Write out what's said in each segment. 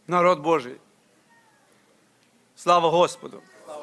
Народ Божий, слава Господу!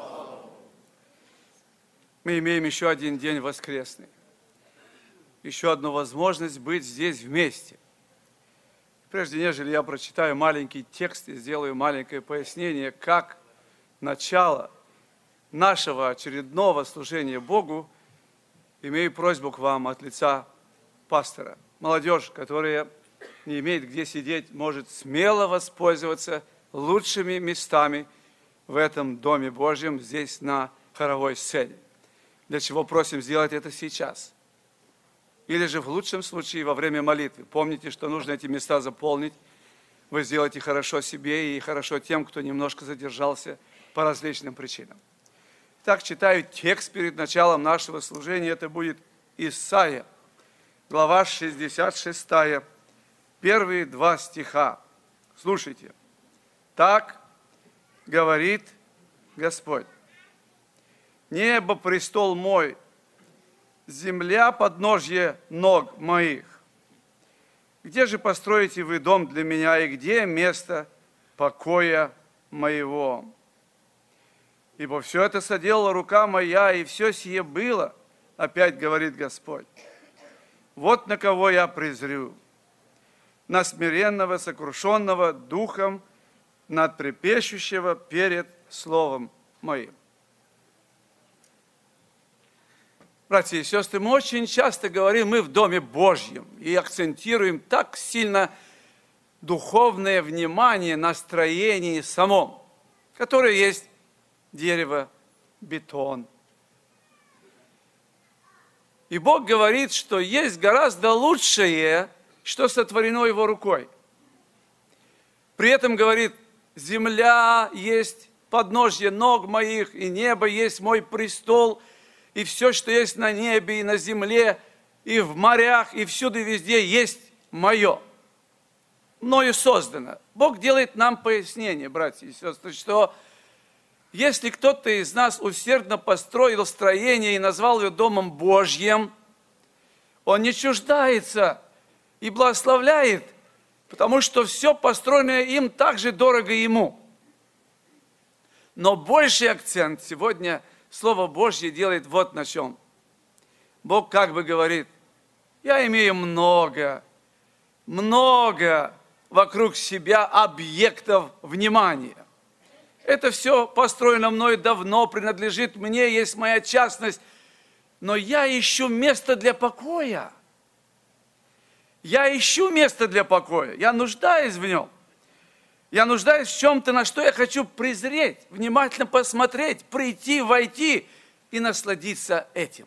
Мы имеем еще один день воскресный, еще одну возможность быть здесь вместе. Прежде нежели я прочитаю маленький текст и сделаю маленькое пояснение, как начало нашего очередного служения Богу, имею просьбу к вам от лица пастора. Молодежь, которая не имеет где сидеть, может смело воспользоваться лучшими местами в этом Доме Божьем, здесь на хоровой сцене. Для чего просим сделать это сейчас. Или же в лучшем случае во время молитвы. Помните, что нужно эти места заполнить. Вы сделаете хорошо себе и хорошо тем, кто немножко задержался по различным причинам. Так, читаю текст перед началом нашего служения. Это будет Исайя, глава 66, первые 2 стиха. Слушайте. «Так говорит Господь. Небо – престол мой, земля – подножье ног моих. Где же построите вы дом для меня, и где место покоя моего? Ибо все это соделала рука моя, и все сие было, опять говорит Господь. Вот на кого я презрю, на смиренного, сокрушенного духом, над трепещущего перед словом моим». Братья и сестры, мы очень часто говорим, мы в Доме Божьем, и акцентируем так сильно духовное внимание на строении самом, которое есть дерево, бетон. И Бог говорит, что есть гораздо лучшее, что сотворено Его рукой. При этом говорит, земля есть подножье ног моих, и небо есть мой престол, и все, что есть на небе и на земле, и в морях, и всюду и везде есть мое. Мною создано. Бог делает нам пояснение, братья и сестры, что если кто-то из нас усердно построил строение и назвал его Домом Божьим, он не чуждается и благословляет, потому что все построенное им также дорого ему. Но больший акцент сегодня Слово Божье делает вот на чем. Бог как бы говорит, я имею много вокруг себя объектов внимания. Это все построено мною давно, принадлежит мне, есть моя частность. Но я ищу место для покоя. Я ищу место для покоя. Я нуждаюсь в нем. Я нуждаюсь в чем-то, на что я хочу презреть, внимательно посмотреть, прийти, войти и насладиться этим.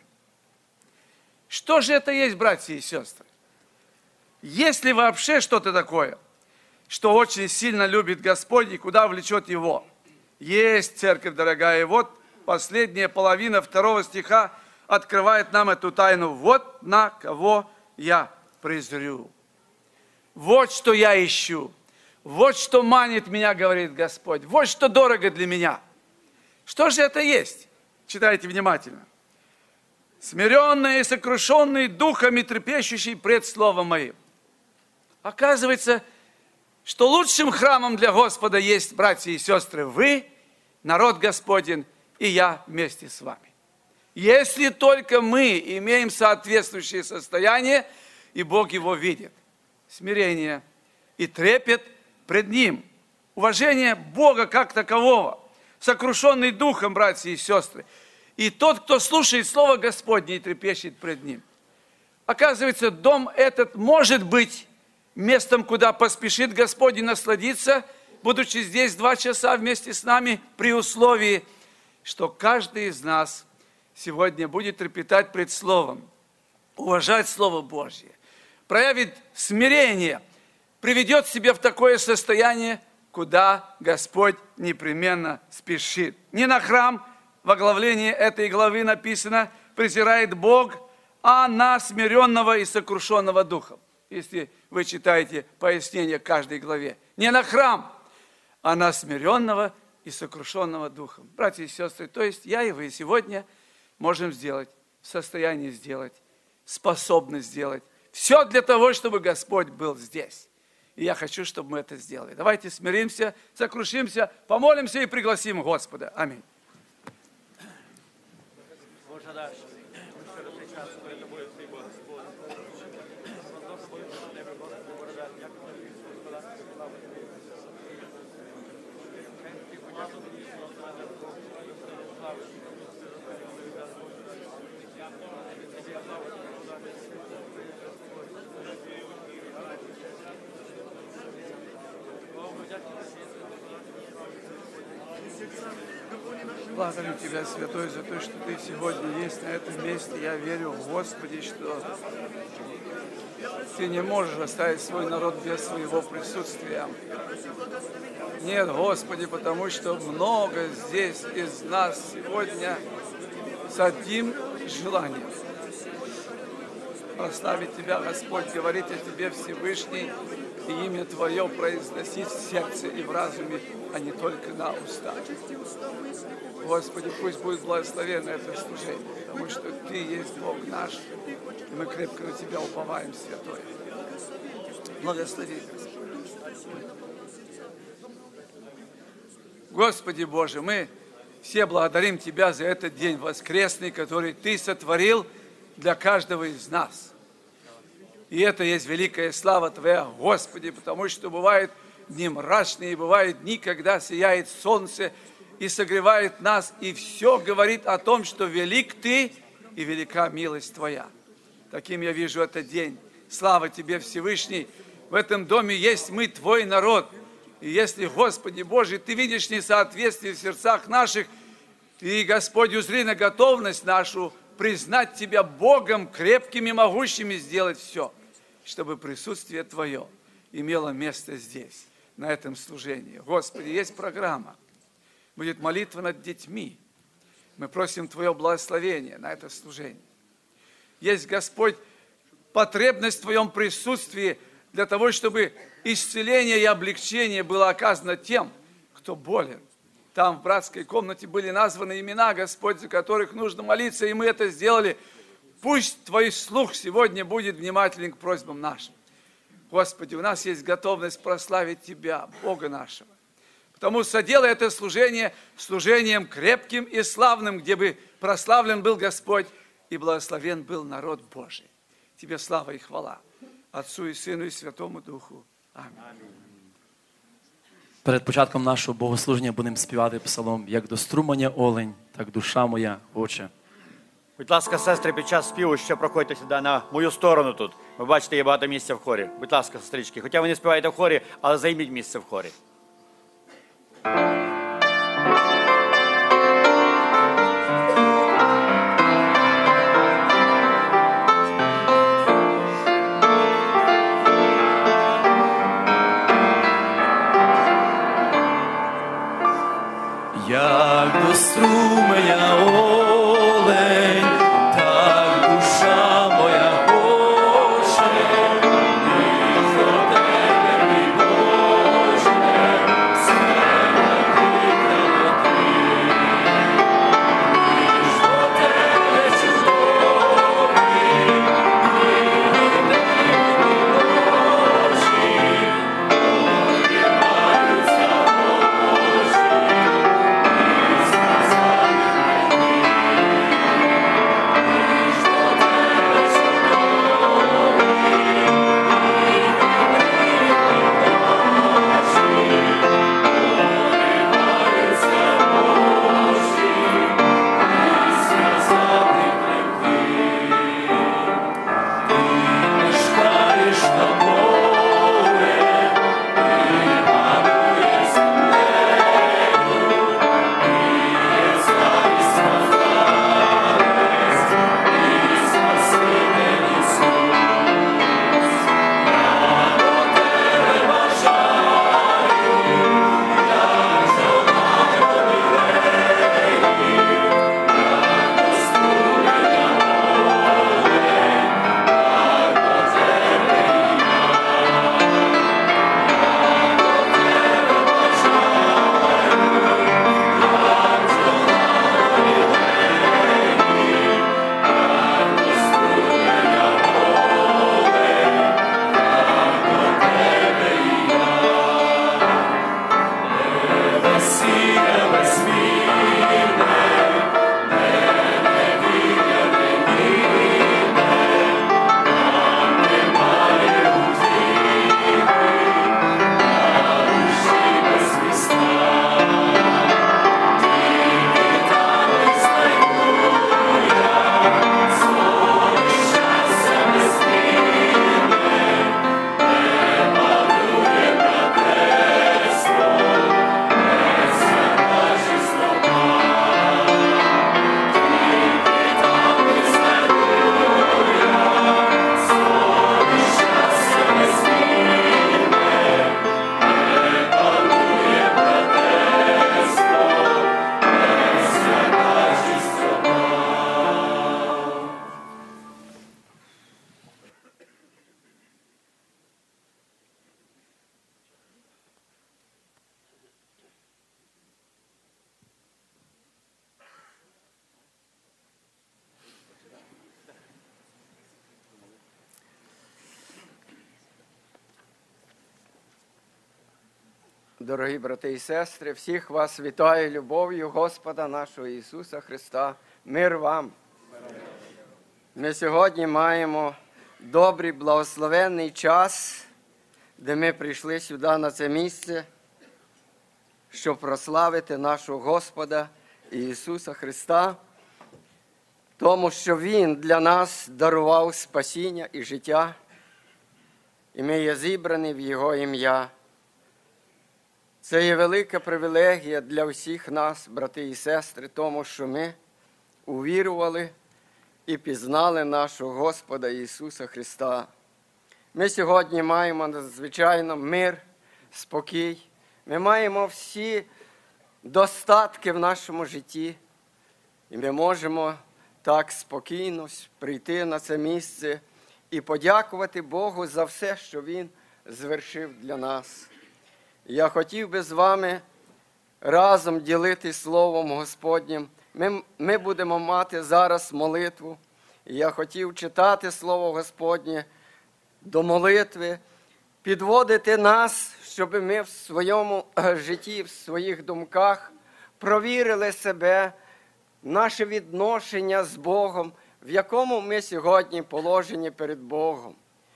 Что же это есть, братья и сестры? Есть ли вообще что-то такое, что очень сильно любит Господь и куда влечет Его? Есть, церковь дорогая. И вот последняя половина 2 стиха открывает нам эту тайну. Вот на кого я презрю. Вот что я ищу. Вот что манит меня, говорит Господь. Вот что дорого для меня. Что же это есть? Читайте внимательно. Смиренный и сокрушенный духом и трепещущий пред словом моим. Оказывается, что лучшим храмом для Господа есть, братья и сестры, вы, народ Господень, и я вместе с вами. Если только мы имеем соответствующее состояние, и Бог его видит. Смирение и трепет пред Ним. Уважение Бога как такового. Сокрушенный духом, братья и сестры. И тот, кто слушает Слово Господне и трепещет пред Ним. Оказывается, дом этот может быть местом, куда поспешит Господь и насладиться, будучи здесь 2 часа вместе с нами, при условии, что каждый из нас сегодня будет трепетать пред Словом, уважать Слово Божье, проявит смирение, приведет себя в такое состояние, куда Господь непременно спешит. Не на храм, в оглавлении этой главы написано, презирает Бог, а на смиренного и сокрушенного духом. Если вы читаете пояснение каждой главе. Не на храм, а на смиренного и сокрушенного духом. Братья и сестры, то есть я и вы сегодня можем сделать, в состоянии сделать, способны сделать. Все для того, чтобы Господь был здесь. И я хочу, чтобы мы это сделали. Давайте смиримся, сокрушимся, помолимся и пригласим Господа. Аминь. Благодарю Тебя, Святой, за то, что Ты сегодня есть на этом месте. Я верю, Господи, что Ты не можешь оставить свой народ без своего присутствия. Нет, Господи, потому что много здесь из нас сегодня с одним желанием. Прославить Тебя, Господь, говорить о Тебе, Всевышний, и имя Твое произносить в сердце и в разуме, а не только на устах. Господи, пусть будет благословенно это служение, потому что Ты есть Бог наш, и мы крепко на Тебя уповаем, Святой. Благослови, Господи. Господи Боже, мы все благодарим Тебя за этот день воскресный, который Ты сотворил для каждого из нас. И это есть великая слава Твоя, Господи, потому что бывают дни мрачные, бывают дни, когда сияет солнце и согревает нас, и все говорит о том, что велик Ты и велика милость Твоя. Таким я вижу этот день. Слава Тебе, Всевышний. В этом доме есть мы, Твой народ. И если, Господи Боже, Ты видишь несоответствие в сердцах наших, и, Господь, узри на готовность нашу признать Тебя Богом, крепким и могущим, и сделать все, чтобы присутствие Твое имело место здесь, на этом служении. Господи, есть программа. Будет молитва над детьми. Мы просим Твое благословение на это служение. Есть, Господь, потребность в Твоем присутствии для того, чтобы исцеление и облегчение было оказано тем, кто болен. Там в братской комнате были названы имена, Господь, за которых нужно молиться, и мы это сделали. Пусть Твой слух сегодня будет внимателен к просьбам нашим. Господи, у нас есть готовность прославить Тебя, Бога нашего. Потому соделай это служение служением крепким и славным, где бы прославлен был Господь и благословен был народ Божий. Тебе слава и хвала, Отцу и Сину и Святому Духу. Амінь. Перед початком нашого богослуження будемо співати псалом «Як до струменя олень, так душа моя хоче». Будь ласка, сестри, під час співу ще проходьте сюди на мою сторону тут. Ви бачите, є багато місця в хорі. Будь ласка, сестрички. Хоча ви не співаєте в хорі, але займіть місце в хорі. Як до струменя олень, так душа моя хоче, низ до тебе, мій Боже, все Дорогі брати і сестри, всіх вас вітаю любов'ю Господа нашого Ісуса Христа. Мир вам! Ми сьогодні маємо добрий, благословенний час, де ми прийшли сюди, на це місце, щоб прославити нашого Господа Ісуса Христа, тому що Він для нас дарував спасіння і життя, і ми є зібрані в Його ім'я. Це є велика привілегія для всіх нас, брати і сестри, тому що ми увірували і пізнали нашого Господа Ісуса Христа. Ми сьогодні маємо надзвичайно мир, спокій. Ми маємо всі достатки в нашому житті. І ми можемо так спокійно прийти на це місце і подякувати Богу за все, що Він звершив для нас. Я хотів би з вами разом ділити Словом Господнім. Ми будемо мати зараз молитву. І я хотів читати Слово Господнє до молитви, підводити нас, щоб ми в своєму житті, в своїх думках провірили себе, наше відношення з Богом, в якому ми сьогодні положені перед Богом.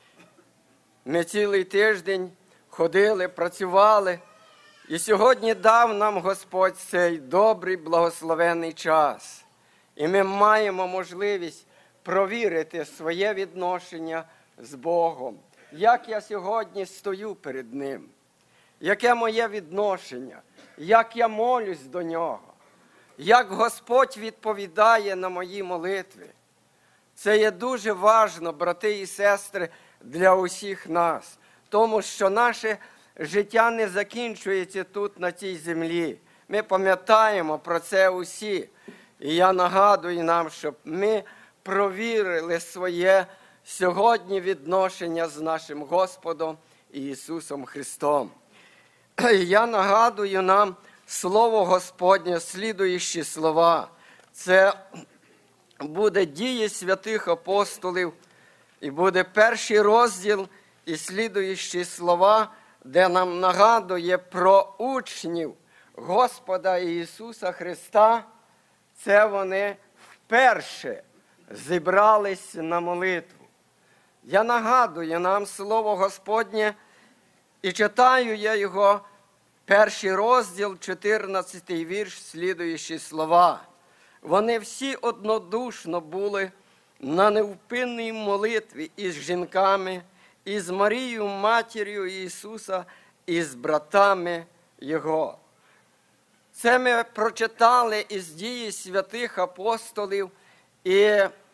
Ми цілий тиждень ходили, працювали, і сьогодні дав нам Господь цей добрий, благословенний час. І ми маємо можливість провірити своє відношення з Богом. Як я сьогодні стою перед Ним? Яке моє відношення? Як я молюсь до Нього? Як Господь відповідає на мої молитви? Це є дуже важливо, брати і сестри, для усіх нас. Тому що наше життя не закінчується тут, на цій землі. Ми пам'ятаємо про це усі. І я нагадую нам, щоб ми провірили своє сьогодні відношення з нашим Господом Ісусом Христом. Я нагадую нам Слово Господнє, слідуючі слова. Це буде Дії святих апостолів, і буде перший розділ і слідуючі слова, де нам нагадує про учнів Господа Ісуса Христа. Це вони вперше зібрались на молитву. Я нагадую нам Слово Господнє, і читаю я його, перший розділ, 14-й вірш, слідуючі слова. Вони всі однодушно були на невпинній молитві із жінками, із Марією, матір'ю Ісуса, і з братами Його. Це ми прочитали із дії святих апостолів, і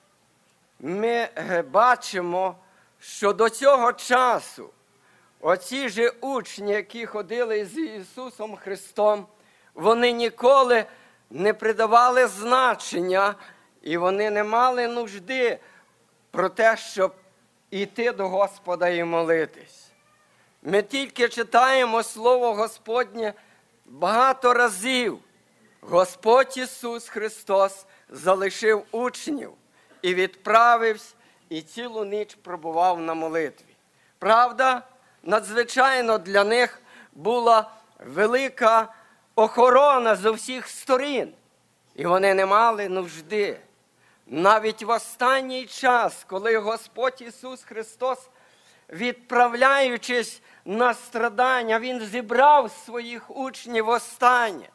ми бачимо, що до цього часу оці ж учні, які ходили з Ісусом Христом, вони ніколи не придавали значення, і вони не мали нужди про те, щоб йти до Господа і молитись. Ми тільки читаємо Слово Господнє багато разів. Господь Ісус Христос залишив учнів і відправився, і цілу ніч пробував на молитві. Правда, надзвичайно для них була велика охорона з усіх сторін, і вони не мали нужди. Навіть в останній час, коли Господь Ісус Христос, відправляючись на страдання, Він зібрав своїх учнів останнє.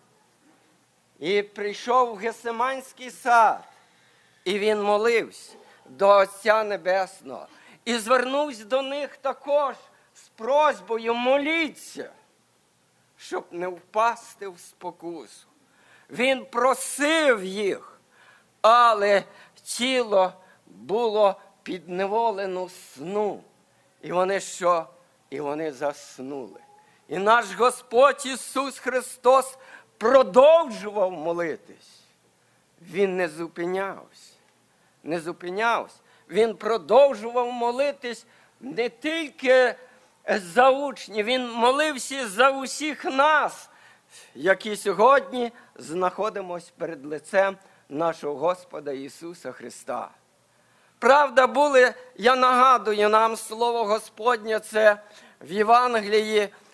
І прийшов в Гесиманський сад, і Він молився до Отця Небесного. І звернувся до них також з просьбою: моліться, щоб не впасти в спокусу. Він просив їх, але тіло було підневолено сну. І вони що? І вони заснули. І наш Господь Ісус Христос продовжував молитись. Він не зупинявся. Не зупинявся. Він продовжував молитись не тільки за учнів, Він молився за усіх нас, які сьогодні знаходимося перед лицем нашого Господа Ісуса Христа. Правда, були, я нагадую нам Слово Господнє, це в Євангелії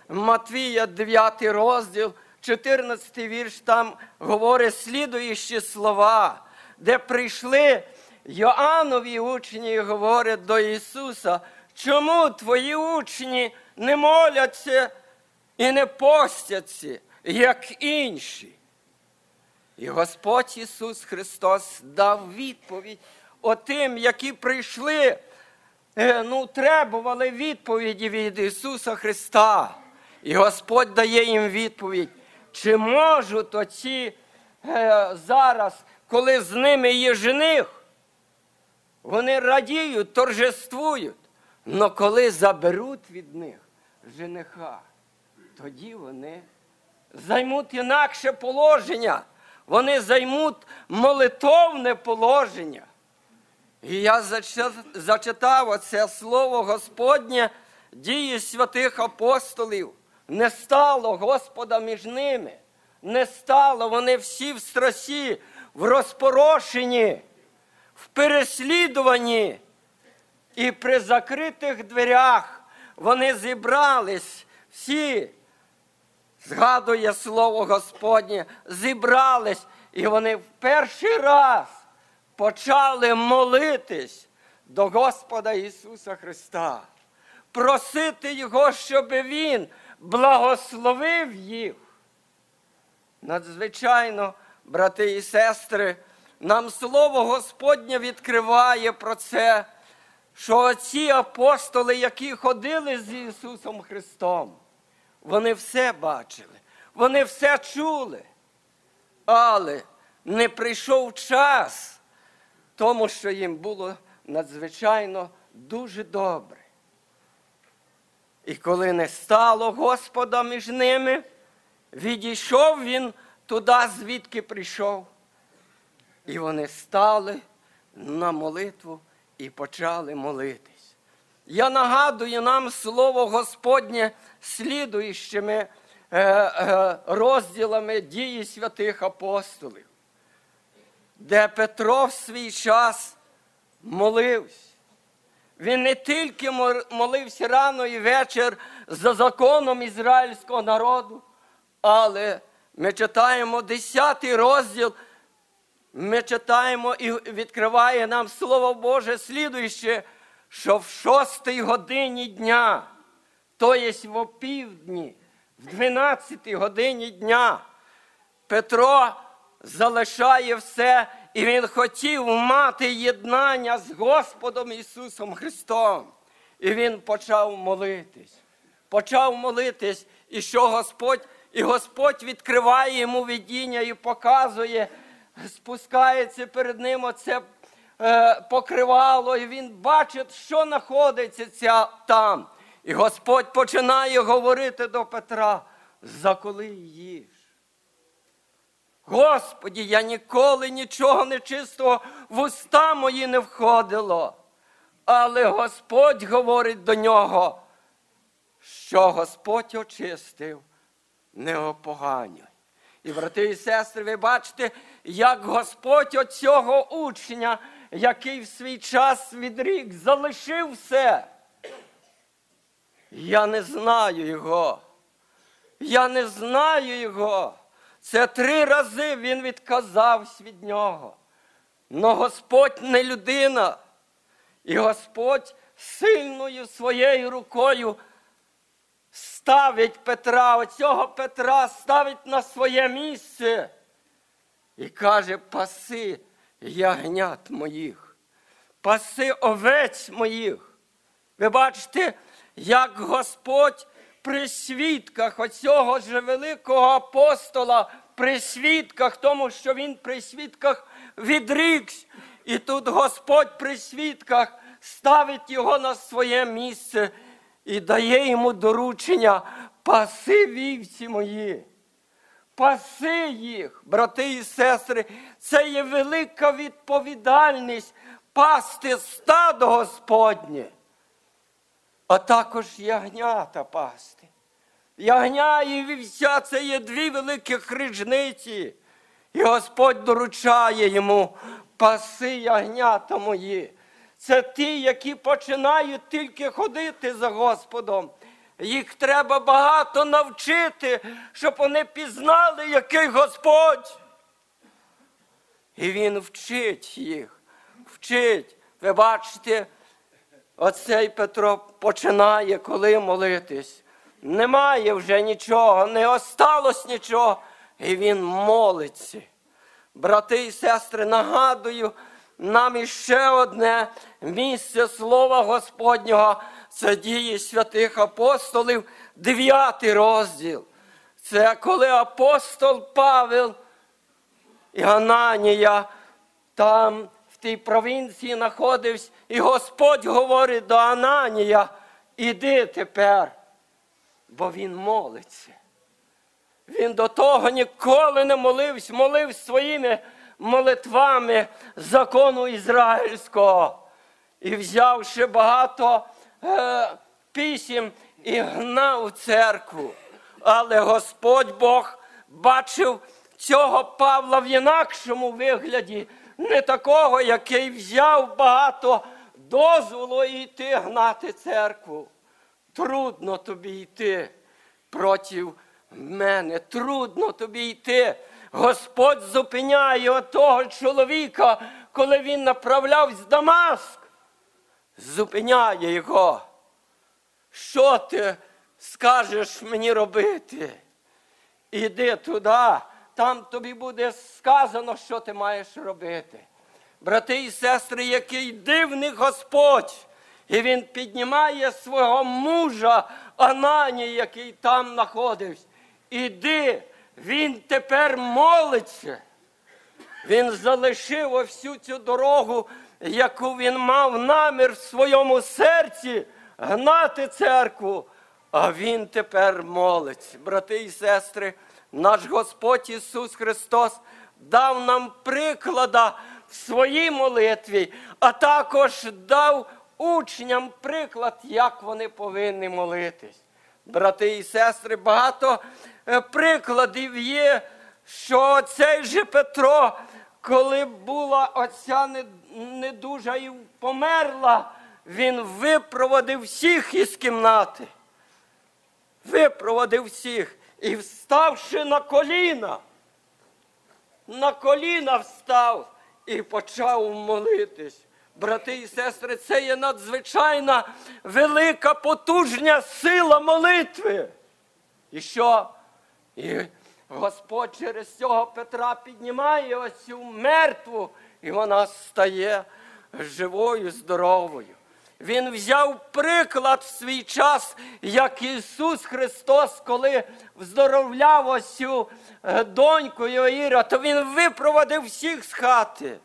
Матвія, 9 розділ, 14 вірш, там говорить слідуючі слова, де прийшли Йоаннові учні і говорять до Ісуса: чому твої учні не моляться і не постяться, як інші? І Господь Ісус Христос дав відповідь отим, які прийшли, требували відповіді від Ісуса Христа. І Господь дає їм відповідь: чи можуть оці зараз, коли з ними є жених, вони радіють, торжествують, але коли заберуть від них жениха, тоді вони займуть інакше положення, вони займуть молитовне положення. І я зачитав оце слово Господнє, дії святих апостолів. Не стало Господа між ними, не стало, вони всі в страсі, в розпорошенні, в переслідуванні. І при закритих дверях вони зібрались всі, згадує слово Господнє, зібрались, і вони в перший раз почали молитись до Господа Ісуса Христа, просити Його, щоб Він благословив їх. Надзвичайно, брати і сестри, нам слово Господнє відкриває про це, що ці апостоли, які ходили з Ісусом Христом, вони все бачили, вони все чули, але не прийшов час, тому що їм було надзвичайно дуже добре. І коли не стало Господа між ними, відійшов він туди, звідки прийшов. І вони стали на молитву і почали молитись. Я нагадую нам слово Господнє слідуючими розділами дії святих апостолів, де Петро в свій час молився. Він не тільки молився рано і вечір за законом ізраїльського народу, але ми читаємо 10 розділ, ми читаємо і відкриває нам Слово Боже слідуюче, що в 6 годині дня, то є в опівдні, в 12 годині дня, Петро залишає все, і він хотів мати єднання з Господом Ісусом Христом. І він почав молитись. Почав молитись, і що Господь? І Господь відкриває йому видіння і показує, спускається перед ним оце покривало, і він бачить, що знаходиться там. І Господь починає говорити до Петра: заколи їж. Господі, я ніколи нічого нечистого в уста мої не входило. Але Господь говорить до нього, що Господь очистив, не опоганюй. І, брати і сестри, ви бачите, як Господь оцього учня, який в свій час відрік, залишив все. Я не знаю його. Я не знаю його. Це 3 рази він відказався від нього. Но Господь не людина. І Господь сильною своєю рукою ставить Петра, оцього Петра ставить на своє місце. І каже: паси ягнят моїх, паси овець моїх. Ви бачите, як Господь при свідках оцього ж великого апостола, при свідках, тому що він при свідках відрікся. І тут Господь при свідках ставить його на своє місце і дає йому доручення: паси вівці мої, паси їх, брати і сестри. Це є велика відповідальність пасти стадо Господнє, а також ягнята пасти. Ягня і вівця – це є 2 великих різниці. І Господь доручає йому: паси ягнята мої. Це ті, які починають тільки ходити за Господом. Їх треба багато навчити, щоб вони пізнали, який Господь. І Він вчить їх, вчить. Ви бачите, оцей Петро починає коли молитись. Немає вже нічого, не осталось нічого. І він молиться. Брати і сестри, нагадую нам іще одне місце Слова Господнього. Це Дії святих апостолів, 9 розділ. Це коли апостол Павел і Ананія там в тій провінції знаходився, і Господь говорить до Ананія: іди тепер, бо він молиться. Він до того ніколи не молився, молився своїми молитвами закону ізраїльського. І взявши багато писем і гнав у церкву. Але Господь Бог бачив цього Павла в інакшому вигляді, не такого, який взяв багато дозволу йти гнати церкву. Трудно тобі йти проти мене, трудно тобі йти. Господь зупиняє того чоловіка, коли він направлявся в Дамаск. Зупиняє його. Що ти скажеш мені робити? Іди туди, там тобі буде сказано, що ти маєш робити. Брати і сестри, який дивний Господь. І він піднімає свого мужа Ананія, який там знаходився. Іди, він тепер молиться. Він залишив всю цю дорогу, яку він мав намір в своєму серці гнати церкву. А він тепер молиться. Брати і сестри, наш Господь Ісус Христос дав нам приклада в своїй молитві, а також дав учням приклад, як вони повинні молитись. Брати і сестри, багато прикладів є, що цей же Петро, коли була оця недужа і померла, він випроводив всіх із кімнати. Випроводив всіх. І вставши на коліна встав і почав молитись. Брати і сестри, це є надзвичайна велика, потужна сила молитви. І що? І Господь через цього Петра піднімає оцю мертву, і вона стає живою, здоровою. Він взяв приклад в свій час, як Ісус Христос, коли вздоровляв оцю доньку Йоїра, то Він випроводив всіх з хати.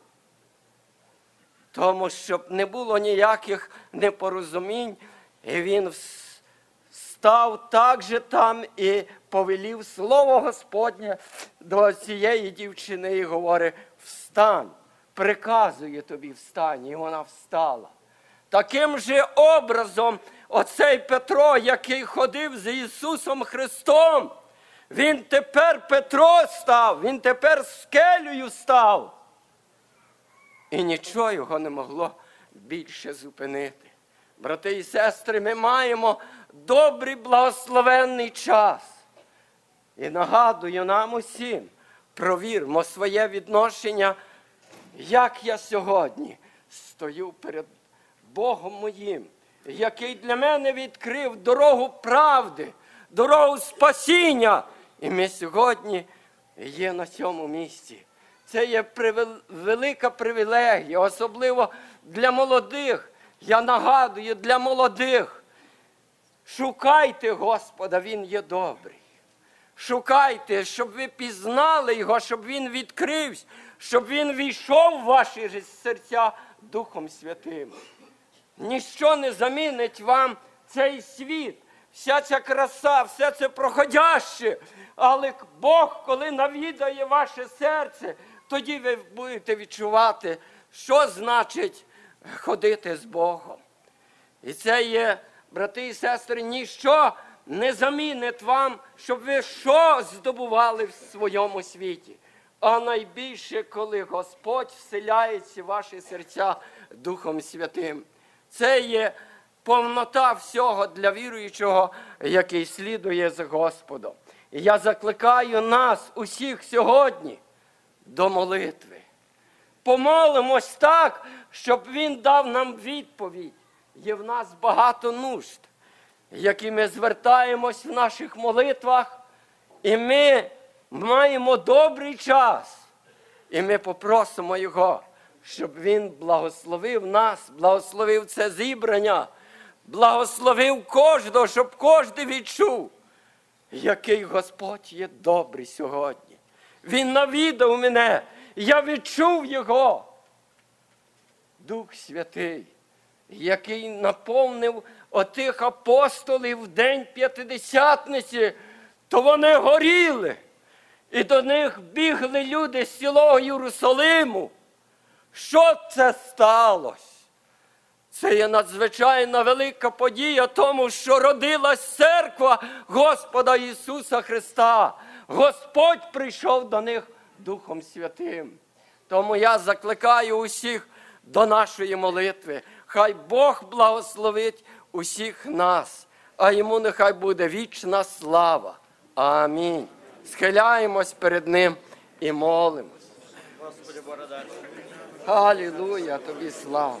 Тому, щоб не було ніяких непорозумінь, і він став так же там і повелів слово Господнє до цієї дівчини і говорить: встань, приказує тобі, встань. І вона встала. Таким же образом оцей Петро, який ходив з Ісусом Христом, він тепер Петро став, він тепер скелею став. І нічого його не могло більше зупинити. Брати і сестри, ми маємо добрий, благословенний час. І нагадую нам усім, провірмо своє відношення, як я сьогодні стою перед Богом моїм, який для мене відкрив дорогу правди, дорогу спасіння. І ми сьогодні є на цьому місці. Це є велика привілегія, особливо для молодих. Я нагадую, для молодих. Шукайте Господа, Він є добрий. Шукайте, щоб ви пізнали Його, щоб Він відкрився, щоб Він війшов в ваші серця Духом Святим. Ніщо не замінить вам цей світ, вся ця краса, все це проходяще. Але Бог, коли навідає ваше серце, тоді ви будете відчувати, що значить ходити з Богом. І це є, брати і сестри, ніщо не замінить вам, щоб ви що здобували в своєму світі. А найбільше, коли Господь вселяється в ваші серця Духом Святим. Це є повнота всього для віруючого, який слідує за Господом. І я закликаю нас усіх сьогодні до молитви. Помолимось так, щоб Він дав нам відповідь. Є в нас багато нужд, які ми звертаємось в наших молитвах, і ми маємо добрий час. І ми попросимо Його, щоб Він благословив нас, благословив це зібрання, благословив кожного, щоб кожен відчув, який Господь є добрий сьогодні. Він навідав мене, я відчув Його. Дух Святий, який наповнив отих апостолів в день П'ятидесятниці, то вони горіли. І до них бігли люди з цілого Єрусалиму. Що це сталося? Це є надзвичайно велика подія, тому що родилась церква Господа Ісуса Христа. Господь прийшов до них Духом Святим. Тому я закликаю усіх до нашої молитви. Хай Бог благословить усіх нас, а Йому нехай буде вічна слава. Амінь. Схиляємось перед Ним і молимось. Господи, Бородач. Алілуя, Тобі слава.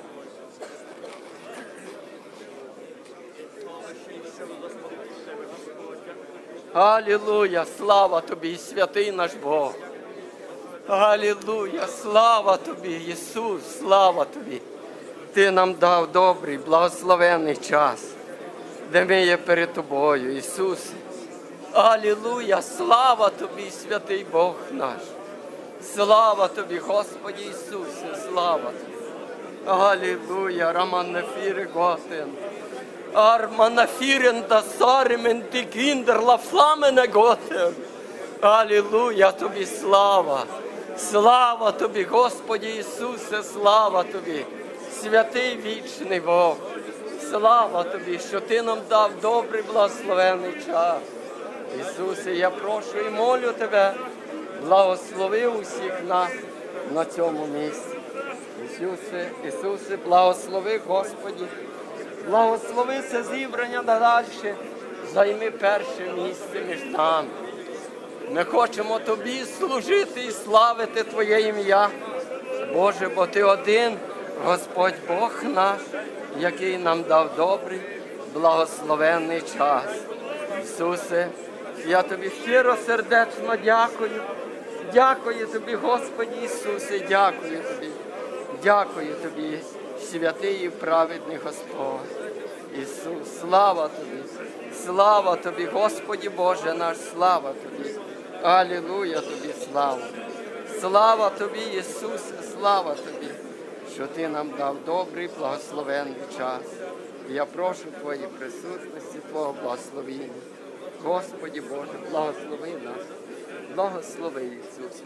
Алілуя, слава Тобі, святий наш Бог. Алілуя, слава Тобі, Ісус, слава Тобі. Ти нам дав добрий, благословенний час, де ми є перед Тобою, Ісусе. Алілуя, слава Тобі, святий Бог наш. Слава Тобі, Господи Ісусе, слава Тобі. Алілуя, раманафіри готен. Арманафірен да саримен ти кіндер ла фламене готен. Алілуя, Тобі слава. Слава Тобі, Господи Ісусе, слава Тобі. Святий вічний Бог. Слава Тобі, що Ти нам дав добрий, благословений час. Ісусе, я прошу і молю Тебе, благослови усіх нас на цьому місці. Ісусе, благослови, Господі, благослови це зібрання надалі, займи перше місце між нами. Ми хочемо Тобі служити і славити Твоє ім'я, Боже, бо Ти один, Господь Бог наш, який нам дав добрий, благословенний час. Ісусе, я Тобі щиро сердечно дякую. Дякую Тобі, Господи Ісусе, дякую Тобі. Дякую Тобі, святий і праведний Господь. Ісус, слава Тобі. Слава Тобі, Господи Боже наш, слава Тобі. Алілуя Тобі, слава. Слава Тобі, Ісусе, слава Тобі, що Ти нам дав добрий, благословенний час. І я прошу Твоєї присутності, Твого благословення. Господи Боже, благослови нас. Благослови, Ісусе.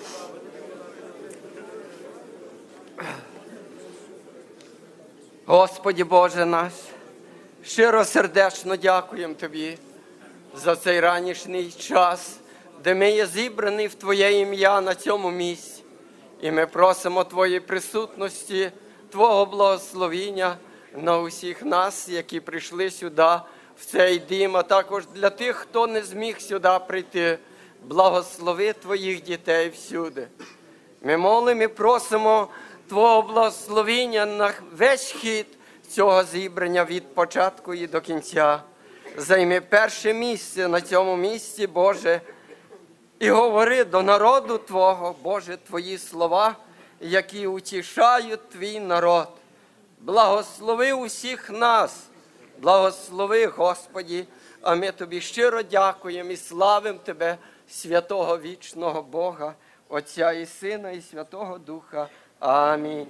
Господи Боже наш, щиросердечно дякуємо Тобі за цей ранішній час, де ми є зібрані в Твоє ім'я на цьому місці. І ми просимо Твоєї присутності, Твого благословіння на усіх нас, які прийшли сюди, в цей дім, а також для тих, хто не зміг сюди прийти. Благослови Твоїх дітей всюди. Ми молимо і просимо Твого благословіння на весь хід цього зібрання від початку і до кінця. Займи перше місце на цьому місці, Боже, і говори до народу Твого, Боже, Твої слова, які утішають Твій народ. Благослови усіх нас, благослови, Господі, а ми Тобі щиро дякуємо і славимо Тебе, святого вічного Бога, Отця і Сина, і Святого Духа. Амінь.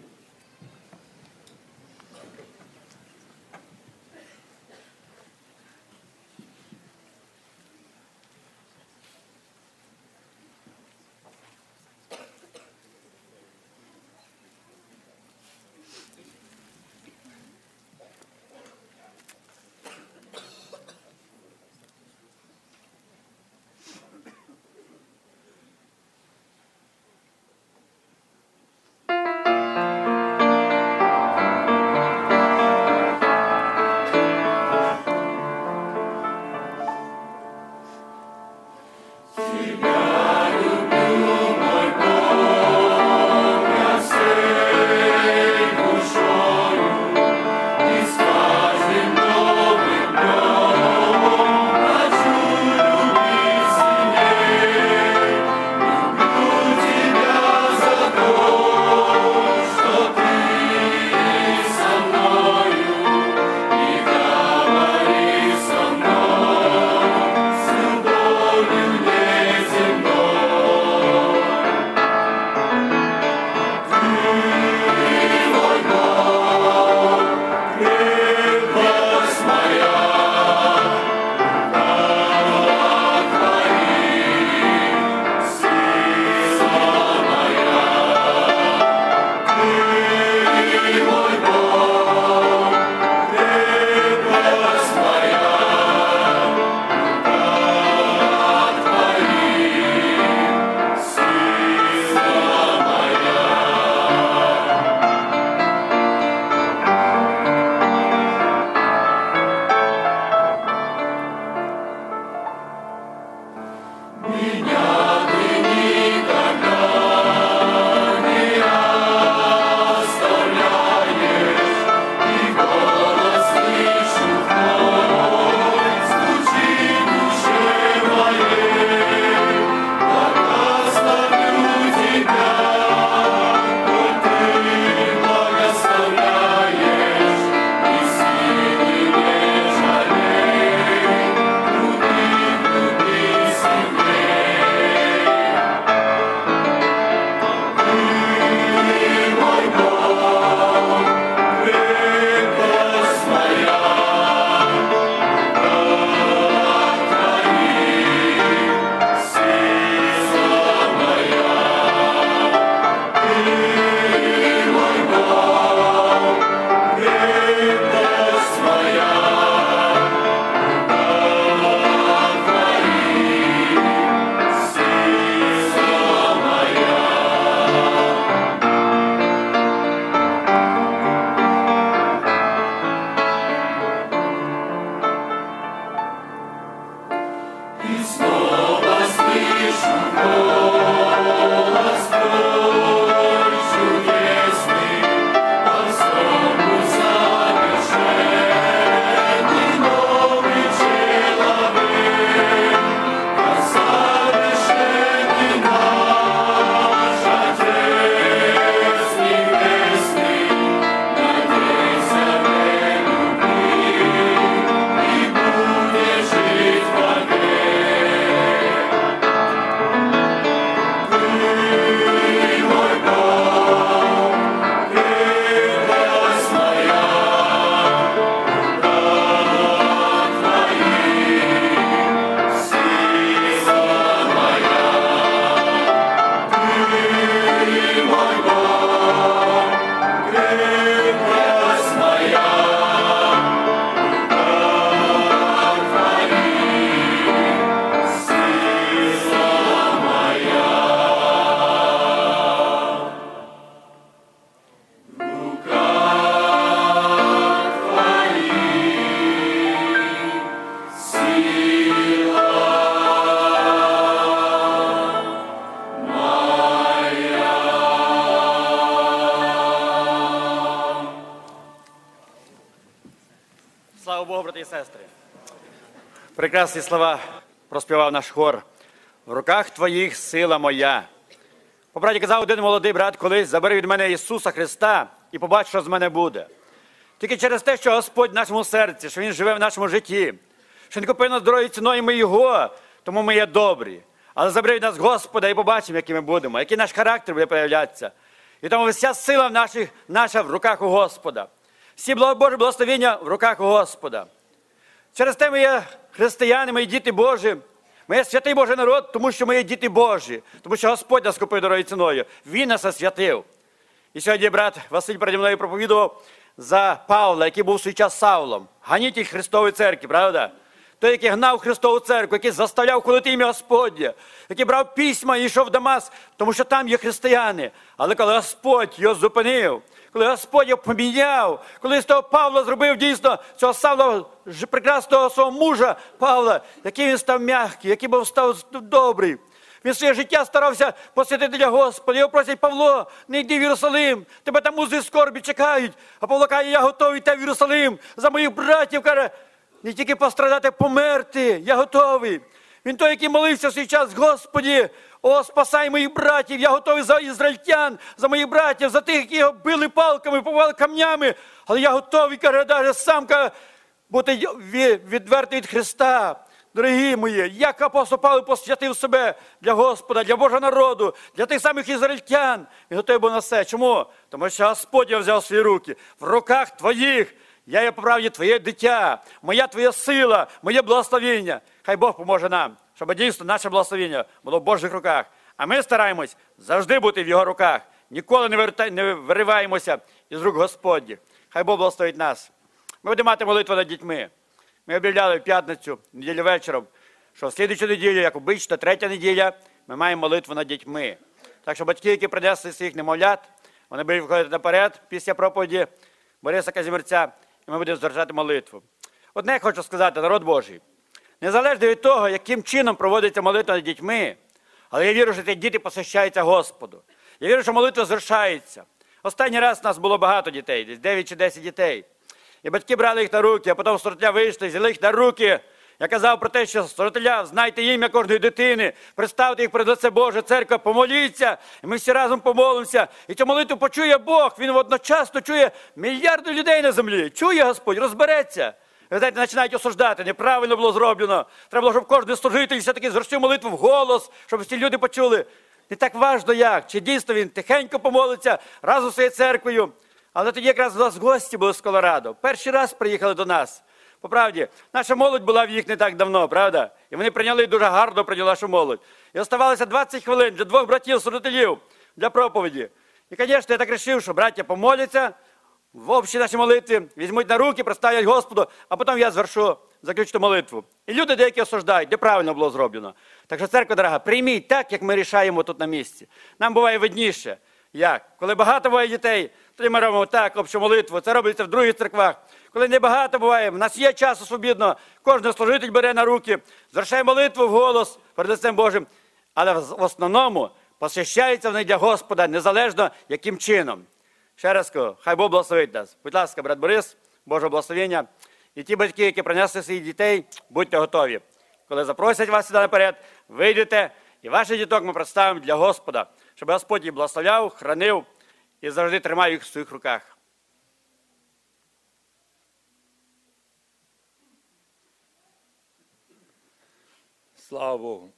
Слава Богу, брати і сестри. Прекрасні слова проспівав наш хор. В руках твоїх сила моя. По правді казав один молодий брат колись: забери від мене Ісуса Христа і побач, що з мене буде. Тільки через те, що Господь в нашому серці, що Він живе в нашому житті, що Він купив нас дорогою ціною, ми Його, тому ми є добрі. Але забери від нас Господа і побачимо, які ми будемо, який наш характер буде проявлятися. І тому вся сила наша в руках у Господа. Всі Божі благословення в руках у Господа. Через те ми є християни, ми є діти Божі. Ми є святий Божий народ, тому що ми є діти Божі. Тому що Господь нас купив дорогою ціною. Він нас освятив. І сьогодні брат Василь переді мною проповідував за Павла, який був в свій час Савлом. Ганітель Христової церкви, правда? Той, який гнав Христову церкву, який заставляв хулити ім'я Господнє, який брав письма і йшов в Дамаск, тому що там є християни. Але коли Господь його зупинив, коли Господь його поміняв, коли з того Павла зробив дійсно цього Савла, прекрасного свого мужа Павла, який він став м'який, який був став добрий. Він своє життя старався посвятити для Господа. Його просять: Павло, не йди в Єрусалим, тебе там музи скорбі чекають. А Павло каже: я готовий йти в Єрусалим за моїх братів, каже, не тільки пострадати, померти, я готовий. Він той, який молився в свій час: Господі, о, спасай моїх братів, я готовий за ізраїльтян, за моїх братів, за тих, які його били палками, побивали камнями. Але я готовий, каже, навіть сам, каже, бути відвертий від Христа. Дорогі мої, як апостол Павло посвятив себе для Господа, для Божого народу, для тих самих ізраїльтян. Він готовий був на все. Чому? Тому що Господь його взяв в свої руки. В руках твоїх я є по правді твоє дитя, моя твоя сила, моє благословення. Хай Бог поможе нам, щоб дійсно наше благословення було в Божих руках. А ми стараємось завжди бути в Його руках. Ніколи не вириваємося із рук Господніх. Хай Бог благословить нас. Ми будемо мати молитву над дітьми. Ми об'являли в п'ятницю, неділю вечором, що в слідчу неділю, як обично, третя неділя, ми маємо молитву над дітьми. Так що батьки, які принесли своїх немовлят, вони будуть виходити наперед після проповіді Бориса Казімирця, і ми будемо здержати молитву. Одне я хочу сказати, народ Божий, незалежно від того, яким чином проводиться молитва над дітьми, але я вірю, що ці діти посвящаються Господу. Я вірю, що молитва звершається. Останній раз у нас було багато дітей, десь 9 чи 10 дітей. І батьки брали їх на руки, а потім служителя вийшли, взяли їх на руки. Я казав про те, що служителя, знайте ім'я кожної дитини, представте їх перед лице Боже, церква, помоліться, і ми всі разом помолимося. І цю молитву почує Бог, Він одночасно чує мільярди людей на землі. Чує Господь, розбереться. Ви знаєте, починають осуждати, неправильно було зроблено. Треба було, щоб кожен служитель все-таки звершив молитву в голос, щоб всі люди почули. Не так важливо як, чи дійсно він тихенько помолиться разом з своєю церквою. Але тоді якраз у нас гості були з Колорадо. Перший раз приїхали до нас. По правді, наша молодь була в їх не так давно, правда? І вони прийняли, дуже гарно прийняли нашу молодь. І оставалося 20 хвилин для двох братів-служителів для проповіді. І, звісно, я так вирішив, що браття помоляться в общій нашій молитві, візьмуть на руки, представлять Господу, а потім я звершу заключну молитву. І люди деякі осуждають, де правильно було зроблено. Так що, церква дорога, прийміть так, як ми рішаємо тут на місці. Нам буває видніше. Як? Коли багато буває дітей, тоді ми робимо так, общу молитву. Це робиться в других церквах. Коли небагато буває, в нас є час свобідно, кожен служитель бере на руки, звершає молитву в голос перед лицем Божим. Але в основному посвящається вони для Господа, незалежно яким чином. Ще раз кажу, хай Бог благословить нас. Будь ласка, брат Борис, Божого благословення. І ті батьки, які принесли своїх дітей, будьте готові. Коли запросять вас сюди наперед, вийдете, і ваших діток ми представимо для Господа, щоб Господь їх благословляв, хранив і завжди тримав їх в своїх руках. Слава Богу.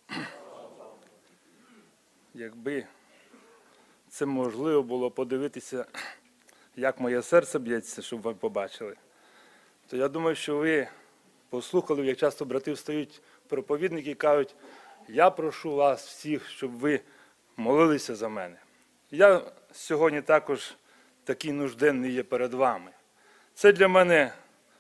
Якби це можливо було подивитися, як моє серце б'ється, щоб ви побачили, то я думаю, що ви послухали, як часто брати встають проповідники і кажуть: я прошу вас всіх, щоб ви молилися за мене. Я сьогодні також такий нужденний є перед вами. Це для мене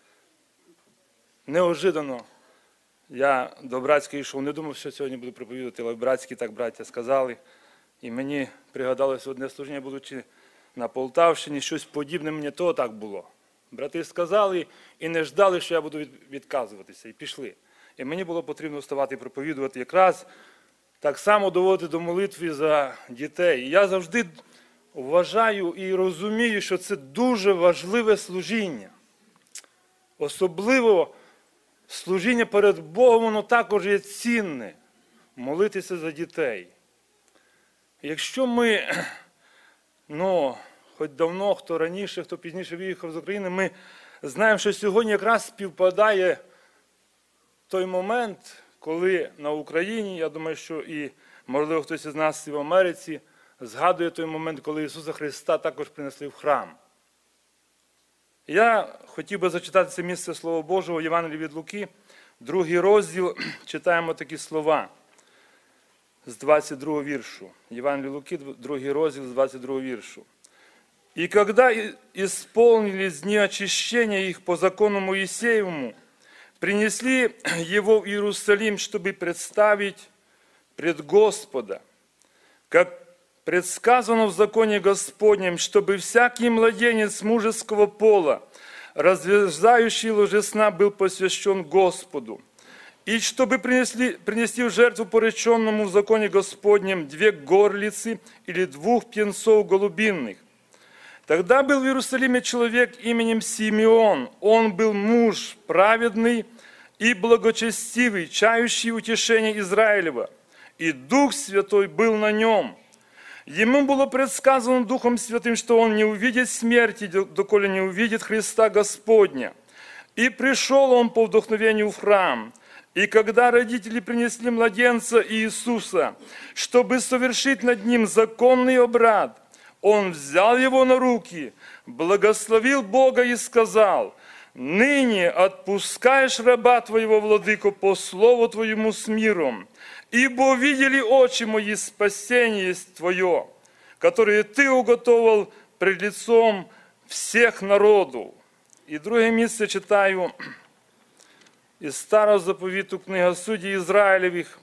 неожиданно. Я до Братської йшов, не думав, що сьогодні буду проповідати, але Братські так браття сказали. І мені пригадалося одне служіння, будучи на Полтавщині, щось подібне мені того так було. Брати сказали і не ждали, що я буду відказуватися, і пішли. І мені було потрібно вставати і проповідувати якраз так само доводити до молитви за дітей. І я завжди вважаю і розумію, що це дуже важливе служіння. особливо служіння перед Богом, воно також є цінне. Молитися за дітей. Якщо ми, хоч давно, хто раніше, хто пізніше виїхав з України, ми знаємо, що сьогодні якраз співпадає той момент, коли на Україні, я думаю, що і, можливо, хтось із нас і в Америці, згадує той момент, коли Ісуса Христа також принесли в храм. Я хотів би зачитати це місце Слова Божого, Євангелії від Луки, 2 розділ, читаємо такі слова з 22 віршу. Євангелие Луки, 2 розділ, з 22 віршу. «И когда исполнились дни очищения их по закону Моисеевому, принесли его в Иерусалим, чтобы представить пред Господа, как предсказано в законе Господнем, чтобы всякий младенец мужеского пола, развязающий ложесна, был посвящен Господу, и чтобы принести в жертву пореченному в законе Господнем 2 горлицы или 2 птенцов голубиных. Тогда был в Иерусалиме человек именем Симеон. Он был муж праведный и благочестивый, чающий утешение Израилева, и Дух Святой был на нем. Ему было предсказано Духом Святым, что он не увидит смерти, доколе не увидит Христа Господня. И пришел он по вдохновению в храм. И когда родители принесли младенца Иисуса, чтобы совершить над ним законный обряд, он взял его на руки, благословил Бога и сказал: «Ныне отпускаешь раба твоего, владыко, по слову твоему с миром, ибо видели очи мои спасение твое, которое ты уготовил пред лицом всех народов». І друге місце читаю із Старого заповіту, книга Суддів Ізраїлевих.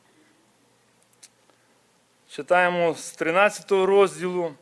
Читаємо з 13 розділу,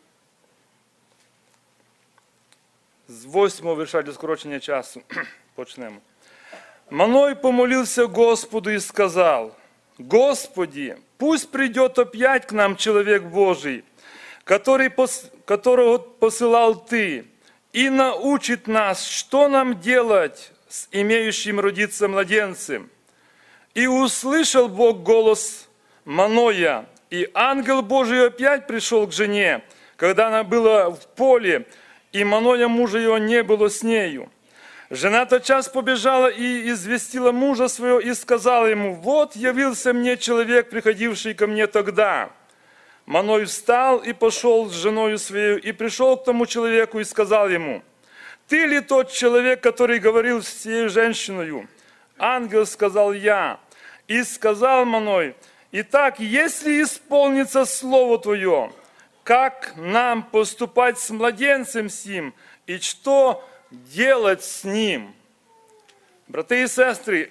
з 8 вірша для скорочення часу. Почнемо. «Маной помолился Господу и сказал: Господи, пусть придет опять к нам человек Божий, которого посылал Ты, и научит нас, что нам делать с имеющим родиться младенцем. И услышал Бог голос Маноя, и ангел Божий опять пришел к жене, когда она была в поле, и Маноя мужа его не было с нею. Жена тотчас побежала и известила мужа своего, и сказала ему: вот явился мне человек, приходивший ко мне тогда. Маной встал и пошел с женою своей, и пришел к тому человеку, и сказал ему: ты ли тот человек, который говорил с сей женщиной? Ангел сказал: я. И сказал Маной: итак, если исполнится слово твое, как нам поступать с младенцем сим, и что делать з ним? Брати і сестри,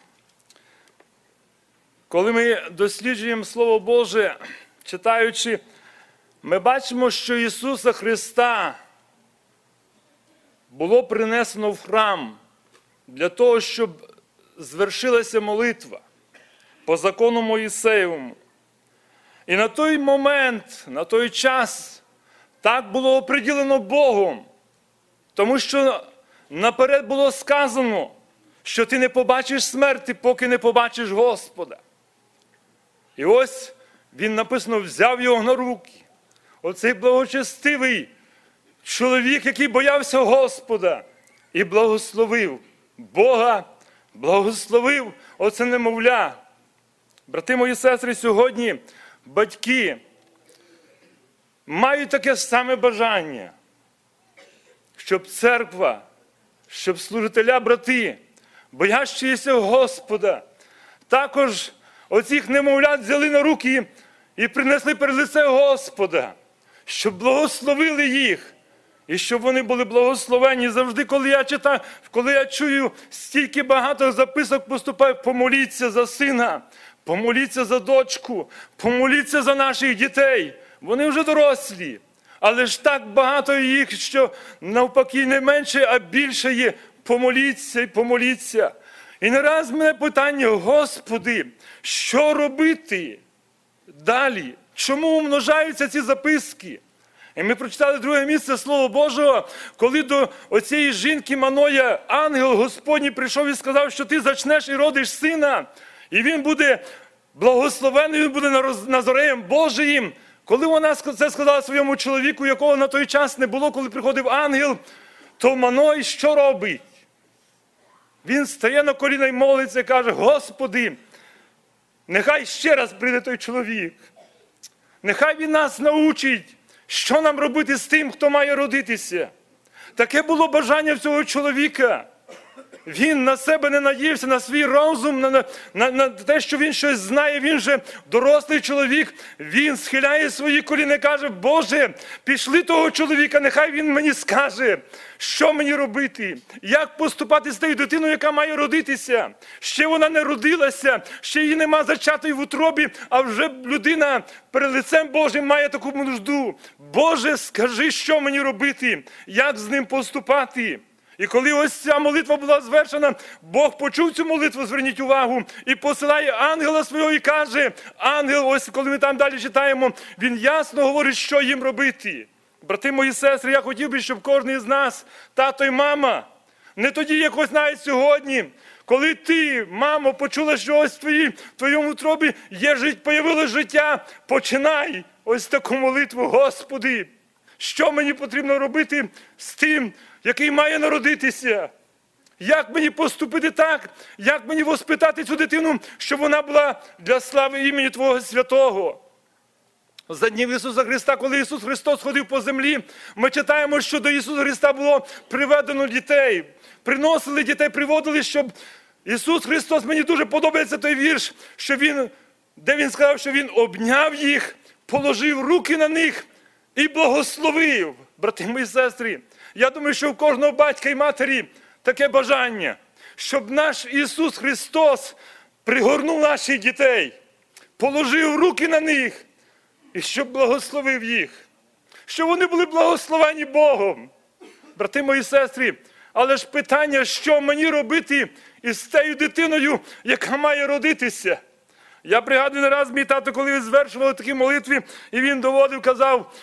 коли ми досліджуємо Слово Боже, читаючи, ми бачимо, що Ісуса Христа було принесено в храм для того, щоб звершилася молитва по закону Моїсеєвому. І на той момент, на той час так було оприділено Богом, тому що наперед було сказано, що ти не побачиш смерті, поки не побачиш Господа. І ось він, написано, взяв його на руки. Оцей благочестивий чоловік, який боявся Господа, і благословив Бога, благословив оце немовля. Брати мої сестри, сьогодні батьки мають таке саме бажання, щоб церква, щоб служителя, брати, боящіся Господа, також оцих немовлят взяли на руки і принесли перед лице Господа, щоб благословили їх, і щоб вони були благословені. Завжди, коли я читаю, коли я чую стільки багато записок поступає: помоліться за сина, помоліться за дочку, помоліться за наших дітей. Вони вже дорослі, але ж так багато їх, що навпаки не менше, а більше є. Помоліться і помоліться. І не раз мене питання: Господи, що робити далі? Чому умножаються ці записки? І ми прочитали друге місце Слова Божого, коли до оцієї жінки Маноя ангел Господній прийшов і сказав, що ти зачнеш і родиш сина, і він буде благословений, він буде Назореєм Божиїм. Коли вона це сказала своєму чоловіку, якого на той час не було, коли приходив ангел, то Маной що робить? Він стає на коліна і молиться, і каже: Господи, нехай ще раз прийде той чоловік. Нехай він нас научить, що нам робити з тим, хто має родитися. Таке було бажання в цього чоловіка. Він на себе не надіявся, на свій розум, на те, що він щось знає. Він же дорослий чоловік. Він схиляє свої коліна і каже: Боже, пішли того чоловіка, нехай він мені скаже, що мені робити, як поступати з тією дитиною, яка має родитися. Ще вона не родилася, ще її нема зачатої в утробі, а вже людина перед лицем Божим має таку нужду. Боже, скажи, що мені робити, як з ним поступати. І коли ось ця молитва була звершена, Бог почув цю молитву, зверніть увагу, і посилає ангела свого і каже, ангел, ось коли ми там далі читаємо, він ясно говорить, що їм робити. Брати мої сестри, я хотів би, щоб кожен із нас, тато і мама, не тоді, як ось навіть сьогодні, коли ти, мамо, почула, що ось в твоєму утробі появилось життя, починай ось таку молитву: Господи, що мені потрібно робити з тим, який має народитися? Як мені поступити так? Як мені воспитати цю дитину, щоб вона була для слави імені Твого Святого? За днів Ісуса Христа, коли Ісус Христос ходив по землі, ми читаємо, що до Ісуса Христа було приведено дітей. Приносили дітей, приводили, щоб Ісус Христос, мені дуже подобається той вірш, де Він сказав, що Він обняв їх, положив руки на них і благословив. Брати мої сестри, я думаю, що у кожного батька і матері таке бажання, щоб наш Ісус Христос пригорнув наших дітей, положив руки на них і щоб благословив їх. Щоб вони були благословені Богом. Брати мої сестри, але ж питання, що мені робити із тією дитиною, яка має родитися? Я пригадую, не раз мій тато, коли він звершував такі молитви, і він доводив, казав,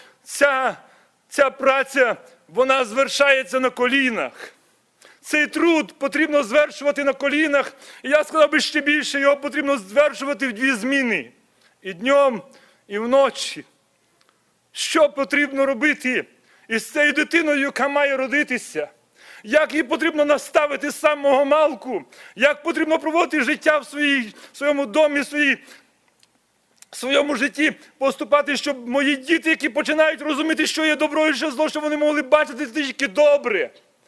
ця праця, вона звершається на колінах. Цей труд потрібно звершувати на колінах. І я сказав би ще більше, його потрібно звершувати в 2 зміни. І днем, і вночі. Що потрібно робити із цією дитиною, яка має родитися? Як її потрібно наставити з самого малку? Як потрібно проводити життя в своєму домі, в своєму житті, поступати, щоб мої діти, які починають розуміти, що є добро і що зло, щоб вони могли бачити тільки добре.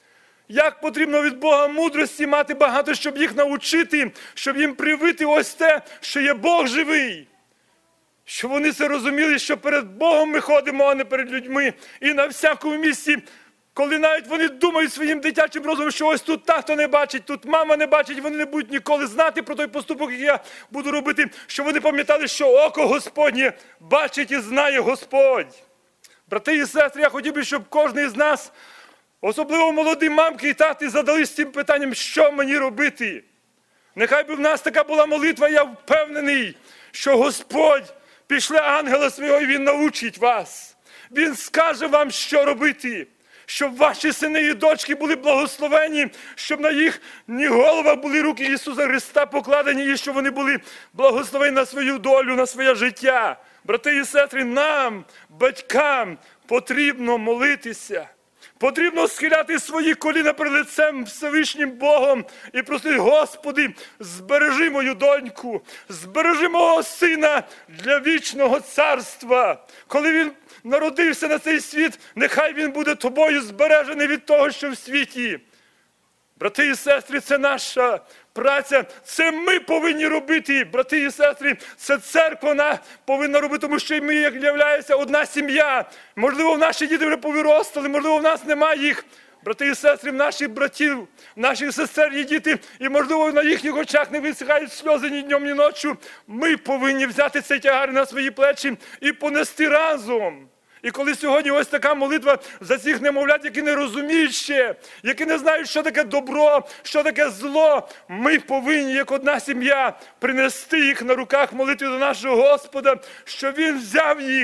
Як потрібно від Бога мудрості мати багато, щоб їх навчити, щоб їм привити ось те, що є Бог живий. Щоб вони це розуміли, що перед Богом ми ходимо, а не перед людьми. І на всякому місці, коли навіть вони думають своїм дитячим розумом, що ось тут тато не бачить, тут мама не бачить, вони не будуть ніколи знати про той поступок, який я буду робити, щоб вони пам'ятали, що око Господнє бачить і знає Господь. Брати і сестри, я хотів би, щоб кожен із нас, особливо молоді мамки і тати, задались цим питанням, що мені робити. Нехай би в нас така була молитва, я впевнений, що Господь пішле ангела свого і Він научить вас. Він скаже вам, що робити. Щоб ваші сини і дочки були благословені, щоб на їхніх головах були руки Ісуса Христа покладені, і щоб вони були благословені на свою долю, на своє життя. Брати і сестри, нам, батькам, потрібно молитися. Потрібно схиляти свої коліна перед лицем Всевишнім Богом і просити: Господи, збережи мою доньку, збережи мого сина для вічного царства. Коли він народився на цей світ, нехай він буде тобою збережений від того, що в світі. Брати і сестри, це наша праця, це ми повинні робити. Брати і сестри, це церква повинна робити, тому що ми, як являється, одна сім'я. Можливо, наші діти вже повиростали, можливо, в нас немає їх. Брати і сестри, в наших братів, в наших сестер є діти, і, можливо, на їхніх очах не висихають сльози ні днем, ні ночі. Ми повинні взяти цей тягар на свої плечі і понести разом. І коли сьогодні ось така молитва за цих немовлят, які не розуміють ще, які не знають, що таке добро, що таке зло, ми повинні, як одна сім'я, принести їх на руках молитви до нашого Господа, щоб Він взяв їх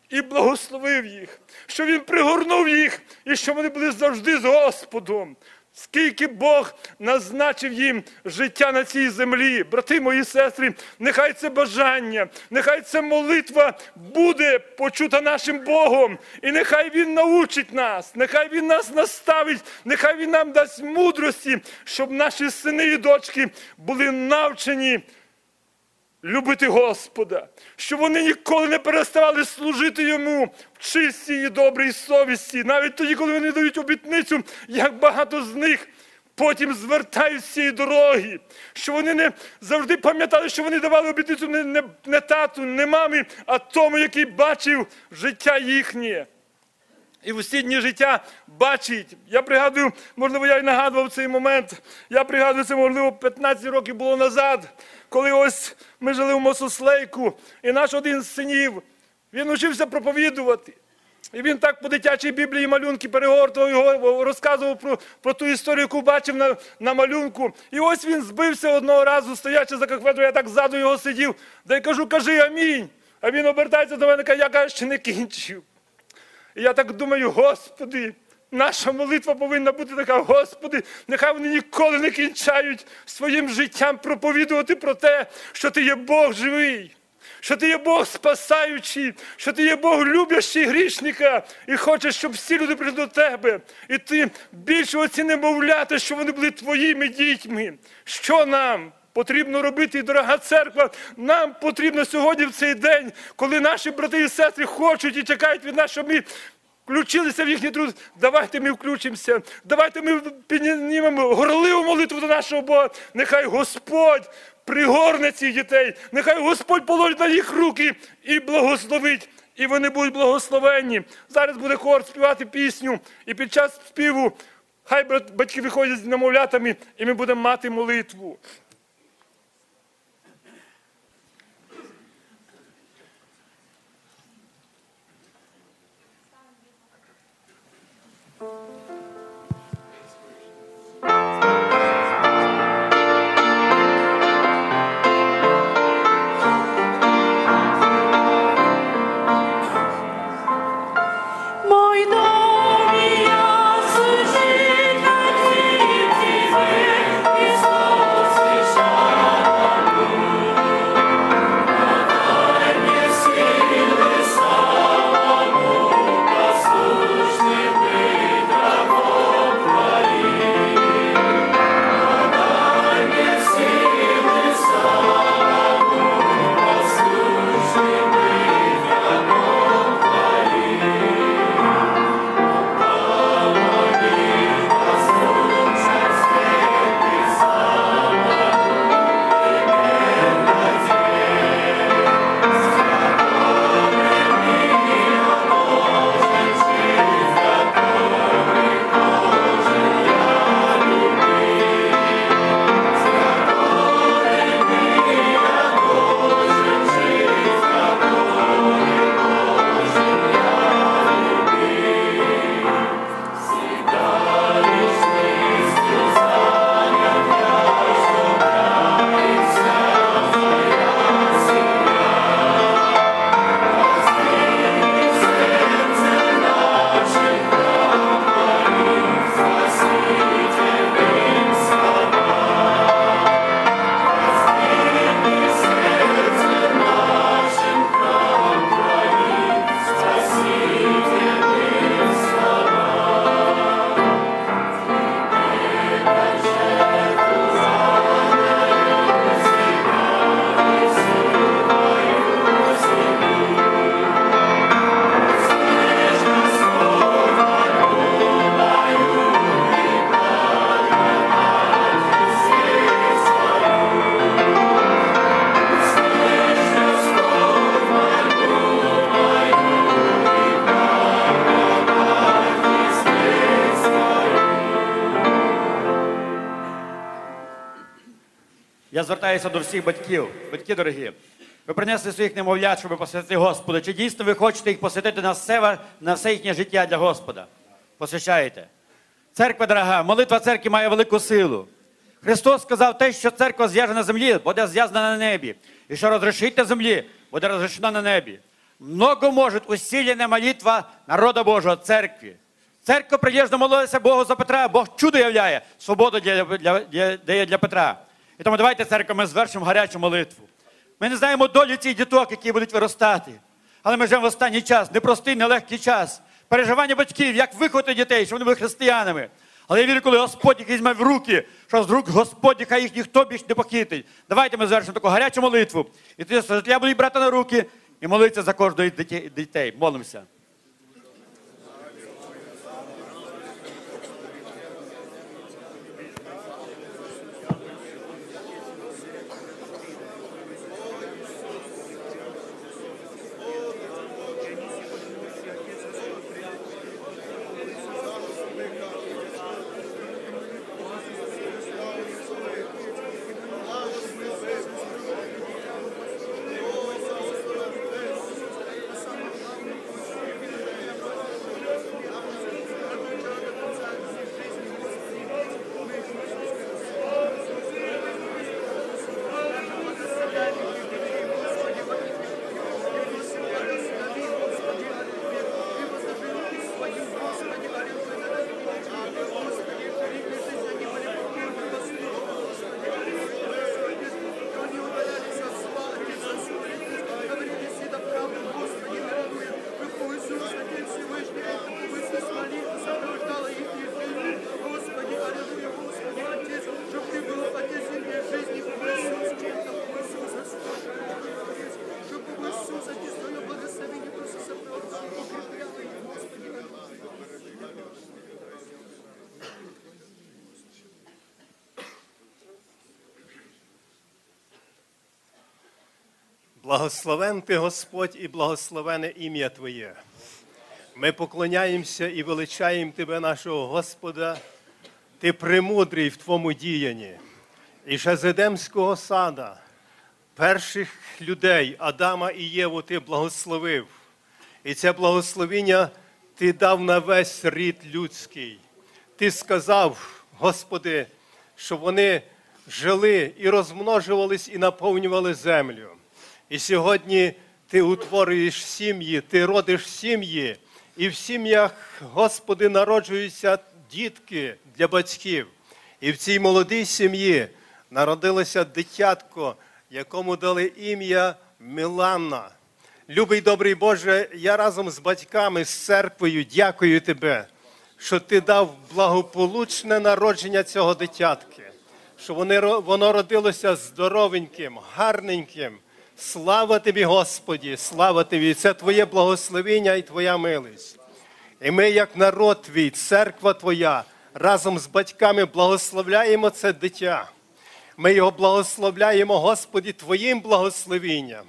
і благословив їх, що Він пригорнув їх і що вони були завжди з Господом. Скільки Бог назначив їм життя на цій землі. Брати мої сестри, нехай це бажання, нехай це молитва буде почута нашим Богом. І нехай Він научить нас, нехай Він нас наставить, нехай Він нам дасть мудрості, щоб наші сини і дочки були навчені любити Господа, щоб вони ніколи не переставали служити Йому в чистій і добрій совісті. Навіть тоді, коли вони дають обітницю, як багато з них потім звертають з цієї дороги. Що вони не завжди пам'ятали, що вони давали обітницю не тату, не мамі, а тому, який бачив життя їхнє. І в усі дні життя бачить. Я пригадую, можливо, я й нагадував цей момент. Я пригадую, це, можливо, 15 років було назад, коли ось ми жили в Мосослейку, і наш один з синів, він учився проповідувати. І він так по дитячій Біблії малюнки перегортував його, розказував про ту історію, яку бачив на малюнку. І ось він збився одного разу, стоячи за кафедрою, я так ззаду його сидів, да й кажу, кажи амінь. А він обертається до мене, каже, я, каже, ще не кінчив. І я так думаю, Господи, наша молитва повинна бути така, Господи, нехай вони ніколи не кінчають своїм життям проповідувати про те, що Ти є Бог живий, що Ти є Бог спасаючий, що Ти є Бог любящий грішника і хочеш, щоб всі люди прийшли до Тебе. І Ти більше оці немовляти, що вони були Твоїми дітьми. Що нам потрібно робити, дорога церква? Нам потрібно сьогодні в цей день, коли наші брати і сестри хочуть і чекають від нас, щоб ми включилися в їхній труд. Давайте ми включимося, давайте ми піднімемо горливу молитву до нашого Бога. Нехай Господь пригорне цих дітей, нехай Господь положить на їх руки і благословить. І вони будуть благословенні. Зараз буде хор співати пісню, і під час співу хай батьки виходять з немовлятами, і ми будемо мати молитву. Я звертаюся до всіх батьків. Батьки дорогі, ви принесли своїх немовлят, щоб посвятити Господу. Чи дійсно ви хочете їх посвятити на все їхнє життя для Господа? Посвящаєте. Церква дорога, молитва церкви має велику силу. Христос сказав те, що церква зв'яже на землі, буде зв'язана на небі. І що розрішить на землі, буде розрішено на небі. много может усиленная молитва народа Божого, церкви. Церковь прилежно молилася Богу за Петра, Бог чудо являє, свободу дає для Петра. І тому давайте, церква, ми звершимо гарячу молитву. Ми не знаємо долю цих діток, які будуть виростати. Але ми живемо в останній час, непростий, нелегкий час. Переживання батьків, як виховати дітей, щоб вони були християнами. Але я вірю, коли Господь їх візьме в руки, що з рук Господь, хай їх ніхто більше не похитить. Давайте ми звершимо таку гарячу молитву. І тоді служителя будуть брати на руки і молитися за кожного дітей. Молимося. Благословен Ти, Господь, і благословене ім'я Твоє. Ми поклоняємося і величаємо Тебе, нашого Господа. Ти премудрий в Твоєму діянні. І ще з Едемського сада перших людей, Адама і Єву, Ти благословив. І це благословіння Ти дав на весь рід людський. Ти сказав, Господи, щоб вони жили і розмножувались, і наповнювали землю. І сьогодні Ти утворюєш сім'ї, Ти родиш сім'ї, і в сім'ях, Господи, народжуються дітки для батьків. І в цій молодій сім'ї народилося дитятко, якому дали ім'я Міланна. Любий, добрий Боже, я разом з батьками, з церквою дякую Тебе, що Ти дав благополучне народження цього дитятки, що воно родилося здоровеньким, гарненьким. Слава Тобі, Господі, слава Тобі! Це Твоє благословення і Твоя милість. І ми, як народ Твій, церква Твоя, разом з батьками благословляємо це дитя. Ми його благословляємо, Господі, Твоїм благословенням.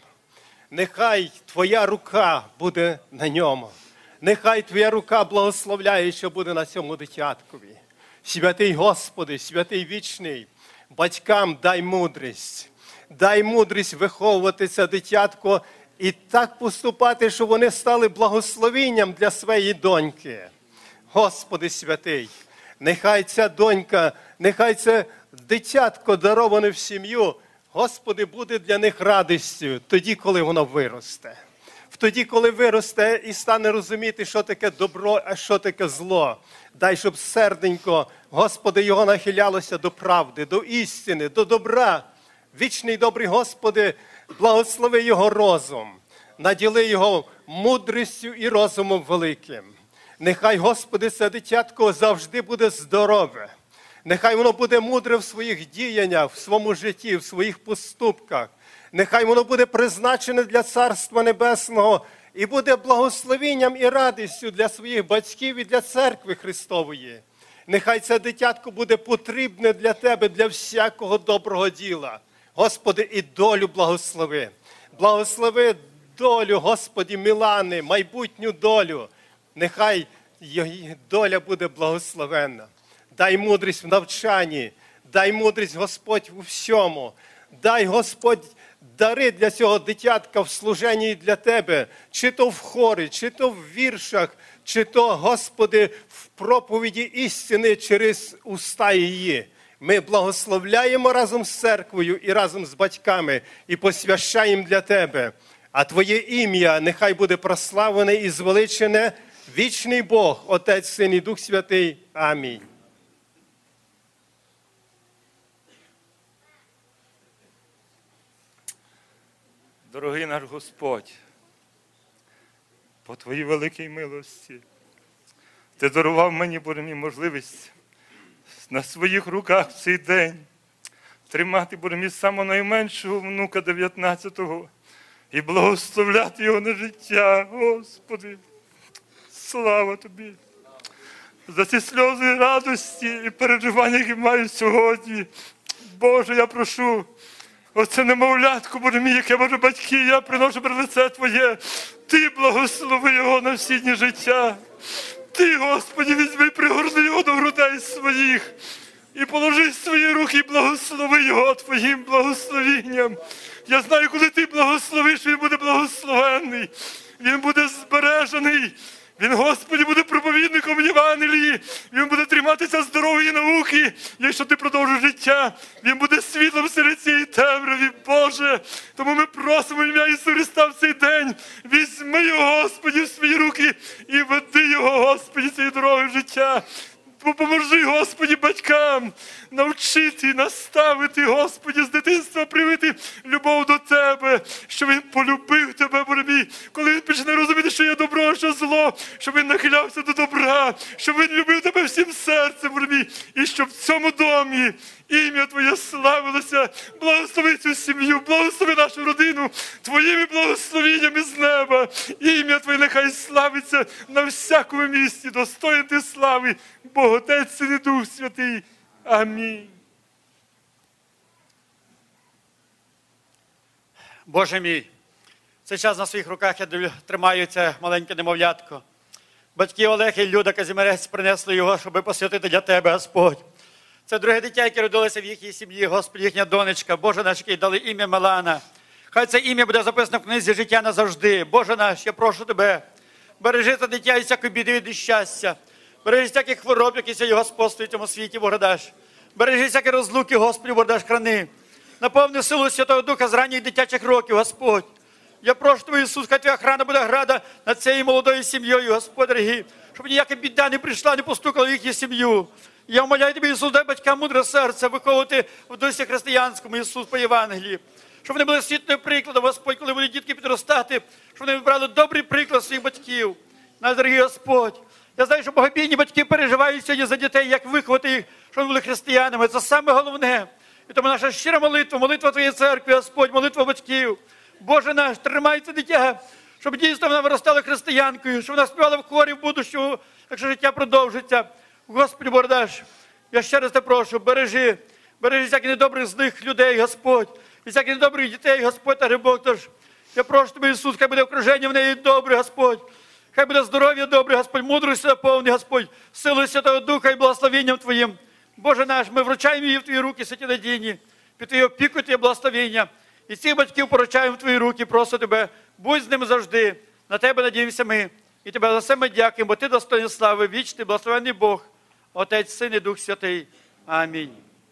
Нехай Твоя рука буде на ньому. Нехай Твоя рука благословляє, що буде на цьому дитяткові. Святий Господи, святий вічний, батькам дай мудрість. Дай мудрість виховувати це дитятко і так поступати, щоб вони стали благословенням для своєї доньки. Господи святий, нехай ця донька, нехай це дитятко, дароване в сім'ю, Господи, буде для них радістю тоді, коли воно виросте. Тоді, коли виросте і стане розуміти, що таке добро, а що таке зло. Дай, щоб серденько, Господи, його нахилялося до правди, до істини, до добра. Вічний добрий Господи, благослови його розум, наділи його мудрістю і розумом великим. Нехай, Господи, це дитятко завжди буде здорове. Нехай воно буде мудре в своїх діяннях, в своєму житті, в своїх поступках. Нехай воно буде призначене для Царства Небесного і буде благословенням і радістю для своїх батьків і для Церкви Христової. Нехай це дитятко буде потрібне для Тебе, для всякого доброго діла. Господи, і долю благослови. Благослови долю, Господи, Мілани, майбутню долю. Нехай її доля буде благословенна. Дай мудрість в навчанні, дай мудрість, Господь, у всьому. Дай, Господь, дари для цього дитятка в служенні для Тебе, чи то в хорі, чи то в віршах, чи то, Господи, в проповіді істини через уста її. Ми благословляємо разом з церквою і разом з батьками і посвящаємо для Тебе. а Твоє ім'я нехай буде прославлене і звеличене, вічний Бог, Отець, Син і Дух Святий. Амінь. Дорогий наш Господь, по Твоїй великій милості, Ти дарував мені, Боже мій, можливість на своїх руках в цей день тримати, Боже мій, самого найменшого внука 19-го і благословляти його на життя. Господи, слава Тобі за ці сльози радості і переживання, які маю сьогодні. Боже, я прошу, оце немовлятко, Боже мій, яке, Боже, батьки, я приношу перед лице Твоє. Ти благослови його на всі дні життя. Ти, Господи, візьми, пригорни його до грудей своїх і положи свої руки і благослови його Твоїм благословінням. Я знаю, коли Ти благословиш, він буде благословенний, він буде збережений. Він, Господи, буде проповідником Євангелії. Він буде триматися здорової науки. Якщо ти продовжиш життя, він буде світлом серед цієї темряві, Боже. Тому ми просимо ім'я Ісуса Христа в цей день. Візьми його, Господи, в свої руки і веди його, Господи, цією дорогою життя. Допоможи, Господи, батькам навчити, наставити, Господи, з дитинства привити любов до Тебе, щоб він полюбив Тебе, Боже мій. Коли він почне розуміти, що є добро, а що зло, щоб він нахилявся до добра, щоб він любив Тебе всім серцем, Боже мій. І щоб в цьому домі ім'я Твоє славилося. Благослови цю сім'ю, благослови нашу родину Твоїми благословіннями з неба. Ім'я Твоє нехай славиться на всякому місці. Достоїн Ти слави, Бог, Отець, Син і Дух Святий. Амінь. Боже мій, в цей час на своїх руках я тримаю це маленьке немовлятко. Батьки Олег і Люда Казімірець принесли його, щоб посвятити для Тебе, Господь. Це друге дитя, яке родилося в їхній сім'ї, Господи, їхня донечка. Боже наш, який дали ім'я Мелана. Хай це ім'я буде записано в книзі життя назавжди. Боже наш, я прошу Тебе, бережи це дитя і всякої біди і щастя. Бережи всяких хвороб, які сьогодні господствують в цьому світі, Боже наш. Бережи всякі розлуки, Господи, Боже наш, храни. Наповни силу Святого Духа з ранніх дитячих років, Господь. Я прошу Тебе, Ісус, хай Твоя охрана буде града над цією молодою сім'єю, Господь дорогий, щоб ніяка біда не прийшла, не постукала в їхню сім'ю. Я умоляю Тебе, Ісус, дай батькам мудре серце виховувати в дусі християнському, Ісус, по Євангелії. Щоб вони були світлим прикладом, Господь, коли будуть дітки підростати, щоб вони вибрали добрий приклад своїх батьків. Наш дорогий Господь, я знаю, що богобійні батьки переживають сьогодні за дітей, як виховати їх, щоб вони були християнами. Це саме головне. І тому наша щира молитва, молитва Твоєї церкви, Господь, молитва батьків. Боже наш, тримай це дитя, щоб дійсно вона виростала християнкою, щоб вона співала в хорі в будущому, якщо життя продовжиться. Господи, Боже наш, я ще раз Тебе прошу, бережи всяких недобрих злих людей, Господь, і всяких недобрих дітей, Господь, та Бог. Тож я прошу Тебе, Ісус, хай буде окруження в неї добре, Господь. Хай буде здоров'я добре, Господь, мудрості наповни, Господь, силою Святого Духа і благословенням Твоїм. Боже наш, ми вручаємо її в Твої руки, святі надійні, під Твою опіку, Твоє благословення. І цих батьків поручаємо в Твої руки, прошу Тебе, будь з ними завжди. На Тебе надіємося ми. І Тебе за все ми дякуємо, бо Ти достойний слави, вічний, благословенний Бог, Отець, Син і Дух Святий. Амінь.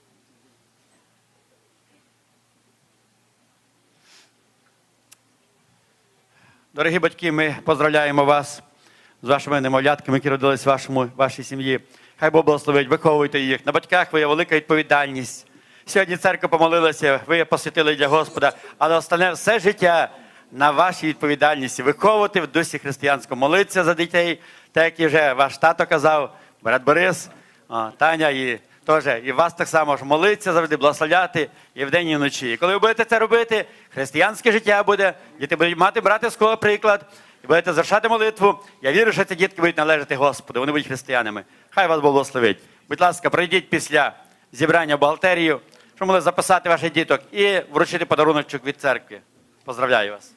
Дорогі батьки, ми поздравляємо вас з вашими немовлятками, які родились в вашій сім'ї. Хай Бог благословить, виховуйте їх. На батьках ви є велика відповідальність. Сьогодні церква помолилася, ви посвятили для Господа, але остальне все життя на вашій відповідальності. Виховувати в дусі християнському, молитися за дітей, так як і вже ваш тато казав, брат Борис, Таня, і теж, і вас так само ж молитися завжди, благословляти і вдень, і вночі. І коли ви будете це робити, християнське життя буде, діти будуть мати брати з кого приклад, і будете завершати молитву. Я вірю, що ці дітки будуть належати Господу, вони будуть християнами. Хай вас Бог благословить. Будь ласка, прийдіть після зібрання в бухгалтерію, щоб могли записати ваших діток і вручити подаруночок від церкви. Поздравляю вас.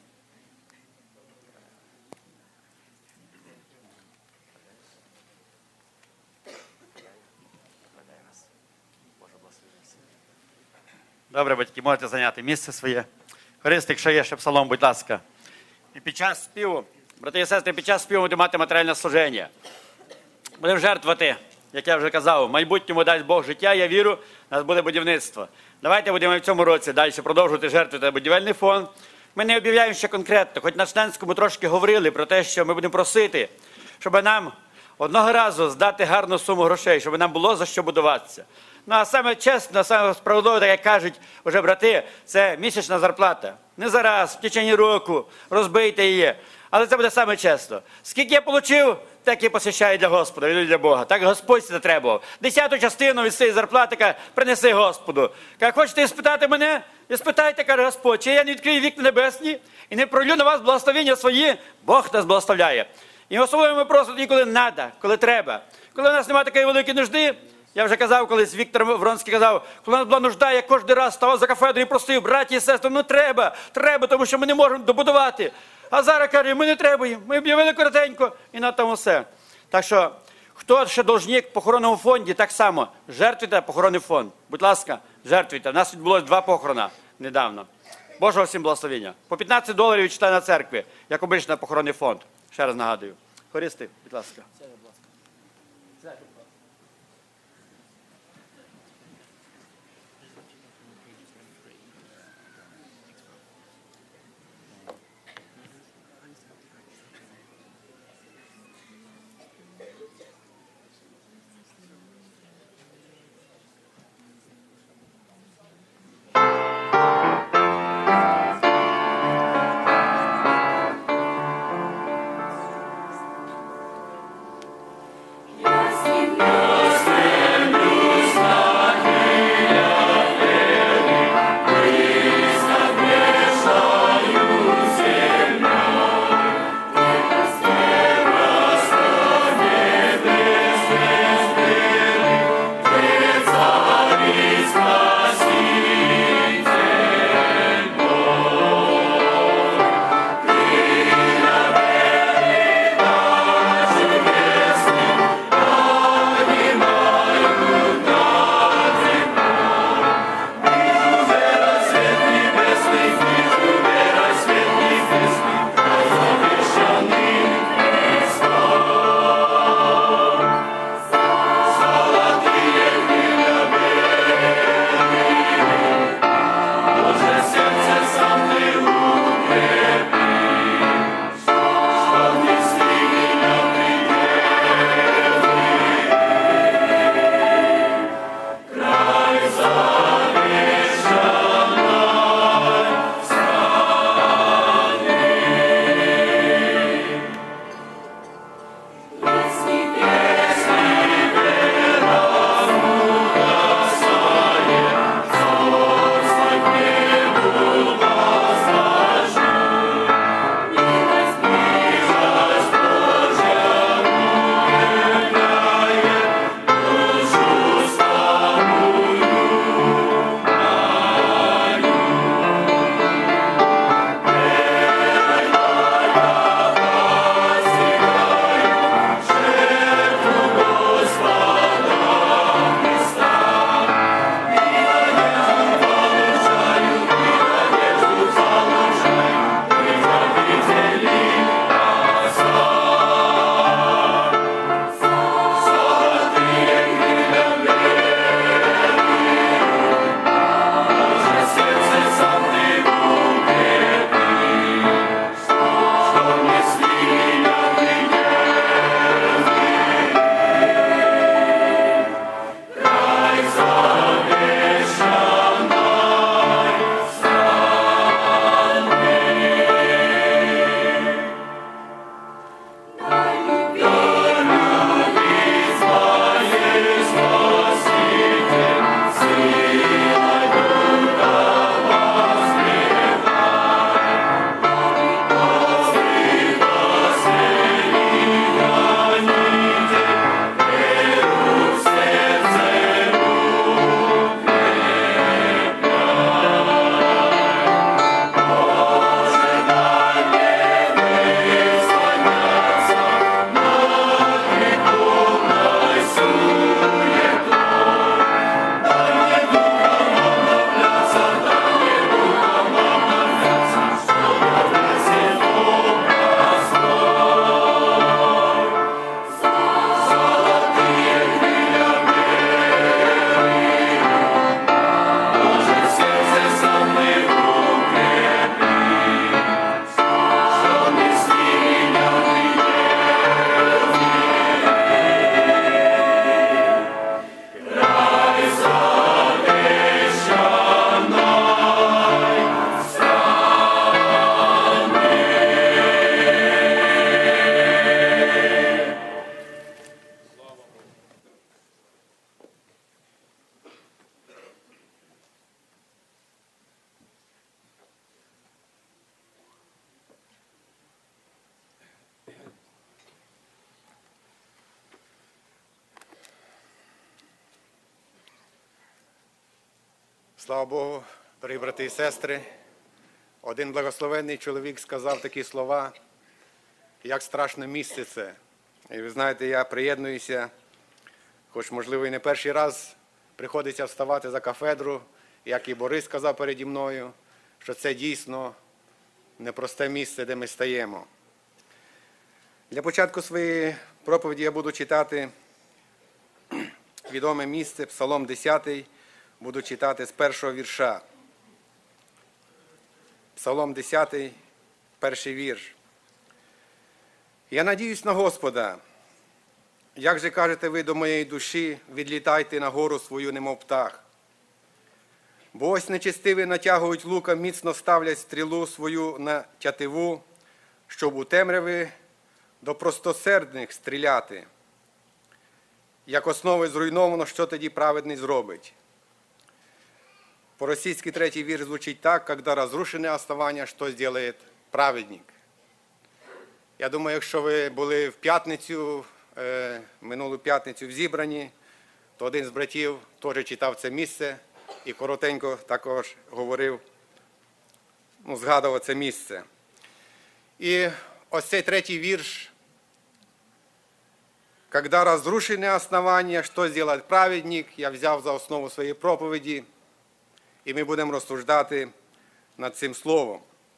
Добре, батьки, можете зайняти місце своє. Хорист, якщо є ще псалом, будь ласка. І під час співу, брати і сестри, під час співу будемо мати матеріальне служіння. Будемо жертвувати, як я вже казав, в майбутньому дасть Бог життя, я вірю, у нас буде будівництво. Давайте будемо в цьому році далі продовжувати жертвувати будівельний фонд, Ми не об'являємо ще конкретно, хоч на членському трошки говорили про те, що ми будемо просити, щоб нам одного разу здати гарну суму грошей, щоб нам було за що будуватися. Ну, а саме чесно, саме справедливо, так як кажуть вже брати, це місячна зарплата. Не зараз, в течение року, розбийте її. Але це буде саме чесно. Скільки я отримав, так і посвящаю для Господа, і для Бога. Так Господь це требував. 10-ту частину від цієї зарплати, каже, принеси Господу. Каже, хочете іспитати мене? Іспитайте, каже Господь, чи я не відкрию вікна небесні і не пролю на вас благословення свої, Бог нас благословляє. І особливо ми просимо тоді, коли треба, коли треба. Коли у нас немає такої великої нужди, я вже казав колись, Віктор Вронський казав, коли у нас була нужда, я кожен раз ставав за кафедрою і просив, браті і сестри, ну треба, тому що ми не можемо добудувати. А зараз, каже, ми не требуємо, ми об'явили коротенько і на тому все. Так що, хто ще должник в похоронному фонді, так само, жертвуйте похоронний фонд. Будь ласка, жертвуйте. У нас відбулося 2 похорона недавно. Божого всім благословення. По $15 від члена церкви, як обично на похоронний фонд. Ще раз нагадую. Хористи, будь ласка. Слава Богу, дорогі брати і сестри. Один благословенний чоловік сказав такі слова, як страшне місце це. І ви знаєте, я приєднуюся, хоч, можливо, і не перший раз приходиться вставати за кафедру, як і Борис сказав переді мною, що це дійсно непросте місце, де ми стаємо. Для початку своєї проповіді я буду читати відоме місце, Псалом 10, буду читати з першого вірша. Псалом 10, перший вірш. «Я надіюсь на Господа. Як же кажете ви до моєї душі, відлітайте на гору свою, немов птах. Бо ось нечестиві натягують лука, міцно ставлять стрілу свою на тятиву, щоб у темряві до простосердних стріляти. Як основи зруйновано, що тоді праведний зробить?» По-російськи третій вірш звучить так: «Когда розрушене основання, що зробить праведник?» Я думаю, якщо ви були в п'ятницю, минулу п'ятницю в зібранні, то один з братів теж читав це місце і коротенько також говорив, згадував це місце. І ось цей третій вірш. «Когда разрушене основання, що зробить праведник?» я взяв за основу своєї проповіді, і ми будемо розсуждати над цим словом.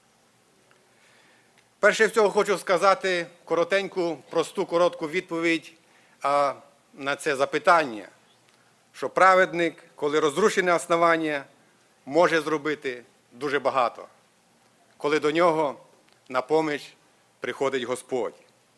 Перше всього хочу сказати коротеньку, просту, коротку відповідь на це запитання, що праведник, коли розрушене основання, може зробити дуже багато, коли до нього на поміч приходить Господь.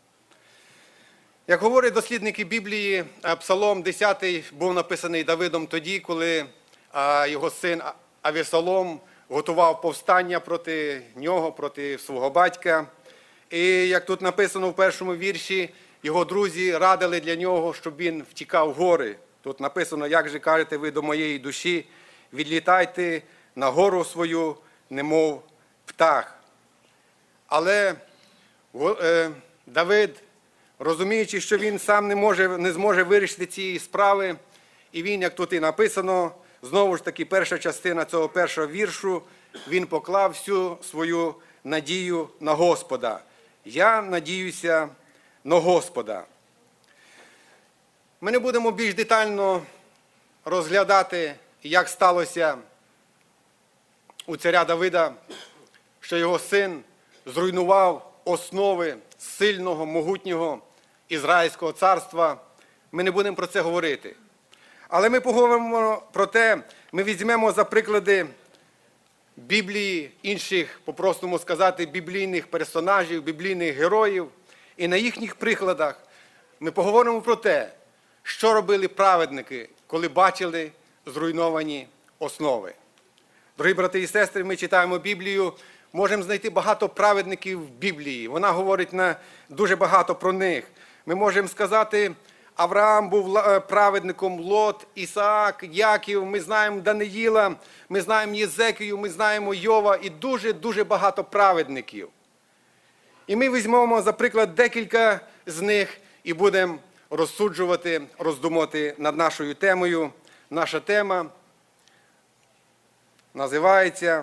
Як говорять дослідники Біблії, Псалом 10 був написаний Давидом тоді, коли його син Авесолом готував повстання проти нього, проти свого батька. І, як тут написано в першому вірші, його друзі радили для нього, щоб він втікав в гори. Тут написано: «Як же кажете ви до моєї душі, відлітайте на гору свою, немов птах». Але Давид, розуміючи, що він сам не зможе вирішити цієї справи, і він, як тут і написано, знову ж таки, перша частина цього першого віршу, він поклав всю свою надію на Господа. «Я надіюся на Господа». Ми не будемо більш детально розглядати, як сталося у царя Давида, що його син зруйнував основи сильного, могутнього Ізраїльського царства. Ми не будемо про це говорити. Але ми поговоримо про те, ми візьмемо за приклади Біблії інших, по-простому сказати, біблійних персонажів, біблійних героїв, і на їхніх прикладах ми поговоримо про те, що робили праведники, коли бачили зруйновані основи. Дорогі брати і сестри, ми читаємо Біблію, можемо знайти багато праведників в Біблії. Вона говорить дуже багато про них. Ми можемо сказати, Авраам був праведником, Лот, Ісаак, Яків, ми знаємо Даниїла, ми знаємо Єзекію, ми знаємо Йова і дуже-дуже багато праведників. І ми візьмемо, за приклад, декілька з них і будемо розсуджувати, роздумувати над нашою темою. Наша тема називається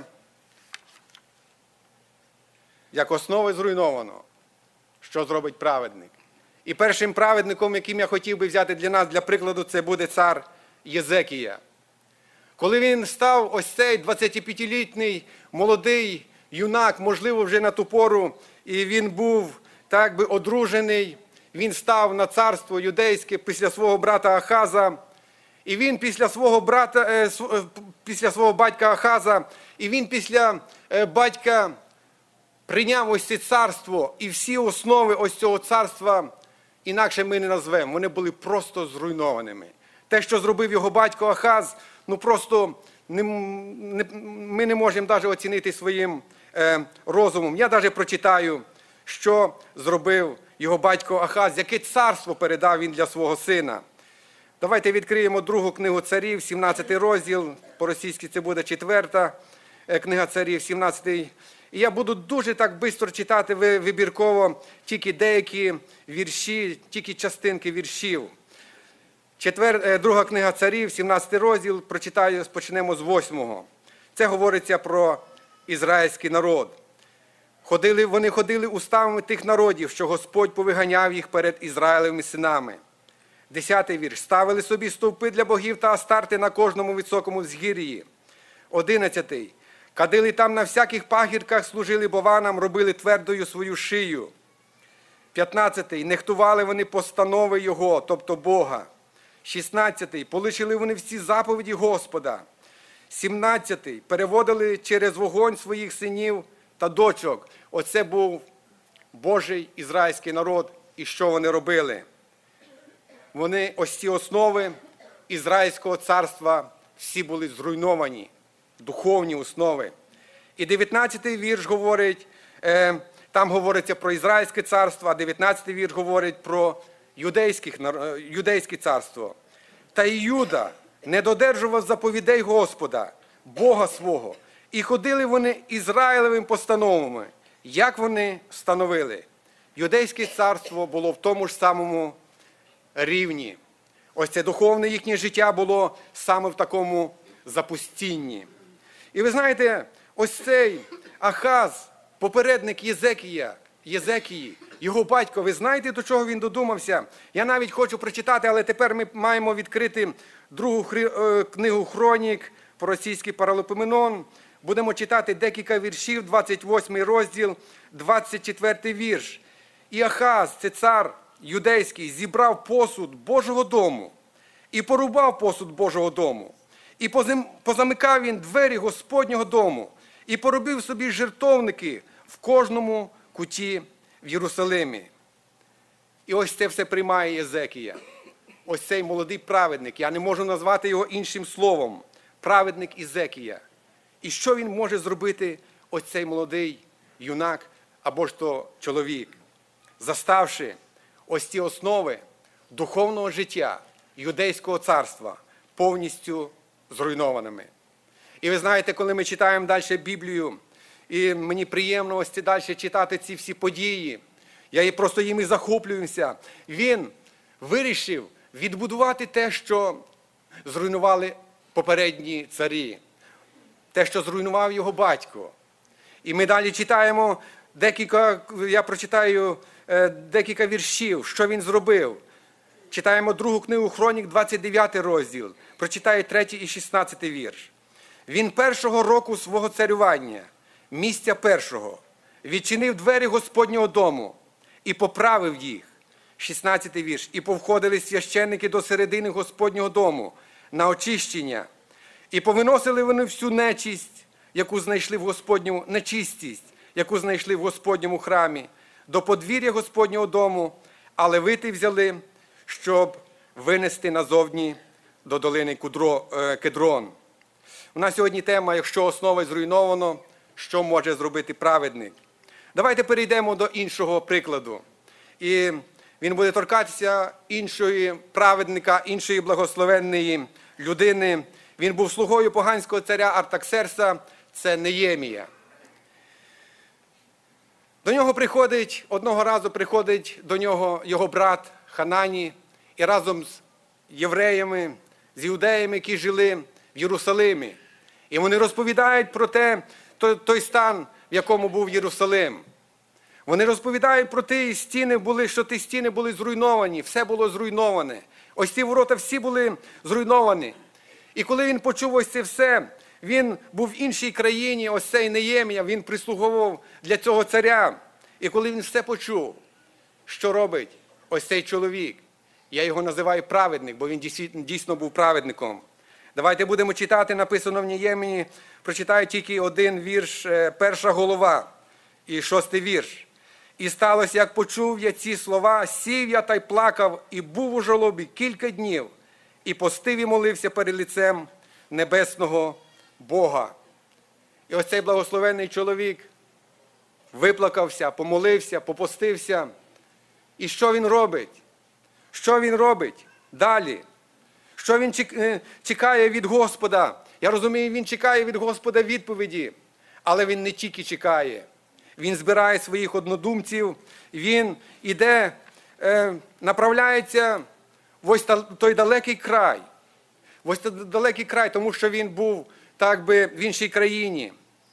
«Як основи зруйновано, що зробить праведник?». І першим праведником, яким я хотів би взяти для нас, для прикладу, це буде цар Єзекія. Коли він став ось цей 25-літній молодий юнак, можливо, вже на ту пору, і він був так би одружений, він став на царство юдейське після свого брата Ахаза, і він після свого батька Ахаза, і він після батька прийняв ось це царство, і всі основи ось цього царства інакше ми не назвемо, вони були просто зруйнованими. Те, що зробив його батько Ахаз, просто ми не можемо навіть оцінити своїм розумом. Я навіть прочитаю, що зробив його батько Ахаз, яке царство передав він для свого сина. Давайте відкриємо другу книгу царів, 17 розділ, по-російськи це буде 4 книга царів, 17. І я буду дуже так швидко читати вибірково тільки деякі вірші, тільки частинки віршів. Друга книга царів, 17 розділ, почнемо з 8-го. Це говориться про ізраїльський народ. Вони ходили уставами тих народів, що Господь повиганяв їх перед Ізраїлевими синами. 10-й вірш. Ставили собі стовпи для богів та астарти на кожному високому згір'ї. 11-й. Кадили там на всяких пагірках, служили бованам, робили твердою свою шию. 15-й. Нехтували вони постанови Його, тобто Бога. 16-й. Полишили вони всі заповіді Господа. 17-й. Переводили через вогонь своїх синів та дочок. Оце був Божий ізраїльський народ. І що вони робили? Ось ці основи Ізраїльського царства всі були зруйновані. Духовні основи. І 19-й вірш говорить, там говориться про Ізраїльське царство, а 19-й вірш говорить про юдейське царство. Та і Юда не додержував заповідей Господа, Бога свого, і ходили вони Ізраїлевими постановами. Як вони становили? Юдейське царство було в тому ж самому рівні. Ось це духовне їхнє життя було саме в такому запустінні. І ви знаєте, ось цей Ахаз, попередник Єзекії, його батько, ви знаєте, до чого він додумався? Я навіть хочу прочитати, але тепер ми маємо відкрити другу книгу Хронік, про російський Паралипоменон. Будемо читати декілька віршів, 28 розділ, 24 вірш. І Ахаз, це цар юдейський, зібрав посуд Божого дому і порубав посуд Божого дому. І позамикав він двері Господнього дому, і поробив собі жертовники в кожному куті в Єрусалимі. І ось це все приймає Єзекія. Ось цей молодий праведник, я не можу назвати його іншим словом, праведник Єзекія. І що він може зробити, ось цей молодий юнак або ж то чоловік? Заставши ось ці основи духовного життя юдейського царства повністю зруйнованими. І ви знаєте, коли ми читаємо далі Біблію, і мені приємно ось далі читати ці всі події, я просто їм захоплююся, він вирішив відбудувати те, що зруйнували попередні царі, те, що зруйнував його батько. І ми далі читаємо я прочитаю декілька віршів, що він зробив. Читаємо другу книгу Хронік, 29 розділ. Прочитаю 3 і 16 вірш. Він першого року свого царювання, місця першого, відчинив двері Господнього дому і поправив їх. 16 вірш. І повходили священники до середини Господнього дому на очищення. І повиносили вони всю нечисть, яку знайшли в Господньому, нечистість, яку знайшли в Господньому храмі, до подвір'я Господнього дому, а левити взяли, щоб винести назовні до долини Кедрон. У нас сьогодні тема, якщо основи зруйновано, що може зробити праведник. Давайте перейдемо до іншого прикладу. І він буде торкатися іншої праведника, іншої благословенної людини. Він був слугою поганського царя Артаксеркса, це Неємія. Одного разу приходить до нього його брат Ханані, і разом з євреями, з іудеями, які жили в Єрусалимі. І вони розповідають про той стан, в якому був Єрусалим. Вони розповідають про ті стіни, що ті стіни були зруйновані, все було зруйноване. Ось ці ворота всі були зруйновані. І коли він почув ось це все, він був в іншій країні, ось цей Неємія, він прислуговував для цього царя. І коли він все почув, що робить ось цей чоловік? Я його називаю праведник, бо він дійсно був праведником. Давайте будемо читати, написано в Неємії, прочитаю тільки один вірш, 1 глава і 6 вірш. І сталося, як почув я ці слова, сів я та й плакав, і був у жалобі кілька днів, і постив і молився перед лицем небесного Бога. І ось цей благословенний чоловік виплакався, помолився, попостився. І що він робить? Що він робить далі? Що він чекає від Господа? Я розумію, він чекає від Господа відповіді, але він не тільки чекає. Він збирає своїх однодумців, він іде, направляється ось той далекий край. Ось той далекий край, тому що він був так би в іншій країні.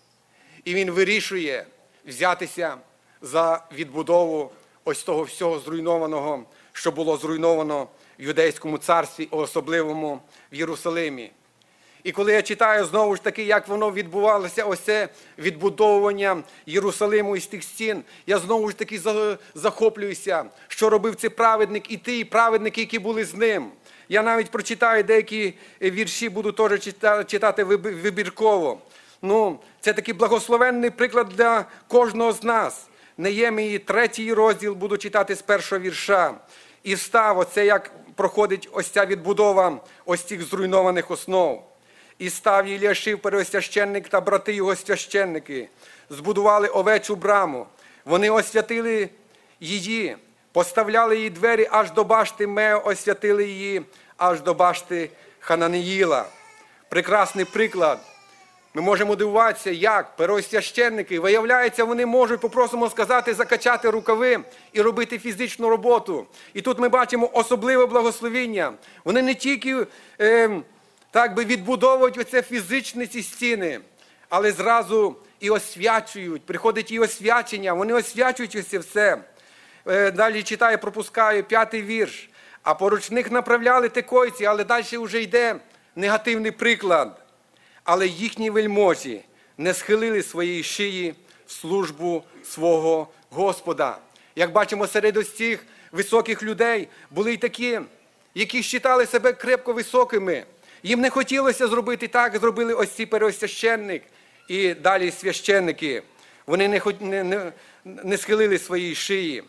І він вирішує взятися за відбудову ось того всього зруйнованого, що було зруйновано в Юдейському царстві, особливому в Єрусалимі. І коли я читаю знову ж таки, як воно відбувалося, ось це відбудовування Єрусалиму із тих стін, я знову ж таки захоплююся, що робив цей праведник і ті праведники, які були з ним. Я навіть прочитаю деякі вірші, буду теж читати вибірково. Ну, це такий благословенний приклад для кожного з нас. Неємії 3 розділ, буду читати з 1-го вірша. І став, оце як проходить ось ця відбудова ось цих зруйнованих основ. І став Єліашив первосвященник та брати його священники, збудували овечу браму. Вони освятили її, поставляли її двері аж до башти Мео, освятили її аж до башти Хананіїла. Прекрасний приклад. Ми можемо дивуватися, як первосвященники, виявляється, вони можуть, попросимо сказати, закачати рукави і робити фізичну роботу. І тут ми бачимо особливе благословіння. Вони не тільки так би відбудовують оце фізичні ці стіни, але зразу і освячують. Приходить і освячення, вони освячують ось це все. Далі читаю, пропускаю 5-й вірш. А поруч них направляли текойці, але далі вже йде негативний приклад. Але їхні вельможі не схилили своєї шиї в службу свого Господа. Як бачимо, серед ось цих високих людей були й такі, які вважали себе крепко високими. Їм не хотілося зробити так, зробили ось ці первосвященник і далі священники. Вони не схилили своєї шиї.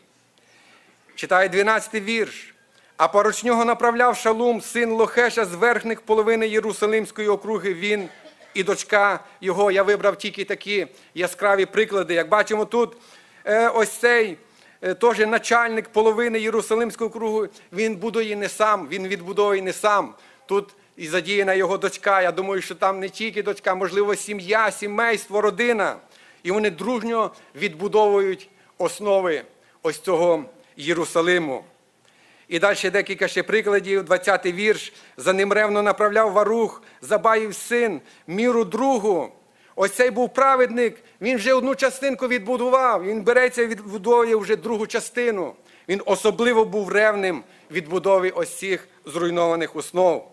Читаю 12-й вірш. А поруч нього направляв Шалум, син Лохеша, з верхніх половини Єрусалимської округи, він і дочка його. Я вибрав тільки такі яскраві приклади. Як бачимо тут, ось цей теж начальник половини Єрусалимського округу, він будує не сам, він відбудовує не сам. Тут і задіяна його дочка. Я думаю, що там не тільки дочка, можливо, сім'я, сімейство, родина. І вони дружньо відбудовують основи ось цього Єрусалиму. І далі декілька ще прикладів. 20-й вірш. За ним ревно направляв Варух, Забаїв син, міру другу. Ось цей був праведник, він вже одну частинку відбудував, він береться і відбудовує вже другу частину. Він особливо був ревним відбудові ось цих зруйнованих основ.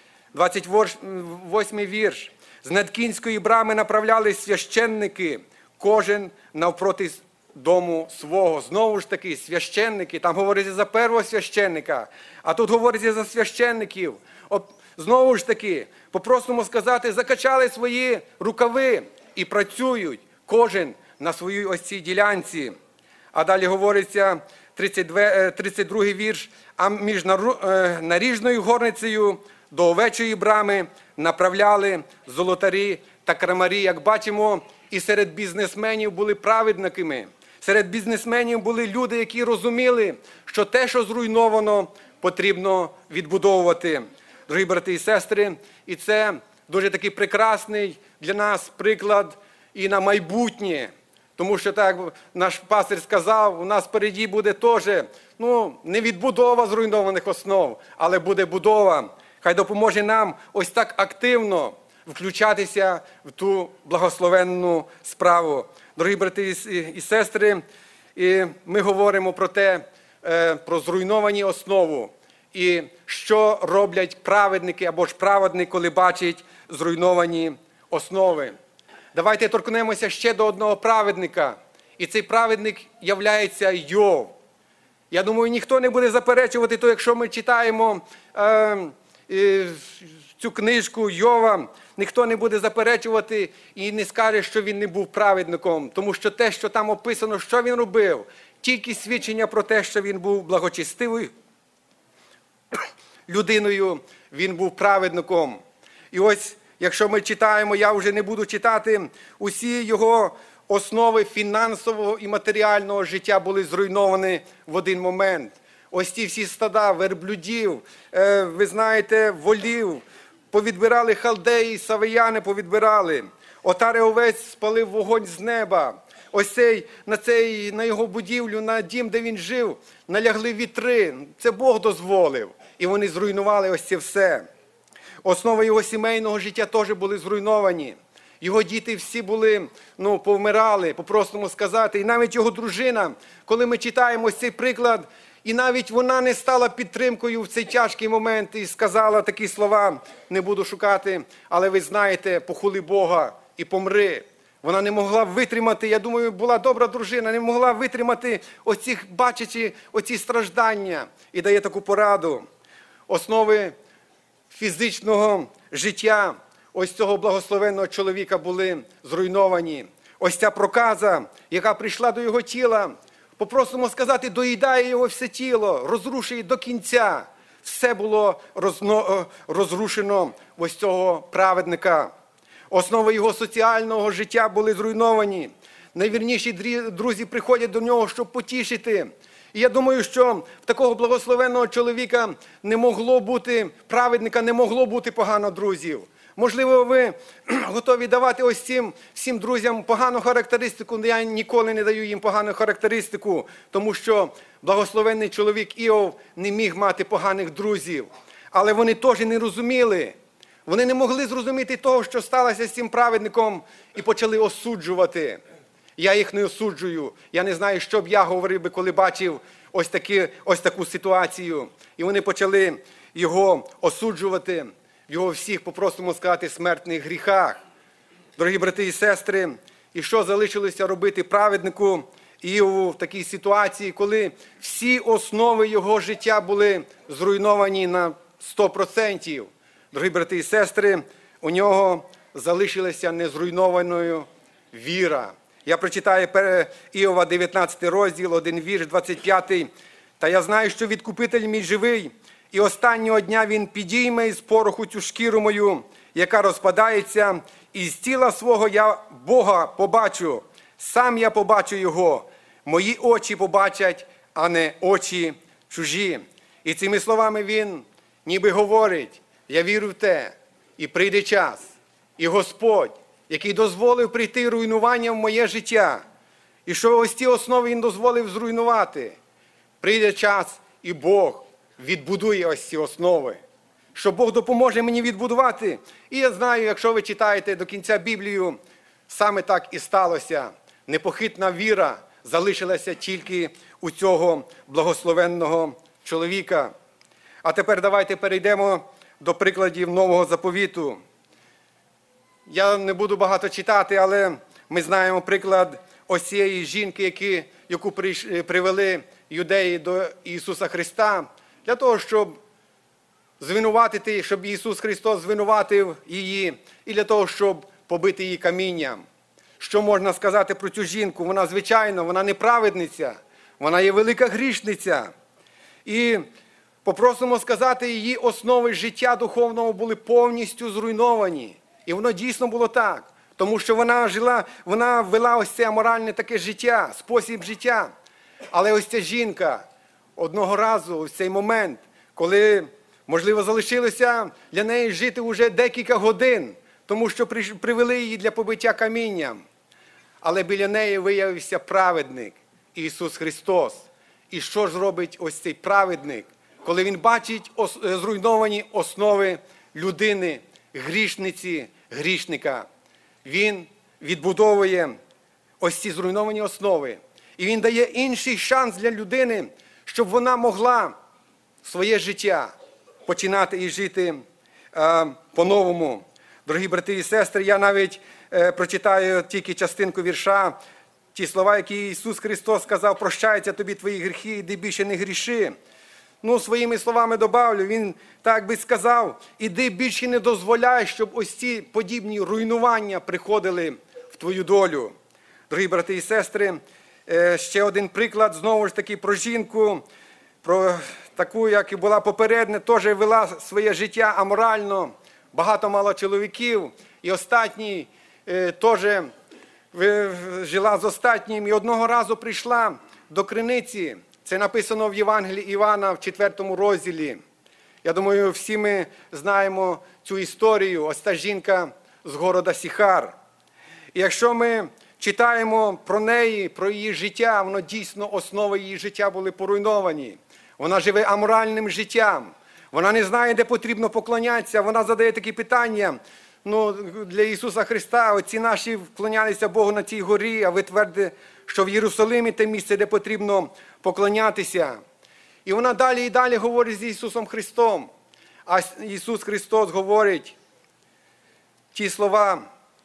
28-й вірш. З Надкінської брами направляли священники, кожен навпроти дому свого. Знову ж таки, священники, там говориться за першого священника, а тут говориться за священників. Знову ж таки, по-простому сказати, закачали свої рукави і працюють, кожен на своїй ось цій ділянці. А далі говориться 32-й вірш, а між наріжною горницею до овечої брами направляли золотарі та крамарі. Як бачимо, і серед бізнесменів були праведниками. Серед бізнесменів були люди, які розуміли, що те, що зруйновано, потрібно відбудовувати. Дорогі брати і сестри, і це дуже такий прекрасний для нас приклад і на майбутнє. Тому що, так наш пастир сказав, у нас впереді буде теж, не відбудова зруйнованих основ, але буде будова. Хай допоможе нам ось так активно включатися в ту благословенну справу. Дорогі брати і сестри, і ми говоримо про те, про зруйновані основи. І що роблять праведники або ж праведник, коли бачать зруйновані основи. Давайте торкнемося ще до одного праведника. І цей праведник являється Йов. Я думаю, ніхто не буде заперечувати, то якщо ми читаємо цю книжку Йова, ніхто не буде заперечувати і не скаже, що він не був праведником. Тому що те, що там описано, що він робив, тільки свідчення про те, що він був благочестивою людиною, він був праведником. І ось, якщо ми читаємо, я вже не буду читати, усі його основи фінансового і матеріального життя були зруйновані в один момент. Ось ті всі стада, верблюдів, ви знаєте, волів, повідбирали халдеї, савияни повідбирали. Отари овець спалив вогонь з неба. Ось на його будівлю, на дім, де він жив, налягли вітри. Це Бог дозволив. і вони зруйнували ось це все. Основи його сімейного життя теж були зруйновані. Його діти всі були, повмирали, по-простому сказати. І навіть його дружина, коли ми читаємо ось цей приклад, і навіть вона не стала підтримкою в цей тяжкий момент і сказала такі слова: не буду шукати, але ви знаєте, похули Бога і помри. Вона не могла витримати, я думаю, була добра дружина, не могла витримати бачачи оці страждання. І дає таку пораду. Основи фізичного життя ось цього благословенного чоловіка були зруйновані. Ось ця проказа, яка прийшла до його тіла, по-простому сказати, доїдає його все тіло, розрушує до кінця. Все було розрушено ось цього праведника. Основи його соціального життя були зруйновані. Найвірніші друзі приходять до нього, щоб потішити. І я думаю, що в такого благословенного чоловіка не могло бути, праведника не могло бути погано друзів. Можливо, ви готові давати ось цим всім друзям погану характеристику, але я ніколи не даю їм погану характеристику, тому що благословенний чоловік Іов не міг мати поганих друзів. Але вони теж не розуміли. Вони не могли зрозуміти того, що сталося з цим праведником, і почали осуджувати. Я їх не осуджую. Я не знаю, що б я говорив би, коли бачив ось таку ситуацію. І вони почали його осуджувати в його всіх, по-простому сказати, смертних гріхах. Дорогі брати і сестри, і що залишилося робити праведнику Іову в такій ситуації, коли всі основи його життя були зруйновані на 100%? Дорогі брати і сестри, у нього залишилася незруйнованою віра. Я прочитаю Іова 19 розділ, 1 вірш, 25. «Та я знаю, що відкупитель мій живий, і останнього дня він підійме із пороху цю шкіру мою, яка розпадається, і з тіла свого я Бога побачу, сам я побачу його, мої очі побачать, а не очі чужі». І цими словами він ніби говорить: я вірю в те, і прийде час, і Господь, який дозволив прийти руйнування в моє життя, і що ось ті основи він дозволив зруйнувати, прийде час, і Бог відбудує ось ці основи, що Бог допоможе мені відбудувати. І я знаю, якщо ви читаєте до кінця Біблію, саме так і сталося. Непохитна віра залишилася тільки у цього благословенного чоловіка. А тепер давайте перейдемо до прикладів Нового Заповіту. Я не буду багато читати, але ми знаємо приклад ось цієї жінки, яку привели юдеї до Ісуса Христа, для того, щоб звинуватити, щоб Ісус Христос звинуватив її, і для того, щоб побити її камінням. Що можна сказати про цю жінку? Вона, звичайно, вона не праведниця, вона є велика грішниця. І попросимо сказати, її основи життя духовного були повністю зруйновані. І воно дійсно було так, тому що вона вела ось це аморальне таке життя, спосіб життя. Але ось ця жінка одного разу, ось цей момент, коли, можливо, залишилося для неї жити вже декілька годин, тому що привели її для побиття камінням. Але біля неї виявився праведник Ісус Христос. І що ж робить ось цей праведник, коли він бачить зруйновані основи людини, грішниці, грішника? Він відбудовує ось ці зруйновані основи. І він дає інший шанс для людини, щоб вона могла своє життя починати і жити по-новому. Дорогі брати і сестри, я навіть прочитаю тільки частинку вірша, ті слова, які Ісус Христос сказав: «Прощаються тобі твої гріхи, іди більше не гріши». Своїми словами добавлю, він так би сказав: іди більше не дозволяй, щоб ось ці подібні руйнування приходили в твою долю. Дорогі брати і сестри, ще один приклад, знову ж таки, про жінку, про таку, як і була попередня, теж вела своє життя аморально, багато мала чоловіків, і остатній теж жила з остатнім, і одного разу прийшла до криниці. Це написано в Євангелії Івана в 4 розділі. Я думаю, всі ми знаємо цю історію. Ось та жінка з города Сіхар. І якщо ми читаємо про неї, про її життя, воно дійсно, основи її життя були поруйновані. Вона живе аморальним життям. Вона не знає, де потрібно поклонятися. Вона задає такі питання. Ну, для Ісуса Христа, отці наші вклонялися Богу на цій горі, а ви твердите, що в Єрусалимі те місце, де потрібно поклонятися. І вона далі і далі говорить з Ісусом Христом. А Ісус Христос говорить ті слова.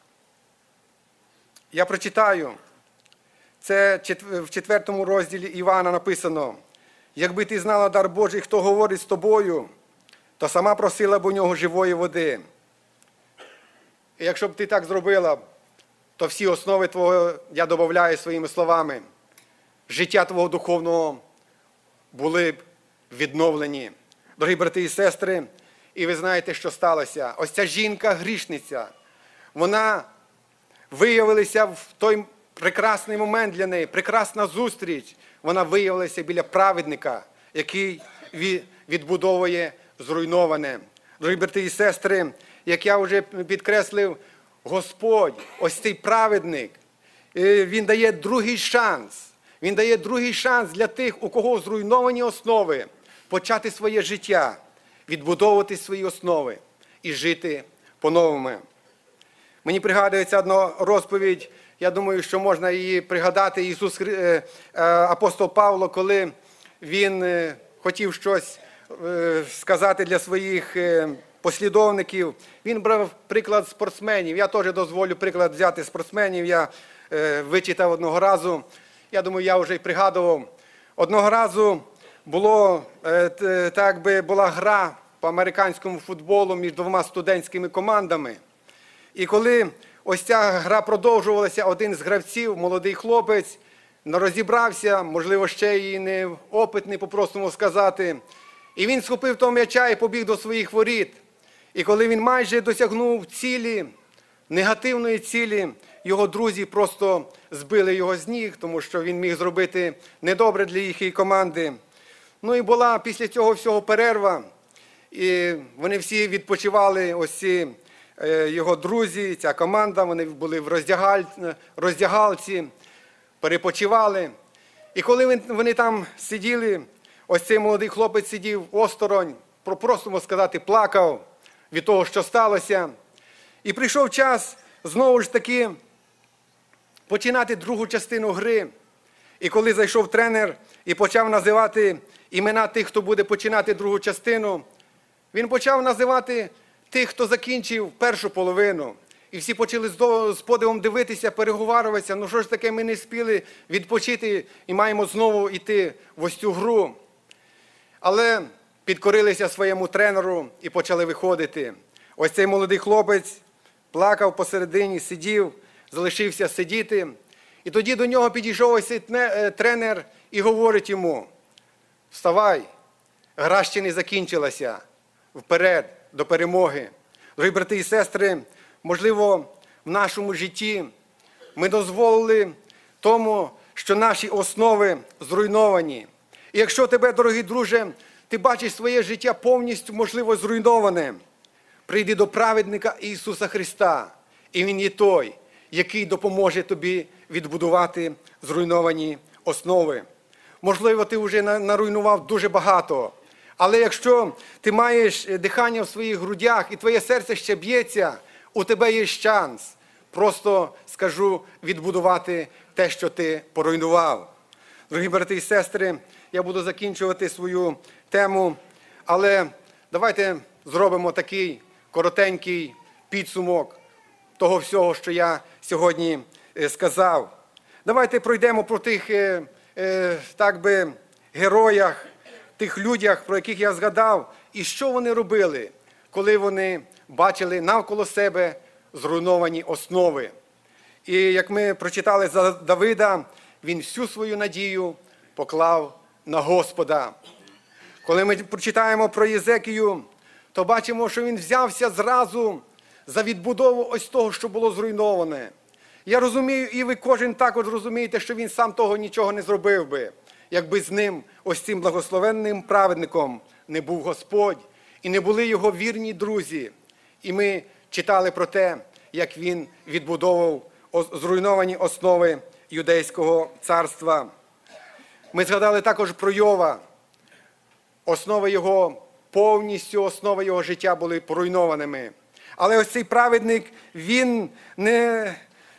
Я прочитаю. Це в 4 розділі Івана написано. Якби ти знала дар Божий, хто говорить з тобою, то сама просила б у нього живої води. І якщо б ти так зробила, то всі основи твого, я додаю своїми словами, життя твого духовного були б відновлені. Дорогі брати і сестри, і ви знаєте, що сталося. Ось ця жінка-грішниця, вона виявилася в той прекрасний момент для неї, прекрасна зустріч. Вона виявилася біля праведника, який відбудовує зруйноване. Дорогі брати і сестри, як я вже підкреслив, Господь, ось цей праведник, Він дає другий шанс. Він дає другий шанс для тих, у кого зруйновані основи, почати своє життя, відбудовувати свої основи і жити по-новому. Мені пригадується одна розповідь, я думаю, що можна її пригадати, апостол Павло, коли він хотів щось сказати для своїх послідовників, він брав приклад спортсменів. Я теж дозволю приклад взяти спортсменів, я вичитав одного разу, я думаю, я вже й пригадував. Одного разу була гра по американському футболу між двома студентськими командами. І коли ось ця гра продовжувалася, один з гравців, молодий хлопець, не розібрався, можливо, ще і не опитний, по-простому сказати, і він схопив того м'яча і побіг до своїх воріт. І коли він майже досягнув цілі, негативної цілі, його друзі просто збили його з ніг, тому що він міг зробити недобре для їхньої команди. Ну і була після цього всього перерва, і вони всі відпочивали, ось ці його друзі, ця команда, вони були в роздягалці, перепочивали. І коли вони там сиділи, ось цей молодий хлопець сидів осторонь, по-простому сказати, плакав від того, що сталося. І прийшов час знову ж таки починати другу частину гри. І коли зайшов тренер і почав називати імена тих, хто буде починати другу частину, він почав називати тих, хто закінчив першу половину. І всі почали з подивом дивитися, переговарюватися, ну що ж таке, ми не спіли відпочити і маємо знову йти в ось цю гру. Але підкорилися своєму тренеру і почали виходити. Ось цей молодий хлопець плакав посередині, сидів, залишився сидіти. І тоді до нього підійшов ось цей тренер і говорить йому: вставай, гра ще не закінчилася, вперед, до перемоги. Дорогі брати і сестри, можливо, в нашому житті ми дозволили тому, що наші основи зруйновані. І якщо тебе, дорогий друже, ти бачиш своє життя повністю, можливо, зруйноване, прийди до праведника Ісуса Христа, і Він є той, який допоможе тобі відбудувати зруйновані основи. Можливо, ти вже наруйнував дуже багато, але якщо ти маєш дихання в своїх грудях і твоє серце ще б'ється, у тебе є шанс, просто, скажу, відбудувати те, що ти поруйнував. Дорогі брати і сестри, я буду закінчувати свою тему, але давайте зробимо такий коротенький підсумок того всього, що я сьогодні сказав. Давайте пройдемо про тих, героях, тих людях, про яких я згадав, і що вони робили, коли вони бачили навколо себе зруйновані основи. І як ми прочитали за Давида, він всю свою надію поклав на Господа. Коли ми прочитаємо про Єзекію, то бачимо, що він взявся зразу за відбудову ось того, що було зруйноване. Я розумію, і ви кожен також розумієте, що він сам того нічого не зробив би, якби з ним, ось цим благословенним праведником, не був Господь і не були його вірні друзі. І ми читали про те, як він відбудовував зруйновані основи Юдейського царства. Ми згадали також про Йова. Основи його повністю основи його життя були поруйнованими. Але ось цей праведник, він не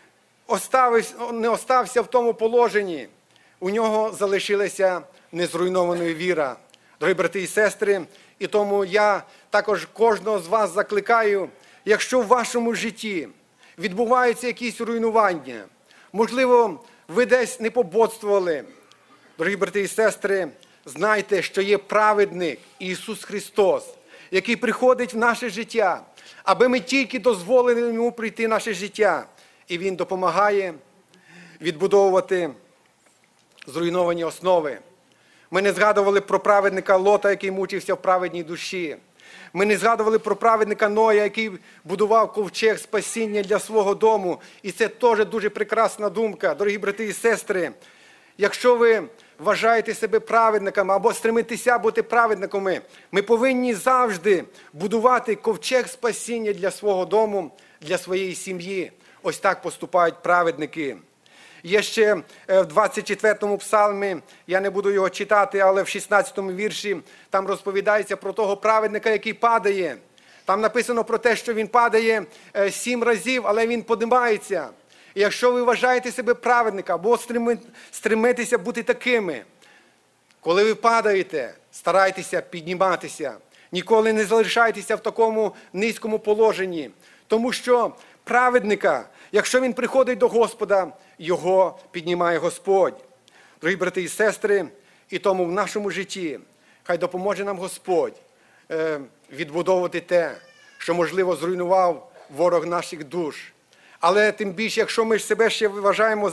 остався в тому положенні. У нього залишилася незруйнованою віра. Дорогі брати і сестри, і тому я також кожного з вас закликаю, якщо в вашому житті відбуваються якісь руйнування, можливо, ви десь не пободствували, дорогі брати і сестри, знайте, що є праведник Ісус Христос, який приходить в наше життя, аби ми тільки дозволили Йому прийти в наше життя. І Він допомагає відбудовувати зруйновані основи. Ми не згадували про праведника Лота, який мучився в праведній душі. Ми не згадували про праведника Ноя, який будував ковчег спасіння для свого дому. І це теж дуже прекрасна думка, дорогі брати і сестри. Якщо ви вважаєте себе праведниками або стремитеся бути праведниками, ми повинні завжди будувати ковчег спасіння для свого дому, для своєї сім'ї. Ось так поступають праведники. Є ще в 24-му псалмі, я не буду його читати, але в 16-му вірші там розповідається про того праведника, який падає. Там написано про те, що він падає 7 разів, але він піднімається. І якщо ви вважаєте себе праведником або стремитеся бути такими, коли ви падаєте, старайтеся підніматися. Ніколи не залишайтеся в такому низькому положенні. Тому що праведника, якщо він приходить до Господа, його піднімає Господь. Дорогі брати і сестри, і тому в нашому житті хай допоможе нам Господь відбудовувати те, що, можливо, зруйнував ворог наших душ. Але тим більше, якщо ми себе ще вважаємо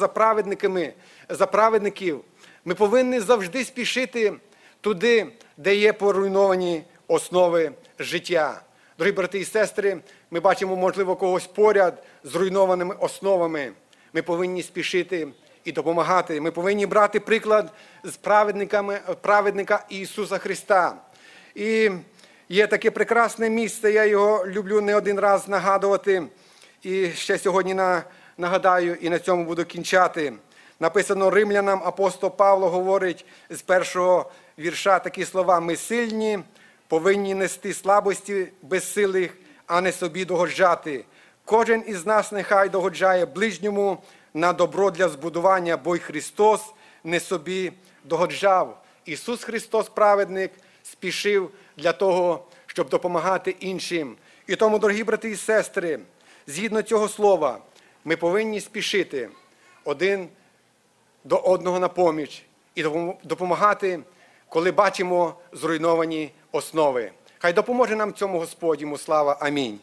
за праведників, ми повинні завжди спішити туди, де є поруйновані основи життя. Дорогі брати і сестри, ми бачимо, можливо, когось поряд з руйнованими основами. Ми повинні спішити і допомагати. Ми повинні брати приклад з праведника Ісуса Христа. І є таке прекрасне місце, я його люблю не один раз нагадувати. І ще сьогодні нагадаю, і на цьому буду кінчати. Написано Римлянам, апостол Павло говорить з 1-го вірша такі слова: «Ми сильні, повинні нести слабості безсилих, а не собі догоджати. Кожен із нас нехай догоджає ближньому на добро для збудування, бо й Христос не собі догоджав». Ісус Христос, праведник, спішив для того, щоб допомагати іншим. І тому, дорогі брати і сестри, згідно цього слова, ми повинні спішити один до одного на поміч і допомагати, коли бачимо зруйновані основи. Хай допоможе нам цьому Господь, йому слава. Амінь.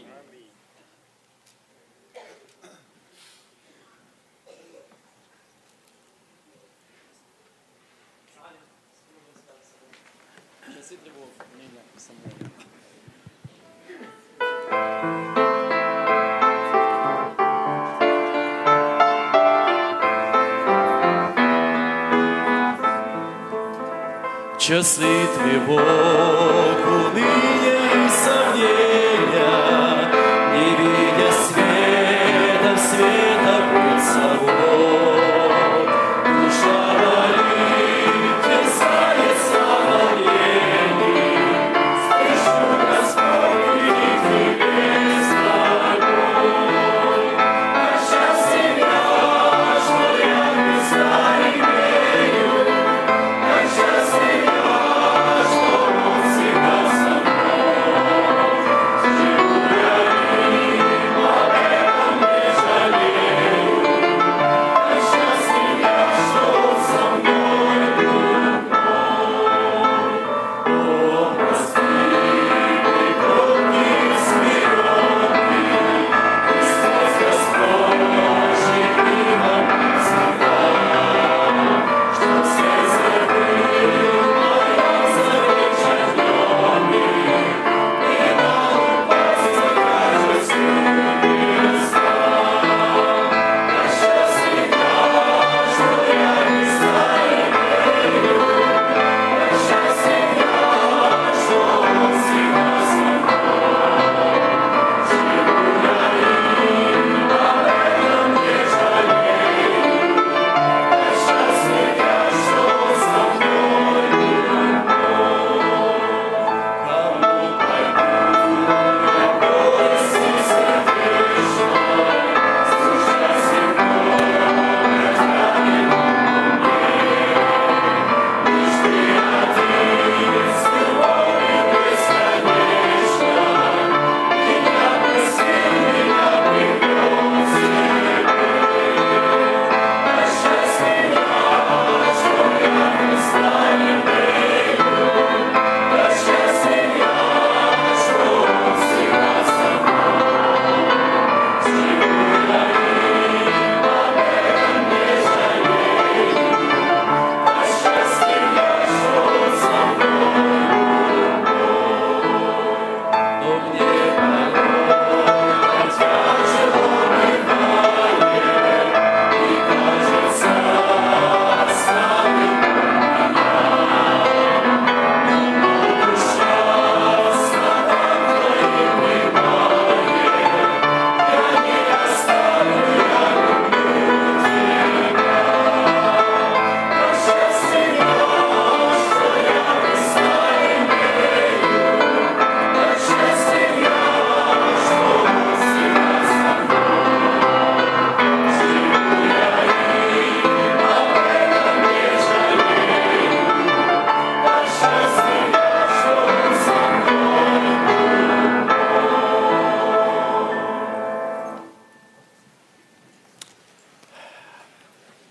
Часы тревог, уныния и сомнения, не видя света путь собой, душа болит, терзается волнений, слышу Господь крик небес огонь. А счастье я, что я Христа имею, а счастье я, что Он всегда со мной.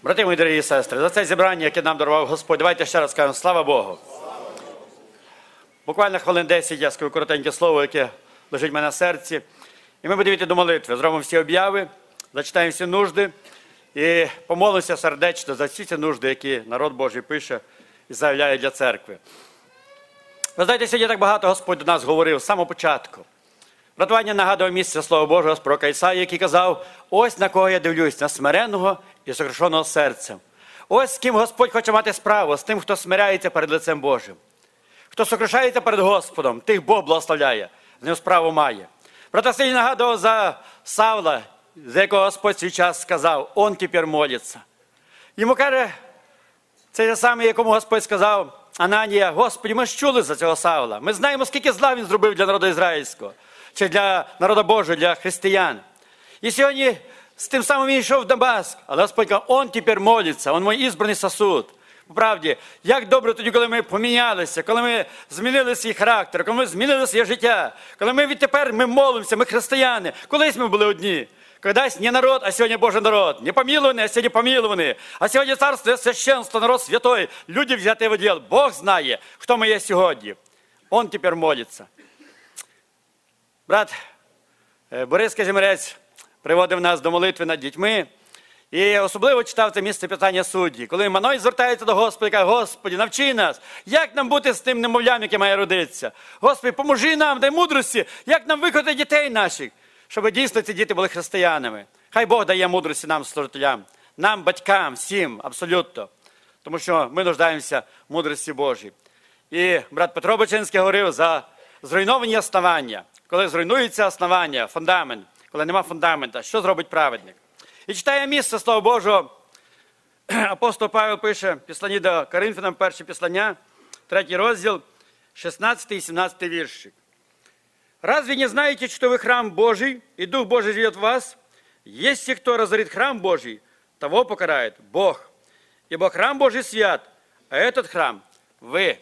Брати мої дорогі сестри, за це зібрання, яке нам дарував Господь, давайте ще раз скажемо слава Богу. Буквально хвилин 10 я скажу коротеньке слово, яке лежить в мене на серці. І ми будемо йти до молитви. Зробимо всі обяви, зачитаємо всі нужди і помолимося сердечно за всі ці нужди, які народ Божий пише і заявляє для церкви. Ви знаєте, сьогодні так багато Господь до нас говорив з самого початку. Братування нагадував місце Слова Божого з пророка Ісаї, який казав: ось на кого я дивлюсь, на смиренного і сокрушеного серцем. Ось з ким Господь хоче мати справу, з тим, хто смиряється перед лицем Божим. Хто сокрушається перед Господом, тих Бог благословляє, з ним справу має. Брат Сергій нагадував за Савла, за якого Господь свій час сказав: он тепер молиться. Йому каже, цей самий, якому Господь сказав: Ананія, Господи, ми ж чули за цього Савла. Ми знаємо, скільки зла він зробив для народу ізраїльського, чи для народу Божого, для християн. І сьогодні з тим самим він йшов в Дамаск. Але Господь каже: он тепер молиться, он мій ізбраний сосуд. По правді, як добре тоді, коли ми помінялися, коли ми змінили свій характер, коли ми змінили своє життя, коли ми відтепер молимося, ми християни. Колись ми були одні. Колись не народ, а сьогодні Божий народ. Не помилований, а сьогодні помилований. А сьогодні царство, священство, народ святой. Люди взяті в уділ. Бог знає, хто ми є сьогодні. Он тепер молиться. Брат Борис Казімирець приводив нас до молитви над дітьми. І особливо читав це місце питання судді. Коли Маной звертається до Господа і каже: Господи, навчи нас, як нам бути з тим немовлям, яке має родитися. Господи, поможи нам, дай мудрості, як нам виховати дітей наших, щоб дійсно ці діти були християнами. Хай Бог дає мудрості нам, служителям, нам, батькам, всім, абсолютно. Тому що ми нуждаємося в мудрості Божій. І брат Петро Бочинський говорив за зруйновані основання. Коли зруйнується основання, фундамент, коли нема фундамента, що зробить праведник? І читає місце Слова Божого. Апостол Павел пише в Післанні до Коринфянам, перше Післання, 3 розділ, 16 і 17 віршик. «Разве не знаете, что вы храм Божий, и Дух Божий живет в вас? Если кто разорит храм Божий, того покарает Бог. Ибо храм Божий свят, а этот храм – вы».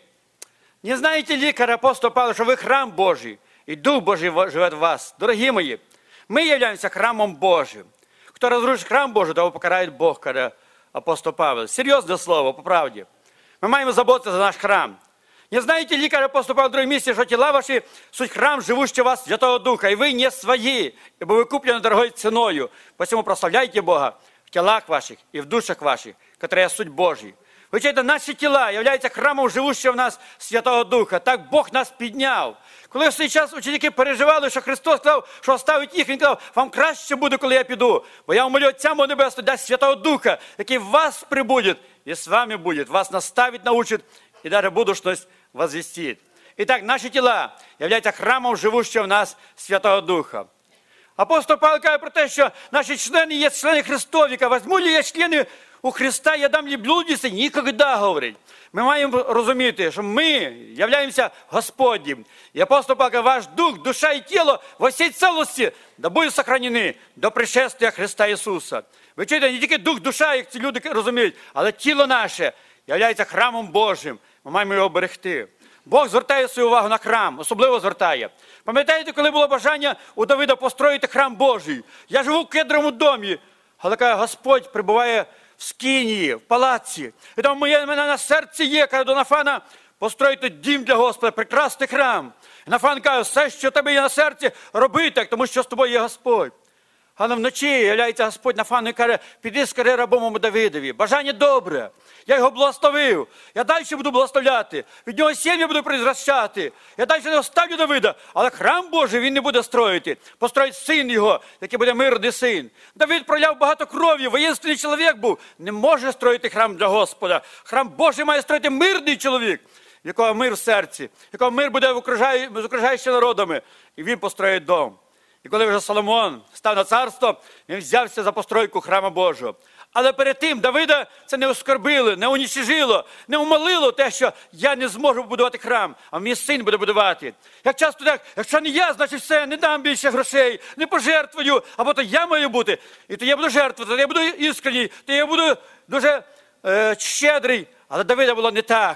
Не знаете ли, каже апостол Павел, що ви храм Божий, і Дух Божий живе в вас? Дорогі мої, ми являємося храмом Божим. Хто розрушить храм Божий, того покарає Бог, каже апостол Павел. Серйозне слово, по правді. Ми маємо заботитися за наш храм. Не знаєте ли, каже апостол Павел в другому місці, що тіла ваші суть храм, живущий у вас Святого Духа, і ви не свої, ібо ви куплені дорогою ціною. Посему прославляйте Бога в тілах ваших і в душах ваших, які суть Божі. Ви чуєте, наші тіла являються храмом живущого в нас Святого Духа. Так Бог нас підняв. Коли в свій час ученики переживали, що Христос сказав, що оставить їх, Він казав: вам краще буде, коли я піду. Бо я умолю Отця мого Небесного, дасть Святого Духа, який в вас прибудет і з вами буде. Вас наставить, научить і даже будущность возвестит. Итак, наші тіла являються храмом живущого в нас Святого Духа. Апостол Павел каже про те, що наші члени є члени Христові. Возьму ли я члени у Христа, я дам ли блудниці? Ніколи, говорить. Ми маємо розуміти, що ми являємося Господнім. І апостол Павел каже: ваш дух, душа і тіло во всій цілості да будуть сохранені до пришествия Христа Ісуса. Ви чуєте, не тільки дух, душа, як ці люди розуміють, але тіло наше являється храмом Божим. Ми маємо його берегти. Бог звертає свою увагу на храм, особливо звертає. Пам'ятаєте, коли було бажання у Давида построїти храм Божий? Я живу в кедровому домі, але каже, Господь прибуває в скинії, в палаці. І тому мене на серці є, каже до Нафана, построїти дім для Господа, прекрасний храм. І Нафан каже: все, що тебе є на серці, роби так, тому що з тобою є Господь. Але вночі являється Господь Нафану і каже: піди скажи рабому Давидові, бажання добре, я його благословив, я далі буду благословляти, від нього сім'я буду призращати, я далі не оставлю Давида, але храм Божий він не буде строїти, построїть син його, який буде мирний син. Давид проляв багато крові, воєнственний чоловік був, не може строїти храм для Господа. Храм Божий має строїти мирний чоловік, в якого мир в серці, в якого мир буде з окружаючими народами, і він построїть дом. І коли вже Соломон став на царство, він взявся за постройку храма Божого. Але перед тим Давида це не оскорбили, не уничтожило, не умолило те, що я не зможу будувати храм, а мій син буде будувати. Як часто так: якщо не я, значить все, не дам більше грошей, не пожертвую, або то я маю бути. І то я буду жертвувати, то я буду іскренній, то я буду дуже щедрий. Але Давида було не так.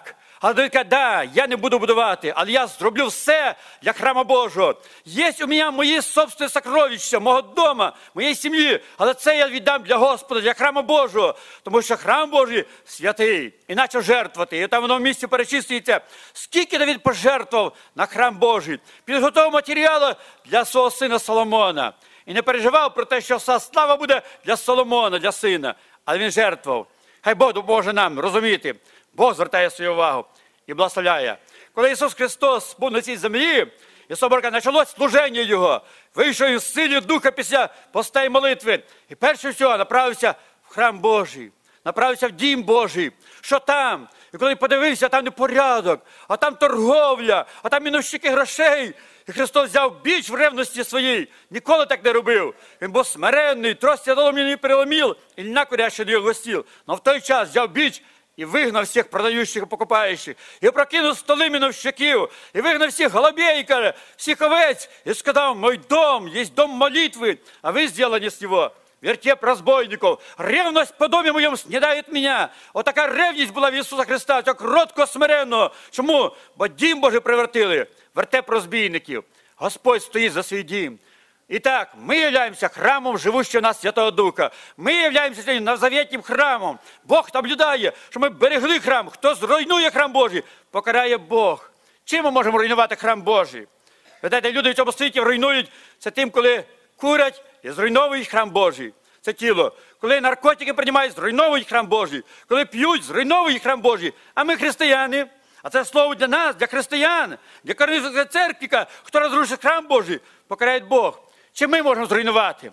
Але Давид каже, да, я не буду будувати, але я зроблю все для храма Божого. Є у мене мої собственні сокровища, мого дома, моєї сім'ї, але це я віддам для Господа, для храма Божого. Тому що храм Божий святий, іначе жертвувати. І там в одному місці перечислюється, скільки Давид пожертвував на храм Божий. Підготував матеріали для свого сина Соломона. І не переживав про те, що вся слава буде для Соломона, для сина. Але він жертвував. Хай Бог допоможе нам розуміти. Бог звертає свою увагу і благословляє. Коли Ісус Христос був на цій землі, Ісус почалось служення Його. Вийшов він в силі Духа після постей молитви. І перше всього направився в храм Божий. Направився в дім Божий. Що там? І коли подивився, там непорядок, а там торговля, а там міновщики грошей. І Христос взяв біч в ревності своїй. Ніколи так не робив. Він був смиренний, трость доломів не переломив, і льна куряща до його гостів. Но в той час взяв біч і вигнав всіх продаючих і покупаючих. І прокинув столи міновщиків, і вигнав всіх голубей, каже, всіх овець. І сказав, мой дом, є дом молитви, а ви зробили з нього вертеп разбойников. Ревность по домі моєму снідає мене. Отака ревність була в Ісуса Христа, цього кротко смиренного. Чому? Бо дім Божий привертили в вертеп розбійників. Господь стоїть за свій дім. І так, ми являємося храмом живущого в нас Святого Духа. Ми являємося новозавітнім храмом. Бог наблюдає, що ми берегли храм. Хто зруйнує храм Божий, покарає Бог. Чим ми можемо руйнувати храм Божий? Ви знаєте, люди в цьому світі руйнують це тим, коли курять і зруйновують храм Божий. Це тіло. Коли наркотики приймають, зруйновують храм Божий. Коли п'ють, зруйновують храм Божий. А ми християни. А це слово для нас, для християн, для Коринфянської церкви, хто розрушить храм Божий, покарає Бог. Чи ми можемо зруйнувати?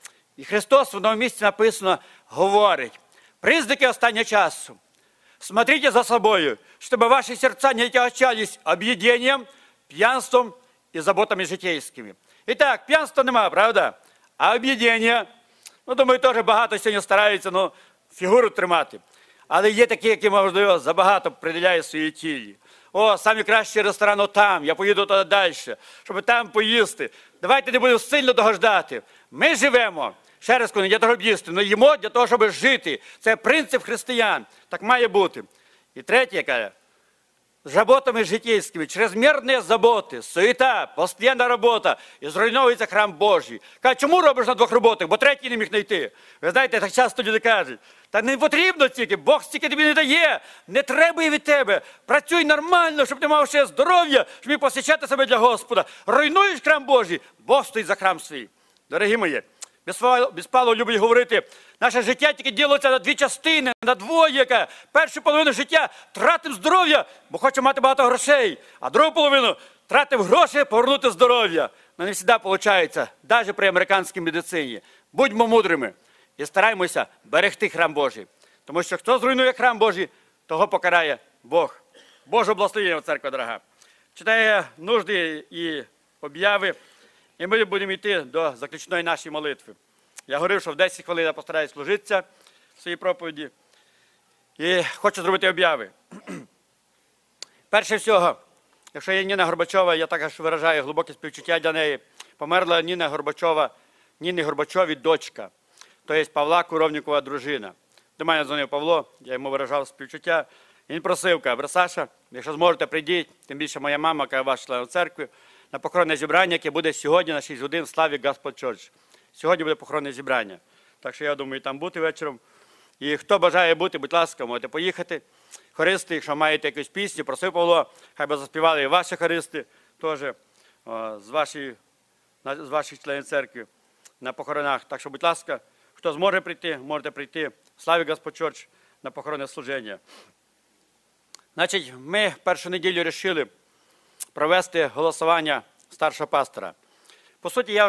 І Христос в одному місці написано, говорить, признаки останнього часу. Смотрите за собою, щоб ваші серця не тягачались об'єднанням, п'янством і заботами житейськими. І так, п'янства нема, правда? А об'єднання, ну, думаю, теж багато сьогодні стараються, фігуру тримати. Але є такі, які, можливо, забагато приділяють своїй тілі. О, самі кращі ресторани там, я поїду туди далі, щоб там поїсти. Давайте не будемо сильно догождати. Ми живемо, ще раз кажу, не для того, щоб їсти, але їмо для того, щоб жити. Це принцип християн. Так має бути. І третє, каже, заботами житейскими, чрезмірні заботи, суета, постійна робота, і зруйновується храм Божий. Каже, чому робиш на двох роботах? Бо третій не міг знайти. Ви знаєте, так часто люди кажуть, та не потрібно стільки, Бог стільки тобі не дає, не треба і від тебе. Працюй нормально, щоб ти мав ще здоров'я, щоб міг посвячати себе для Господа. Руйнуєш храм Божий, Бог стоїть за храм свій. Дорогі мої, Безпалов любить говорити, наше життя тільки ділиться на дві частини, на двоє. Першу половину життя тратимо здоров'я, бо хочемо мати багато грошей, а другу половину тратимо гроші, повернути здоров'я. Але не завжди виходить, навіть при американській медицині. Будьмо мудрими і стараємося берегти храм Божий. Тому що хто зруйнує храм Божий, того покарає Бог. Боже благословення, церква дорога. Читає нужди і обяви. І ми будемо йти до заключної нашої молитви. Я говорив, що в 10 хвилин я постараюсь служитися в своїй проповіді. І хочу зробити обяви. Перше всього, якщо є Ніна Горбачова, я також виражаю глибоке співчуття для неї. Померла Ніна Горбачова, Ніни Горбачові дочка, тобто Павла Куровнікова дружина. До мене дзвонив Павло, я йому виражав співчуття. І він просив, каже, Саша, якщо зможете, прийдіть, тим більше моя мама, яка ваш член церкви, на похоронне зібрання, яке буде сьогодні на 6 годин в Славі Господь Чорч. Сьогодні буде похоронне зібрання. Так що я думаю, там бути вечором. І хто бажає бути, будь ласка, можете поїхати. Хористи, якщо маєте якусь пісню, просив Павло, хай би заспівали і ваші хористи, теж з ваших членів церкви на похоронах. Так що, будь ласка, хто зможе прийти, можете прийти в Славі Господь Чорч на похоронне служення. Значить, ми першу неділю вирішили провести голосування старшого пастора. По суті,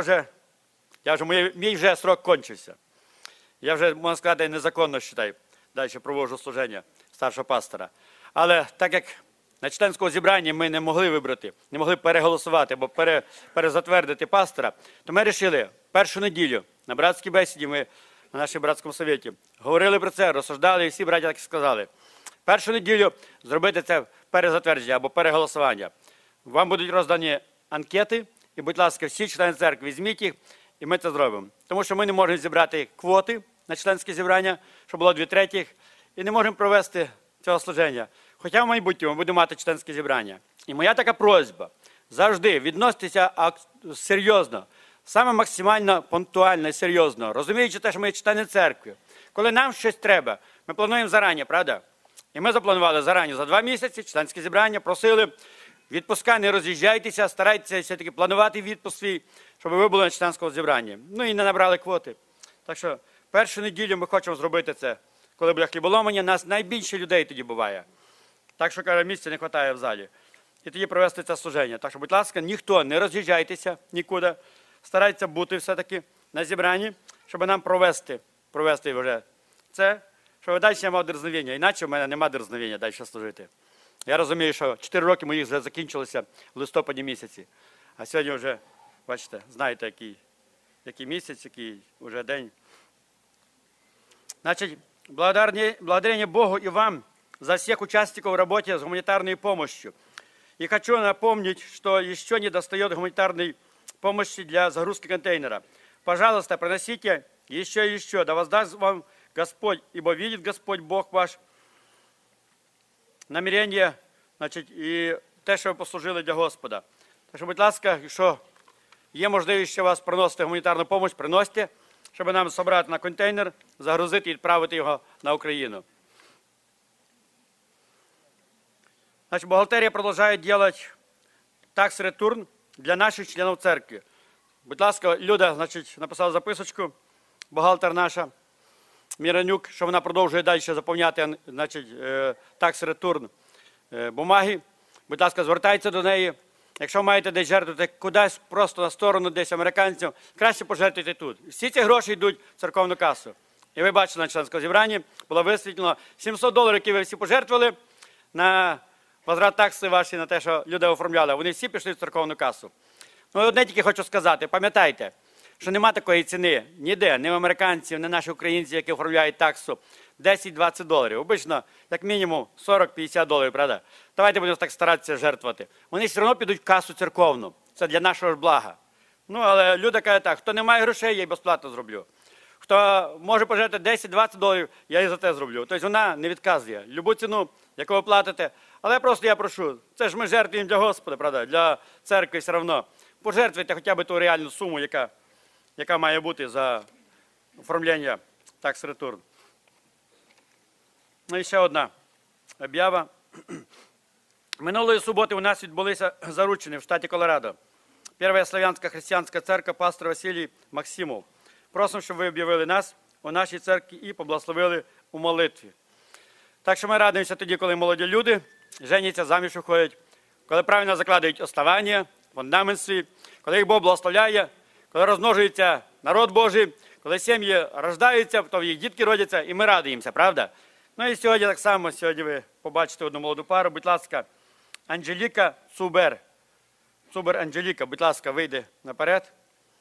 мій вже срок кончився. Я вже, можна сказати, незаконно, вважаю, далі проводжу служення старшого пастора. Але так як на членському зібранні ми не могли вибрати, не могли переголосувати або перезатвердити пастора, то ми вирішили першу неділю на братській бесіді, ми на нашому братському совєті говорили про це, розсуждали, і всі браття так і сказали. Першу неділю зробити це перезатвердження або переголосування. Вам будуть роздані анкети, і, будь ласка, всі члени церкви візьміть їх, і ми це зробимо. Тому що ми не можемо зібрати квоти на членське зібрання, щоб було 2/3, і не можемо провести цього служення. Хоча в майбутньому будемо мати членське зібрання. І моя така просьба завжди відноситися серйозно, саме максимально пунктуально і серйозно, розуміючи те, що ми члени церкви. Коли нам щось треба, ми плануємо зарані, правда? І ми запланували зарані за 2 місяці членське зібрання, просили відпуска, не роз'їжджайтеся, старайтеся все-таки планувати відпуск свій, щоб ви були на членському зібранні. Ну і не набрали квоти. Так що першу неділю ми хочемо зробити це, коли буде хліболомання, нас найбільше людей тоді буває. Так що, каже, місця не вистачає в залі. І тоді провести це служення. Так що, будь ласка, ніхто не роз'їжджайтеся нікуди. Старайтеся бути все-таки на зібранні, щоб нам провести вже це, щоб далі я мав дерзновіння. Іначе в мене немає дерзновіння далі служити. Я розумію, що 4 роки моїх вже закінчилися в листопаді місяці. А сьогодні вже, бачите, знаєте, який місяць, який вже день. Значит, благодарение Богу и вам за всех участников в работе с гуманитарной помощью. И хочу напомнить, что еще не достает гуманитарной помощи для загрузки контейнера. Пожалуйста, приносите еще и еще. Да воздаст вам Господь, ибо видит Господь Бог ваш намірення, значить, і те, що ви послужили для Господа. Так що, будь ласка, якщо є можливість ще вас приносити гуманітарну допомогу, приносите, щоб нам зібрати на контейнер, загрузити і відправити його на Україну. Значить, бухгалтерія продовжує робити такс-ретурн для наших членів церкви. Будь ласка, Люда, значить, написала записочку, бухгалтер наша, Міранюк, що вона продовжує далі заповняти, значить, такс-ретурн бумаги. Будь ласка, звертайтеся до неї. Якщо маєте десь жертвувати кудись просто на сторону, десь американцям, краще пожертвуйте тут. Всі ці гроші йдуть в церковну касу. І ви бачите, на членському зібранні було висвітлено $700, які ви всі пожертвували на возврат такси ваші, на те, що люди оформляли. Вони всі пішли в церковну касу. Ну, одне тільки хочу сказати, пам'ятайте, що нема такої ціни ніде, ні в американців, ні наші українці, які оформляють таксу, $10-20. Обично, як мінімум, $40-50, правда? Давайте будемо так старатися жертвувати. Вони все одно підуть в касу церковну. Це для нашого ж блага. Ну, але люди кажуть так, хто не має грошей, я й безплатно зроблю. Хто може пожертвувати $10-20, я і за те зроблю. Тобто вона не відказує. Любу ціну, яку ви платите. Але просто я прошу, це ж ми жертвуємо для Господа, правда? Для церкви все одно. Пожертвуйте хоча б ту реальну суму, яка має бути за оформлення такс-ретурн. Ну і ще одна об'ява. Минулої суботи у нас відбулися заручини в штаті Колорадо. Перша Славянська християнська церква, пастор Василій Максимов. Просимо, щоб ви об'явили нас у нашій церкві і поблагословили у молитві. Так що ми радуємося тоді, коли молоді люди женяться, заміж уходять, коли правильно закладають основання, фундамент свій, коли їх Бог благословляє, коли розмножується народ Божий, коли сім'ї рождаються, то їх дітки родяться, і ми радуємося, правда? Ну і сьогодні так само, сьогодні ви побачите одну молоду пару, будь ласка, Анжеліка Цубер. Цубер Анжеліка, будь ласка, вийде наперед.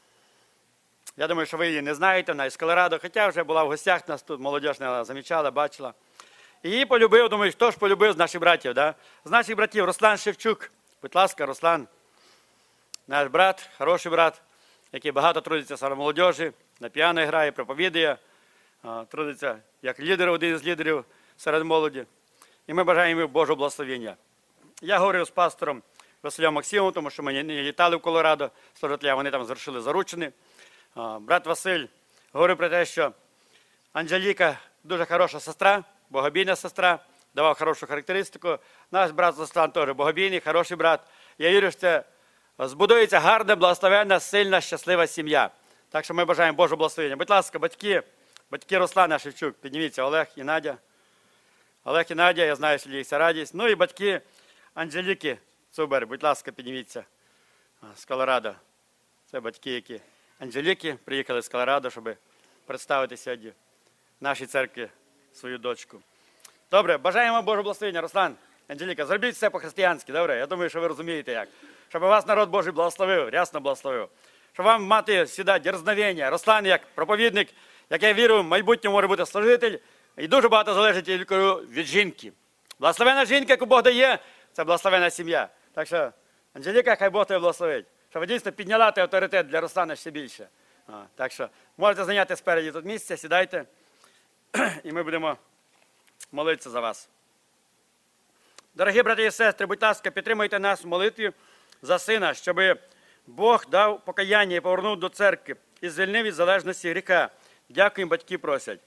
Я думаю, що ви її не знаєте, вона із Колорадо, хоча вже була в гостях, нас тут молодіж не замічала, бачила. І її полюбив, думаю, хто ж полюбив з наших братів, да? З наших братів Руслан Шевчук. Будь ласка, Руслан, наш брат, хороший брат, який багато трудиться серед молодіжі, на піано грає, проповідує, трудиться як лідер, один із лідерів серед молоді. І ми бажаємо їм Божого благословення. Я говорив з пастором Василем Максимовим, тому що ми не літали в Колорадо, служителя, вони там звершили заручини. Брат Василь говорив про те, що Анжеліка дуже хороша сестра, богобійна сестра, давав хорошу характеристику. Наш брат Руслан теж богобійний, хороший брат. Я вірю, що це збудується гарна, благословенна, сильна, щаслива сім'я. Так що ми бажаємо Божого благословення. Будь ласка, батьки Руслана Шевчук, підніміться, Олег і Надя. Олег і Надя, я знаю, що їх радість. Ну і батьки Анжеліки Цубер, будь ласка, підніміться з Колорадо. Це батьки, які Анжеліки приїхали з Колорадо, щоб представити сьогодні в нашій церкві свою дочку. Добре, бажаємо Божого благословення. Руслан, Анжеліка, зробіть все по-християнськи, добре? Я думаю, що ви розумієте як. Щоб вас народ Божий благословив, рясно благословив. Щоб вам мати сюди дерзновення. Руслан, як проповідник, як я вірю, в майбутньому може бути служитель. І дуже багато залежить від жінки. Благословена жінка, яку Бог дає, це благословена сім'я. Так що, Анжеліка, хай Бог тебе благословить. Щоб ви дійсно підняла той авторитет для Руслана ще більше. Так що, можете зайняти спереді тут місце, сідайте, і ми будемо молитися за вас. Дорогі брати і сестри, будь ласка, підтримуйте нас в молитві за сина, щоб Бог дав покаяння і повернув до церкви і звільнив від залежності гріха. Дякуємо, батьки просять.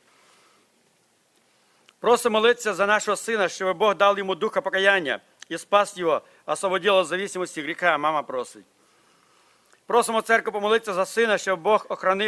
Просимо молитися за нашого сина, щоб Бог дав йому духа покаяння і спас його, освободив від зависимості гріха. Мама просить. Просимо церкву помолитися за сина, щоб Бог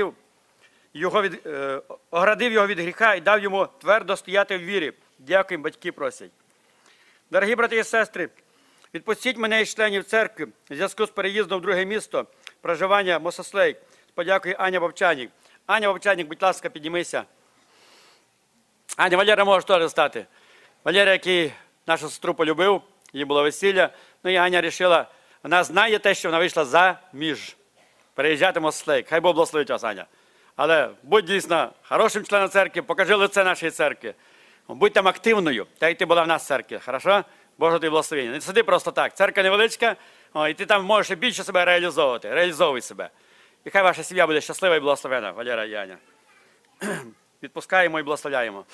оградив його від гріха і дав йому твердо стояти в вірі. Дякуємо, батьки просять. Дорогі брати і сестри, відпустіть мене із членів церкви в зв'язку з переїздом в друге місто, проживання Мосослей. З подякою Аня Вовчанік. Аня Вовчанік, будь ласка, піднімися. Аня, Валера може теж стати. Валера, який нашу сестру полюбив, їй було весілля. Ну і Аня вирішила, вона знає те, що вона вийшла заміж. Переїжджати в Мосослей. Хай Бог благословить вас, Аня. Але будь дійсно хорошим членом церкви, покажи лице нашої церкви. Будь там активною, та й ти була в нас в церкві, хорошо? Боже тобі благословення. Не сиди просто так. Церква невеличка, і ти там можеш більше себе реалізовувати. Реалізовуй себе. І хай ваша сім'я буде щаслива і благословена, Валера і Аня. Відпускаємо і благословляємо.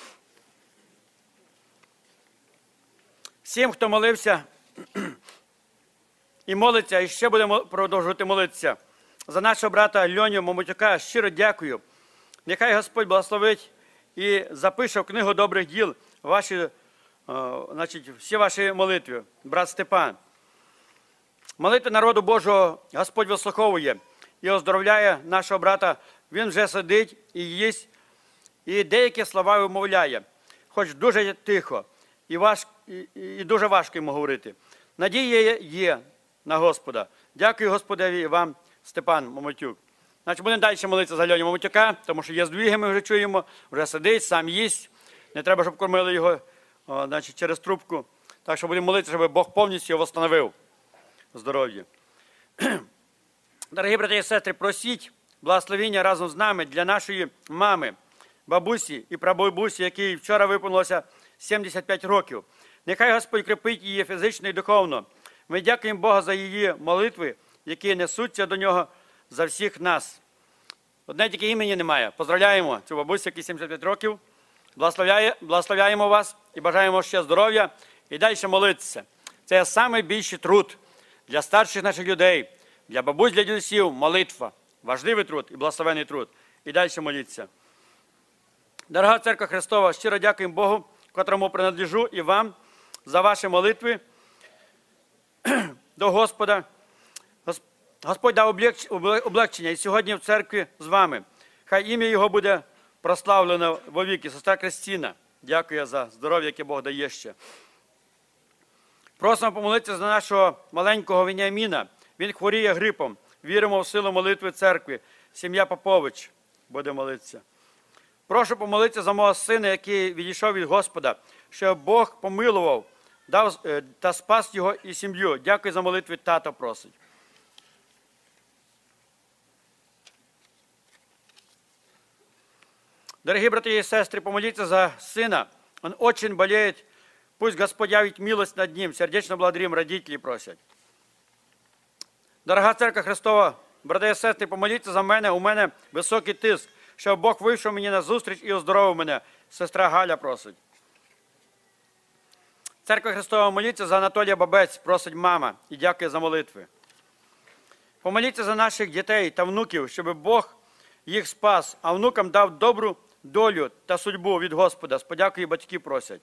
Всім, хто молився і молиться, і ще буде продовжувати молитися, за нашого брата Льоню Момотюка щиро дякую. Нехай Господь благословить і запише в книгу добрих діл всі ваші молитви, брат Степан. Молитви народу Божого Господь вислуховує і оздоровляє нашого брата. Він вже сидить і їсть, і деякі слова вимовляє, хоч дуже тихо і дуже важко йому говорити. Надія є на Господа. Дякую Господеві і вам, Степан Момотюк. Значить, будемо далі молитися за Льоню Момотюка, тому що є здвиги, ми вже чуємо, вже сидить, сам їсть. Не треба, щоб кормили його через трубку. Так що будемо молитися, щоб Бог повністю його встановив здоров'я. Дорогі брати і сестри, просіть благословення разом з нами для нашої мами, бабусі і прабабусі, якій вчора виповнилося 75 років. Нехай Господь крепить її фізично і духовно. Ми дякуємо Богу за її молитви, які несуться до нього за всіх нас. Одне тільки імені немає. Поздравляємо цю бабусю, якій 75 років. Благословляємо вас і бажаємо ще здоров'я і далі молитися. Це найбільший труд для старших наших людей, для бабусь, для дідусів – молитва. Важливий труд і благословений труд. І далі моліться. Дорога Церква Христова, щиро дякуємо Богу, котрому принадлежу і вам за ваші молитви до Господа. Господь дав облегчення і сьогодні в церкві з вами. Хай ім'я Його буде прославлено вовіки. Сестра Кристина, дякую за здоров'я, яке Бог дає ще. Просимо помолитися за нашого маленького Веніаміна. Він хворіє грипом. Віримо в силу молитви церкви. Сім'я Попович буде молитися. Прошу помолитися за мого сина, який відійшов від Господа, щоб Бог помилував, дав та спас його і сім'ю. Дякую за молитви, тато просить. Дорогі брати і сестри, помоліться за сына. Он очень болеет. Пусть Господь явит милость над ним. Сердечно благодарим, родителі просять. Дорога Церква Христова, брати і сестри, помоліться за мене. У мене високий тиск, щоб Бог вийшов мені на зустріч і оздоровив мене. Сестра Галя просить. Церква Христова, моліться за Анатолія Бабець, просить мама. І дякую за молитви. Помоліться за наших дітей та внуків, щоб Бог їх спас, а внукам дав добру долю та судьбу від Господа. З подякою батьки просять.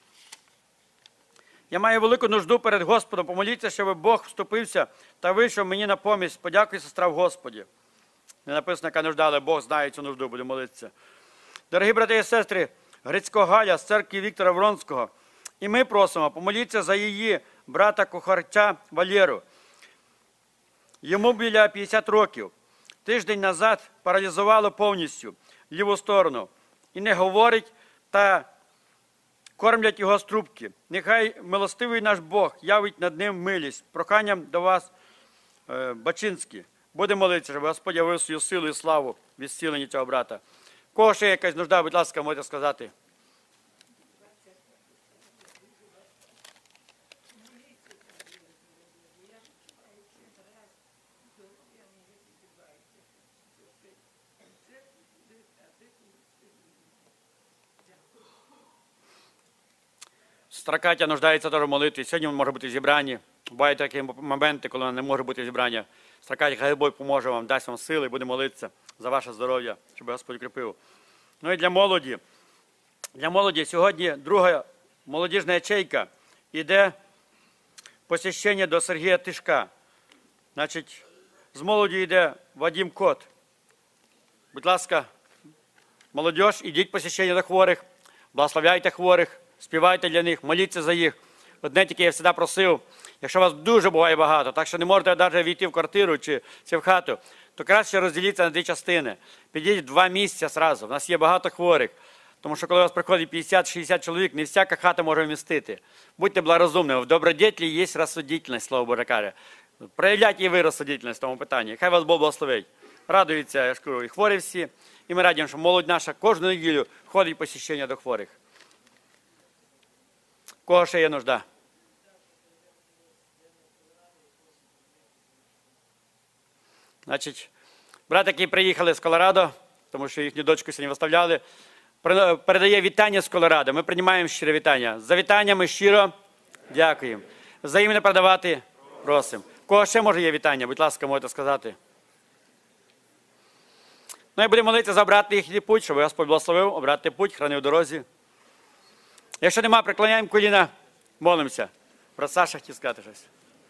Я маю велику нужду перед Господом. Помоліться, щоб Бог вступився та вийшов мені на помість. Подякую, сестра, в Господі. Не написано, яка нужда, але Бог знає цю нужду, буде молитися. Дорогі брати і сестри, Грицько Галя з церкви Віктора Вронського. І ми просимо, помоліться за її брата-кухарця Валеру. Йому біля 50 років. Тиждень назад паралізувало повністю ліву сторону. І не говорить та кормлять його з трубки. Нехай милостивий наш Бог явить над ним милість. Проханням до вас, Бачинські. Будемо молитися, щоб Господь явив свою силу і славу від зцілення цього брата. Кого ще якась нужда, будь ласка, можете сказати. Катя нуждається теж в молитві. Сьогодні може бути в зібранні. Бувають такі моменти, коли вона не може бути в зібранні. Катя, хай Бог поможе вам, дасть вам сили, буде молитися за ваше здоров'я, щоб Господь укріпив. Ну і для молоді. Для молоді сьогодні друга молодіжна ячейка. Іде посвящення до Сергія Тишка. Значить, з молоді йде Вадим Кот. Будь ласка, молодь, ідіть посвящення до хворих, благословляйте хворих, співайте для них, моліться за їх. Одне тільки я завжди просив, якщо вас дуже буває багато, так що не можете навіть війти в квартиру чи в хату, то краще розділіться на 2 частини. Підіть в 2 місця одразу. У нас є багато хворих. Тому що коли у вас приходить 50-60 чоловік, не всяка хата може вмістити. Будьте благорозумними. В добродетелі є розсудительність, Слово Боже каже. Проявляйте і ви розсудительність в тому питанні. Хай вас Бог благословить. Радуються, я ж кажу, і хворі всі. І ми радіємо, що молодь наша кожну неділю ходить посвящення до хворих. Кого ще є нужда? Значить, брати, які приїхали з Колорадо, тому що їхню дочку сьогодні виставляли, передає вітання з Колорадо. Ми приймаємо щире вітання. За вітання ми щиро дякуємо. Взаємно передавати просимо. Кого ще може є вітання? Будь ласка, можете сказати. Ну і будемо молитися за обратний їхній путь, щоб Господь благословив, обратний путь, хранив в дорозі. Якщо нема, преклоняємо коліна, молимося. Брат Саша хотів сказати щось.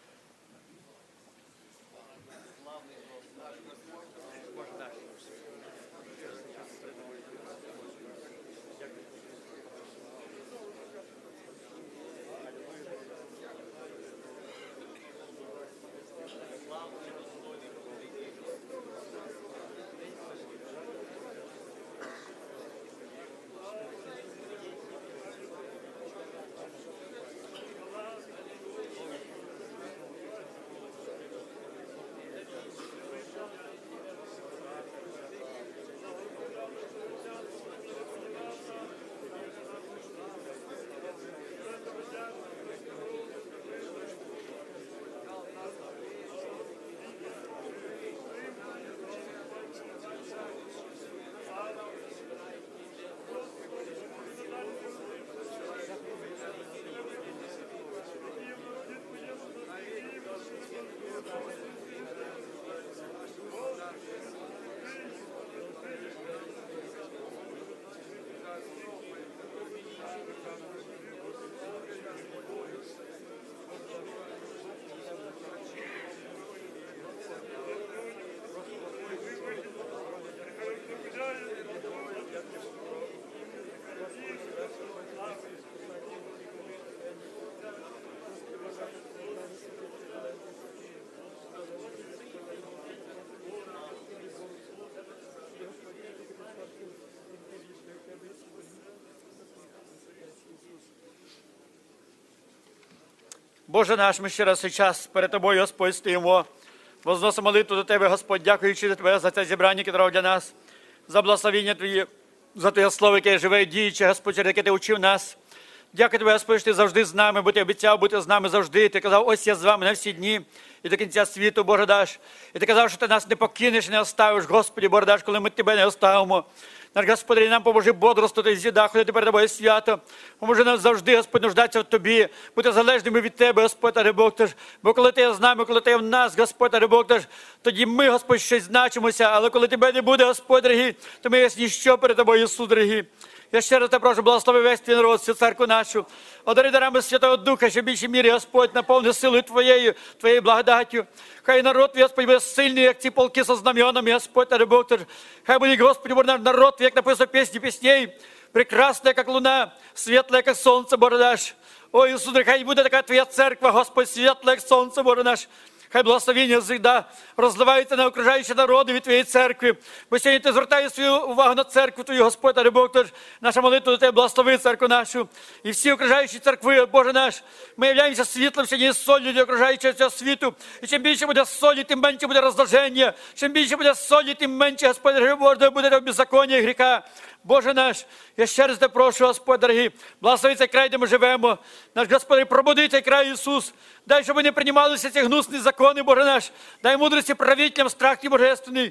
Боже наш, ми ще раз цей час перед Тобою, Господь, стоїмо. Возносимо молитву до Тебе, Господь, дякуючи Тебе за це зібрання, яке дав для нас, за благословення Твоє, за Твоє слово, яке живе і діюче, Господь, через яке Ти учив нас. Дякую Тобі, Господь, що Ти завжди з нами, бо Ти обіцяв бути з нами завжди. Ти казав, ось я з вами на всі дні і до кінця світу, Боже даш. І Ти казав, що Ти нас не покинеш, не оставиш, Господи, Боже даш, коли ми Тебе не оставимо. Наш Господи, нам поможи бодрствувати, з'їда, ходити перед Тобою свято. Поможи нам завжди, Господь, нуждатися в Тобі, бути залежними від Тебе, Господь, та Бог теж. Бо коли Ти з нами, коли Ти в нас, Господь, та Бог теж, тоді ми, Господь, щось значимося. Але коли Тебе не буде, Господь, дорогий, то ми є ніщо перед Тобою, Ісус, дорогий. Я ще раз Тебе прошу, благослови весь твій народ, всю церкву нашу. Одари дарами Святого Духа, що в більшій мірі, Господь, наповни силою Твоєю, Твоєю благодаттю. Хай народ твій, Господь, буде сильний, як ці полки со знаменами, Господь, та Бог теж. Хай буде, Господь, наш народ, як написано в пісні пісней, прекрасная, как луна, светлая, как солнце, Боже наш. Ой, Ісус, хай буде така Твоя церква, Господь, світла, як сонце, Боже наш. Хай благословення завжди розливається на окружаючі народи від Твоєї церкви. Бо сьогодні Ти звертаєш свою увагу на церкву Твою, Господь, та Бог, тож наша молитва до Тебе, благослови церкву нашу. І всі окружаючі церкви, Боже наш, ми являємося світлом, сьогодні солью для окружаючого цього світу. І чим більше буде солі, тим менше буде роздраження. Чим більше буде солі, тим менше, Господь, Боже, буде беззаконня і гріха. Боже наш, я ще раз Тебе прошу, Господь, дорогий, благослови цей край, де ми живемо. Наш Господь, пробуди цей край, Ісус. Дай, щоб не приймалися ці гнусні закони, Боже наш. Дай мудрості правителям, страх Твій божественний.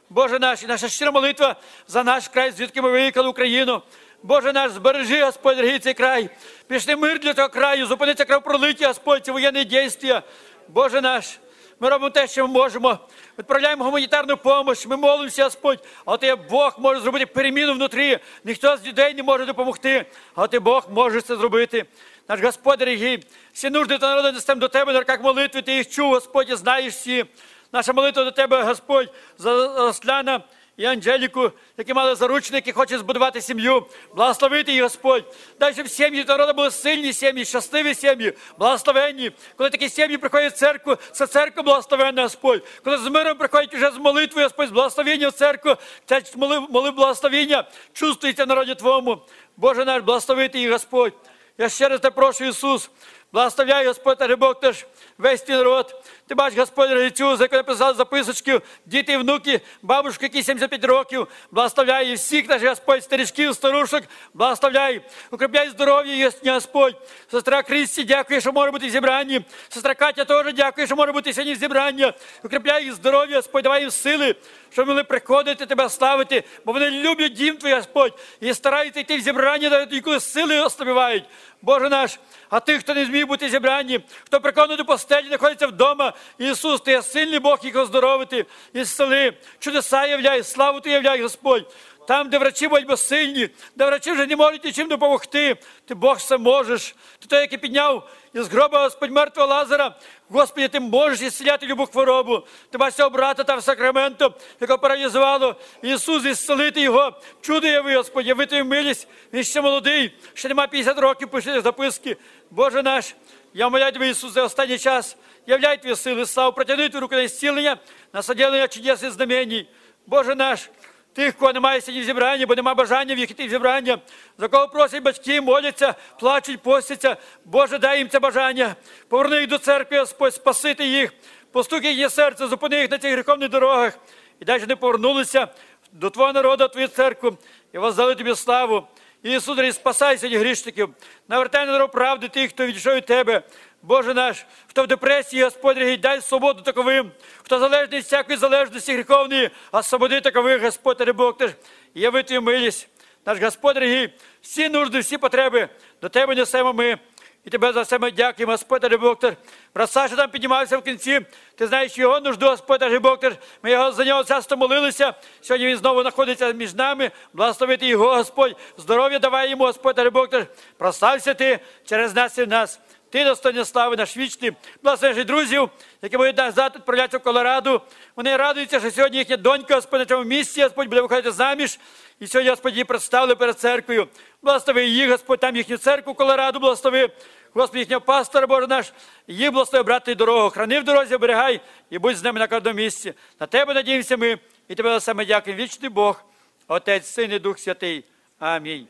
Боже наш, і наша щира молитва за наш край, звідки ми виїхали, Україну. Боже наш, збережи, Господь, дорогий цей край. Пішли мир для того краю, зупиниться кровопролиття, Господь, ці воєнні дійства. Боже наш, ми робимо те, що ми можемо. Відправляємо гуманітарну допомогу, ми молимося, Господь. А Ти, Бог, може зробити переміну внутрі. Ніхто з людей не може допомогти, а Ти, Бог, можеш це зробити. Наш Господь, дорогий, всі нужди та народи несемо до Тебе, на руках молитви, Ти їх чув, Господь, і знаєш всі. Наша молитва до Тебе, Господь, за Росляна і Анжеліку, які мали заручники, хочуть збудувати сім'ю. Благословити їх, Господь. Дай, щоб сім'ї та народу були сильні сім'ї, щасливі сім'ї, благословенні. Коли такі сім'ї приходять в церкву, це церква благословенна, Господь. Коли з миром приходять вже з молитвою, Господь, з благословенням в церкву, це молив благословення, чувствується в народі Твоєму. Боже наш, благословити їх, Господь. Я ще раз те прошу, Ісус, благословляй, Господь, та Бог теж весь твій народ. Ти бачиш, Господь, рецю, за яку написав записочки, діти і внуки, бабушки, які 75 років, благословляй і всіх наших, Господь, старичків, старушок, благословляй, укріпляй здоров'я їхнє, Господь. Сестра Христі, дякую, що може бути в зібранні. Сестра Катя теж дякую, що може бути сьогодні в зібранні. Укріпляй їх здоров'я, Господь, давай їм сили, щоб могли приходити Тебе славити, бо вони люблять дім Твій, Господь, і стараються йти в зібрання, коли сили ослабівають. Боже наш, а тих, хто не зміг бути в зібранні, хто прикований до постелі, знаходиться вдома, Ісус, Ти є сильний Бог, їх оздоровити, і зцели, чудеса являй, славу Ти являй, Господь. Там, де врачі будуть безсильні, де врачі вже не можуть нічим допомогти, Ти, Бог, все можеш. Ти той, який підняв із гроба, Господь, мертвого Лазара, Господи, Ти можеш ісцеляти любу хворобу. Ти бачиш цього брата там в Сакраменто, якого паралізувало. Ісус, ісцелити його. Чудо яви, Господь, яви Твою милість. Він ще молодий, ще нема 50 років, пиши записки. Боже наш, я моляю Тебе, Ісус, за останній час. Являй Твої сили, славу, протягни Твою руку на ісцілення, на соділення чудес і знаменій. Боже наш, тих, кого немає сьогодні в зібранні, бо немає бажання в'їхати в зібрання, за кого просять батьки, моляться, плачуть, постяться. Боже, дай їм це бажання. Поверни їх до церкви, Господь, спасити їх, постукай їх серце, зупини їх на цих гріховних дорогах. І дай, щоб вони повернулися до Твого народу, Твою церкву, і воздали Тобі славу. Ісус, спасай сьогодні грішників, навертай на дорогу правди тих, хто відійшов від Тебе. Боже наш, хто в депресії, Господь, дай свободу таковим, хто залежний від всякої залежності гріховної, освободи такових, Господь, Бог теж, і яви Твою милість. Наш Господь, дорогий, всі нужди, всі потреби до Тебе несемо ми. І Тебе за все ми дякуємо, Господь, Бог теж. Брат Саша там піднімався в кінці, Ти знаєш його нужду, Господь, Бог теж. Ми його за нього часто молилися, сьогодні він знову знаходиться між нами, благословити його, Господь, здоров'я давай йому, Господь, Бог теж. Прослався Ти через нас і в нас. Ти достойний слави наш вічний. Благословенних друзів, які будуть назад відправлятися в Колорадо. Вони радуються, що сьогодні їхня донька, Господь, на цьому місці, Господь, буде виходити заміж. І сьогодні, Господь, її представили перед церквою. Благослови їх, Господь, там їхню церкву в Колорадо, благослови. Господь, їхнього пастора, Боже наш, їх благослови, брати, дорогу. Храни в дорозі, оберігай і будь з ними на кожному місці. На Тебе надіємося ми і Тебе за саме дякуємо. Вічний Бог, Отець, Син і Дух Святий. Амінь.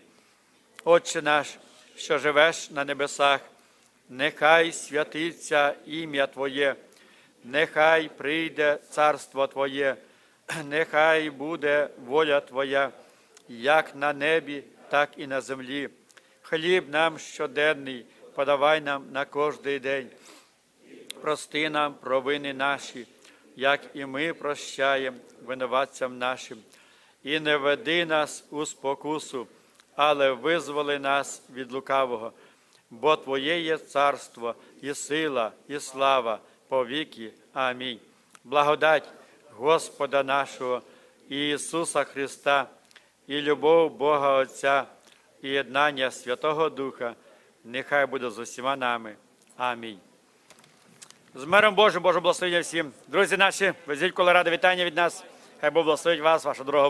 Отче наш, що живеш на небесах, нехай святиться ім'я Твоє, нехай прийде царство Твоє, нехай буде воля Твоя, як на небі, так і на землі. Хліб нам щоденний подавай нам на кожний день. Прости нам провини наші, як і ми прощаємо винуватцям нашим. І не веди нас у спокусу, але визволи нас від лукавого. Бо Твоє є царство, і сила, і слава повіки. Амінь. Благодать Господа нашого Ісуса Христа, і любов Бога Отця, і єднання Святого Духа, нехай буде з усіма нами. Амінь. З миром Божим, Божого благословення всім. Друзі наші, везіть в Колорадо вітання від нас. Хай Бог благословить вас, вашу дорогу.